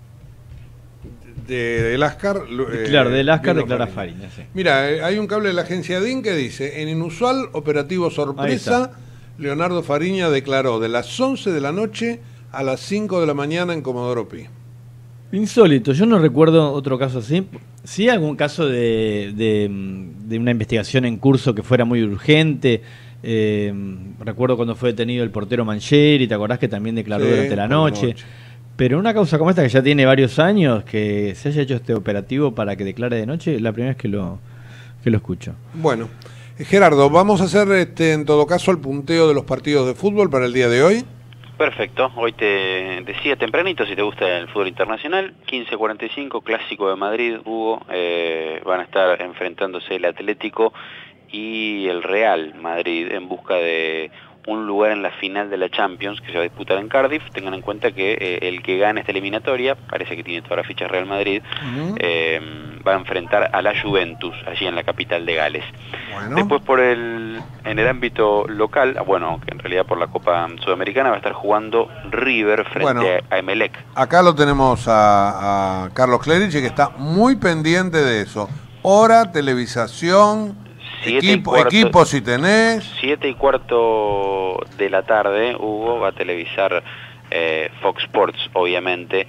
Del Ascar. Claro, del Ascar declara Fariña, sí. Mira, hay un cable de la agencia DIN que dice: en inusual operativo sorpresa, Leonardo Fariña declaró de las 11 de la noche a las 5 de la mañana en Comodoro Pi. Insólito, yo no recuerdo otro caso así. Sí, algún caso de una investigación en curso que fuera muy urgente. Recuerdo cuando fue detenido el portero Mangieri, ¿te acordás que también declaró durante la noche? Pero una causa como esta, que ya tiene varios años, que se haya hecho este operativo para que declare de noche, la primera vez que lo escucho. Bueno, Gerardo, vamos a hacer en todo caso el punteo de los partidos de fútbol para el día de hoy. Perfecto, hoy te decía tempranito, si te gusta el fútbol internacional, 15:45, Clásico de Madrid, Hugo, van a estar enfrentándose el Atlético y el Real Madrid en busca de un lugar en la final de la Champions que se va a disputar en Cardiff. Tengan en cuenta que el que gane esta eliminatoria, parece que tiene todas las fichas Real Madrid, va a enfrentar a la Juventus allí en la capital de Gales. Bueno. Después en el ámbito local, bueno, que en realidad por la Copa Sudamericana va a estar jugando River frente a Emelec. Acá lo tenemos a Carlos Clerici, que está muy pendiente de eso. Hora, televisación, equipo si tenés. 7:15 de la tarde, Hugo, va a televisar Fox Sports, obviamente,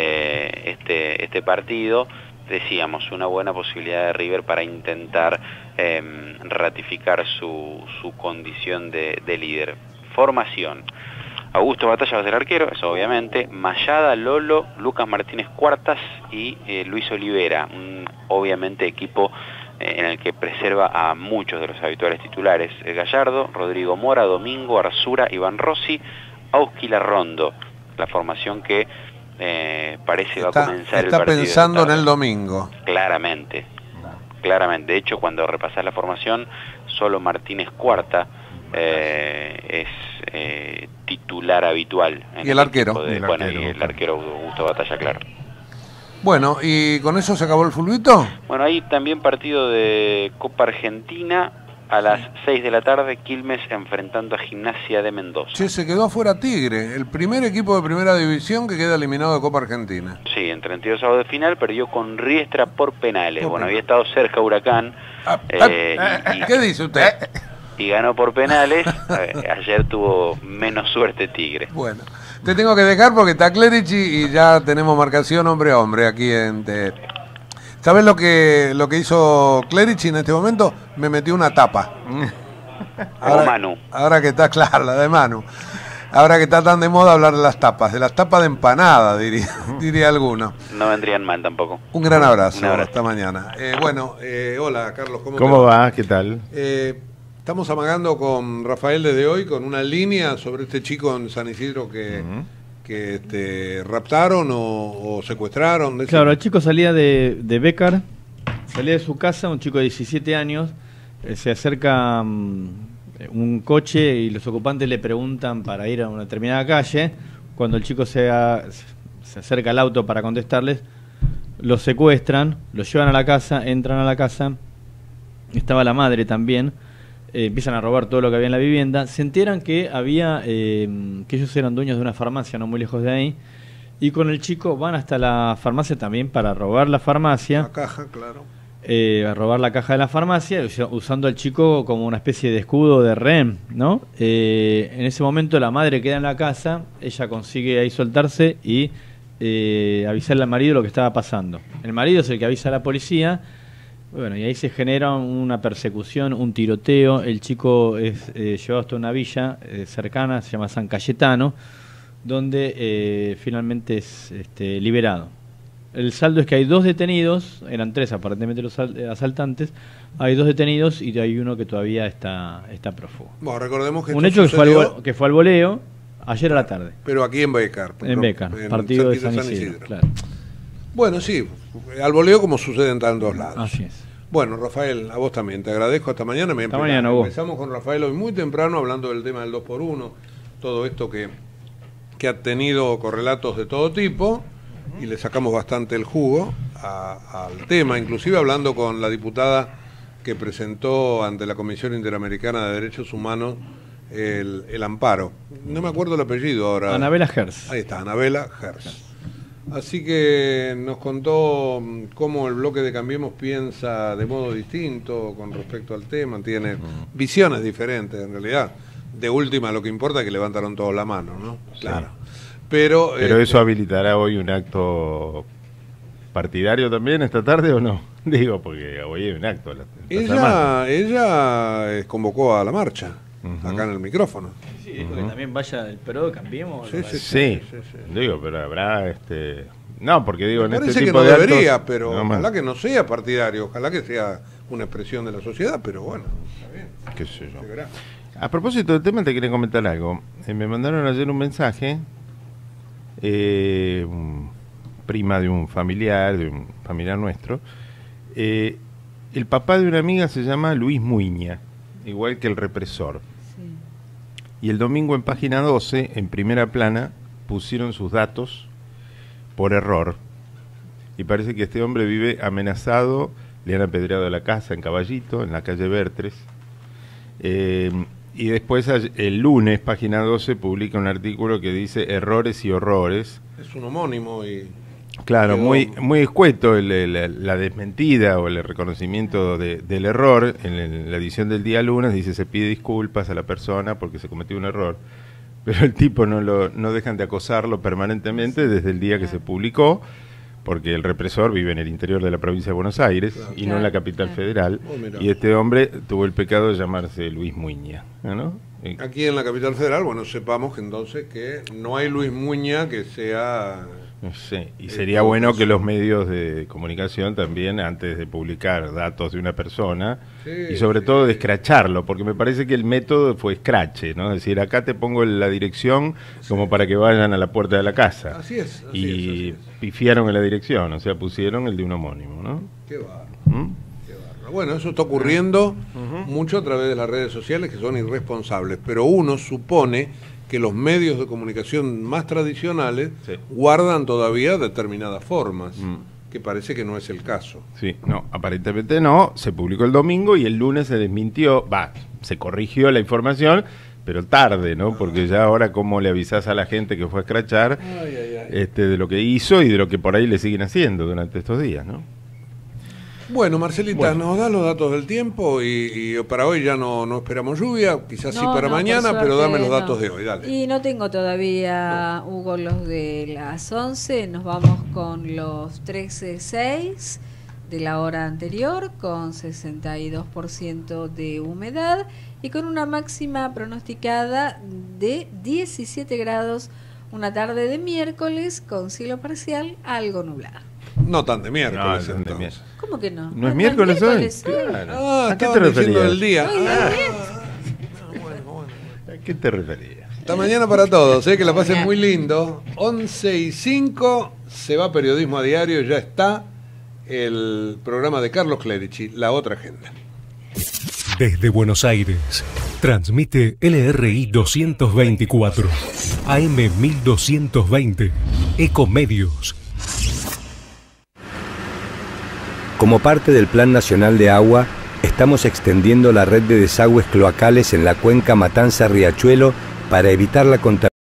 este partido. Decíamos, una buena posibilidad de River para intentar ratificar su condición de líder. Formación: Augusto Batalla va a ser arquero, eso obviamente. Mayada, Lolo, Lucas Martínez Cuartas y Luis Olivera. Obviamente equipo en el que preserva a muchos de los habituales titulares: Gallardo, Rodrigo Mora, Domingo, Arzura, Iván Rossi, Auski Larrondo. La formación que parece va a comenzar el partido. Está pensando en el domingo. Claramente. De hecho, cuando repasás la formación, solo Martínez Cuarta es titular habitual. ¿Y el arquero? Y el arquero Augusto Batalla, claro. Bueno, ¿y con eso se acabó el fulbito? Bueno, hay también partido de Copa Argentina a las 6 de la tarde, Quilmes enfrentando a Gimnasia de Mendoza. Che, se quedó afuera Tigre, el primer equipo de primera división que queda eliminado de Copa Argentina. Sí, en 32avos de final perdió con Riestra por penales. Bueno, había estado cerca Huracán. ¿Qué dice usted? Y ganó por penales. Ayer tuvo menos suerte Tigre. Bueno, te tengo que dejar porque está Clerici y ya tenemos marcación hombre a hombre aquí en... ¿Sabes lo que hizo Clerici en este momento? Me metió una tapa. Como Manu. Ahora que está clara, la de Manu. Ahora que está tan de moda hablar de las tapas de empanada, diría alguno. No vendrían mal tampoco. Un gran abrazo, hasta mañana. Hola Carlos, ¿Cómo va? ¿Qué tal? Estamos amagando con Rafael desde hoy con una línea sobre este chico en San Isidro que raptaron o secuestraron. Claro, el chico salía de Bécar, salía de su casa, un chico de 17 años, se acerca un coche y los ocupantes le preguntan para ir a una determinada calle. Cuando el chico se acerca al auto para contestarles, lo secuestran, lo llevan a la casa, entran a la casa, estaba la madre también, empiezan a robar todo lo que había en la vivienda, se enteran que había que ellos eran dueños de una farmacia no muy lejos de ahí, y con el chico van hasta la farmacia también para robar la farmacia. La caja, claro. A robar la caja de la farmacia, usando al chico como una especie de escudo de rehén, ¿no? En ese momento la madre queda en la casa, ella consigue ahí soltarse y avisarle al marido lo que estaba pasando. El marido es el que avisa a la policía, bueno, y ahí se genera una persecución, un tiroteo. El chico es llevado hasta una villa cercana, se llama San Cayetano, donde finalmente es liberado. El saldo es que hay 2 detenidos, eran 3 aparentemente los asaltantes, hay 2 detenidos y hay uno que todavía está prófugo. Bueno, recordemos que un hecho que fue al voleo ayer a la tarde. Pero aquí en Bécar. En Bécar, partido de San Isidro. Claro. Bueno, sí, al voleo como sucede en tantos lados. Así es. Bueno, Rafael, a vos también, te agradezco. Hasta mañana. Hasta mañana, vos. Empezamos con Rafael hoy muy temprano hablando del tema del 2x1, todo esto que ha tenido correlatos de todo tipo, y le sacamos bastante el jugo al tema, inclusive hablando con la diputada que presentó ante la Comisión Interamericana de Derechos Humanos el amparo. No me acuerdo el apellido ahora. Anabela Herz. Ahí está, Anabela Herz. Así que nos contó cómo el bloque de Cambiemos piensa de modo distinto con respecto al tema, tiene visiones diferentes en realidad. De última, lo que importa es que levantaron todos la mano, ¿no? Claro. Pero eso habilitará hoy un acto partidario también esta tarde o no? Digo, porque hoy hay un acto. Ella convocó a la marcha, acá en el micrófono. Sí, dijo que también vaya el PRO, Cambiemos. Sí. Digo, pero habrá No, porque digo, me en parece este que tipo no de debería, actos, pero ojalá que no sea partidario, ojalá que sea una expresión de la sociedad, pero bueno, está bien. Qué sé yo. A propósito del tema, te quería comentar algo. Me mandaron ayer un mensaje, prima de un familiar nuestro. El papá de una amiga se llama Luis Muiña, igual que el represor. Sí. Y el domingo en página 12, en primera plana, pusieron sus datos por error. Y parece que este hombre vive amenazado, le han apedreado la casa en Caballito, en la calle Bertres. Y después el lunes, página 12, publica un artículo que dice errores y horrores. Es un homónimo y... Claro, muy escueto la desmentida o el reconocimiento del error. En la edición del día lunes dice se pide disculpas a la persona porque se cometió un error. Pero el tipo no dejan de acosarlo permanentemente desde el día que se publicó, porque el represor vive en el interior de la provincia de Buenos Aires y no en la capital federal. Y este hombre tuvo el pecado de llamarse Luis Muiña, ¿no? Aquí en la capital federal, bueno, sepamos que entonces que no hay Luis Muiña que sea... Sí, y sería bueno que los medios de comunicación también, antes de publicar datos de una persona, y sobre todo de escracharlo, porque me parece que el método fue escrache, ¿no? Es decir, acá te pongo la dirección como para que vayan a la puerta de la casa. Así es. Y pifiaron en la dirección, o sea, pusieron el de un homónimo, ¿no? Qué bárbaro. Qué bárbaro. Bueno, eso está ocurriendo mucho a través de las redes sociales, que son irresponsables, pero uno supone que los medios de comunicación más tradicionales guardan todavía determinadas formas, que parece que no es el caso. Sí, no, aparentemente no, se publicó el domingo y el lunes se desmintió, se corrigió la información, pero tarde, ¿no? Porque ya ahora cómo le avisás a la gente que fue a escrachar de lo que hizo y de lo que por ahí le siguen haciendo durante estos días, ¿no? Bueno, Marcelita, nos da los datos del tiempo y para hoy ya no esperamos lluvia, quizás sí para mañana, pero dame los datos de hoy, dale. Y no tengo todavía, Hugo, los de las 11, nos vamos con los 13.6, de la hora anterior, con 62% de humedad y con una máxima pronosticada de 17 grados, una tarde de miércoles con cielo parcial algo nublado. No tan de miércoles, No, entonces. ¿Cómo que no? ¿No es miércoles hoy? Claro. ¿A qué te estaban diciendo referías? el día. ¿A qué te referías? Hasta mañana para todos, que la pasen muy lindo. 11:05, se va Periodismo a Diario, ya está el programa de Carlos Clerici, La Otra Agenda. Desde Buenos Aires, transmite LRI 224, AM 1220, Ecomedios. Como parte del Plan Nacional de Agua, estamos extendiendo la red de desagües cloacales en la cuenca Matanza-Riachuelo para evitar la contaminación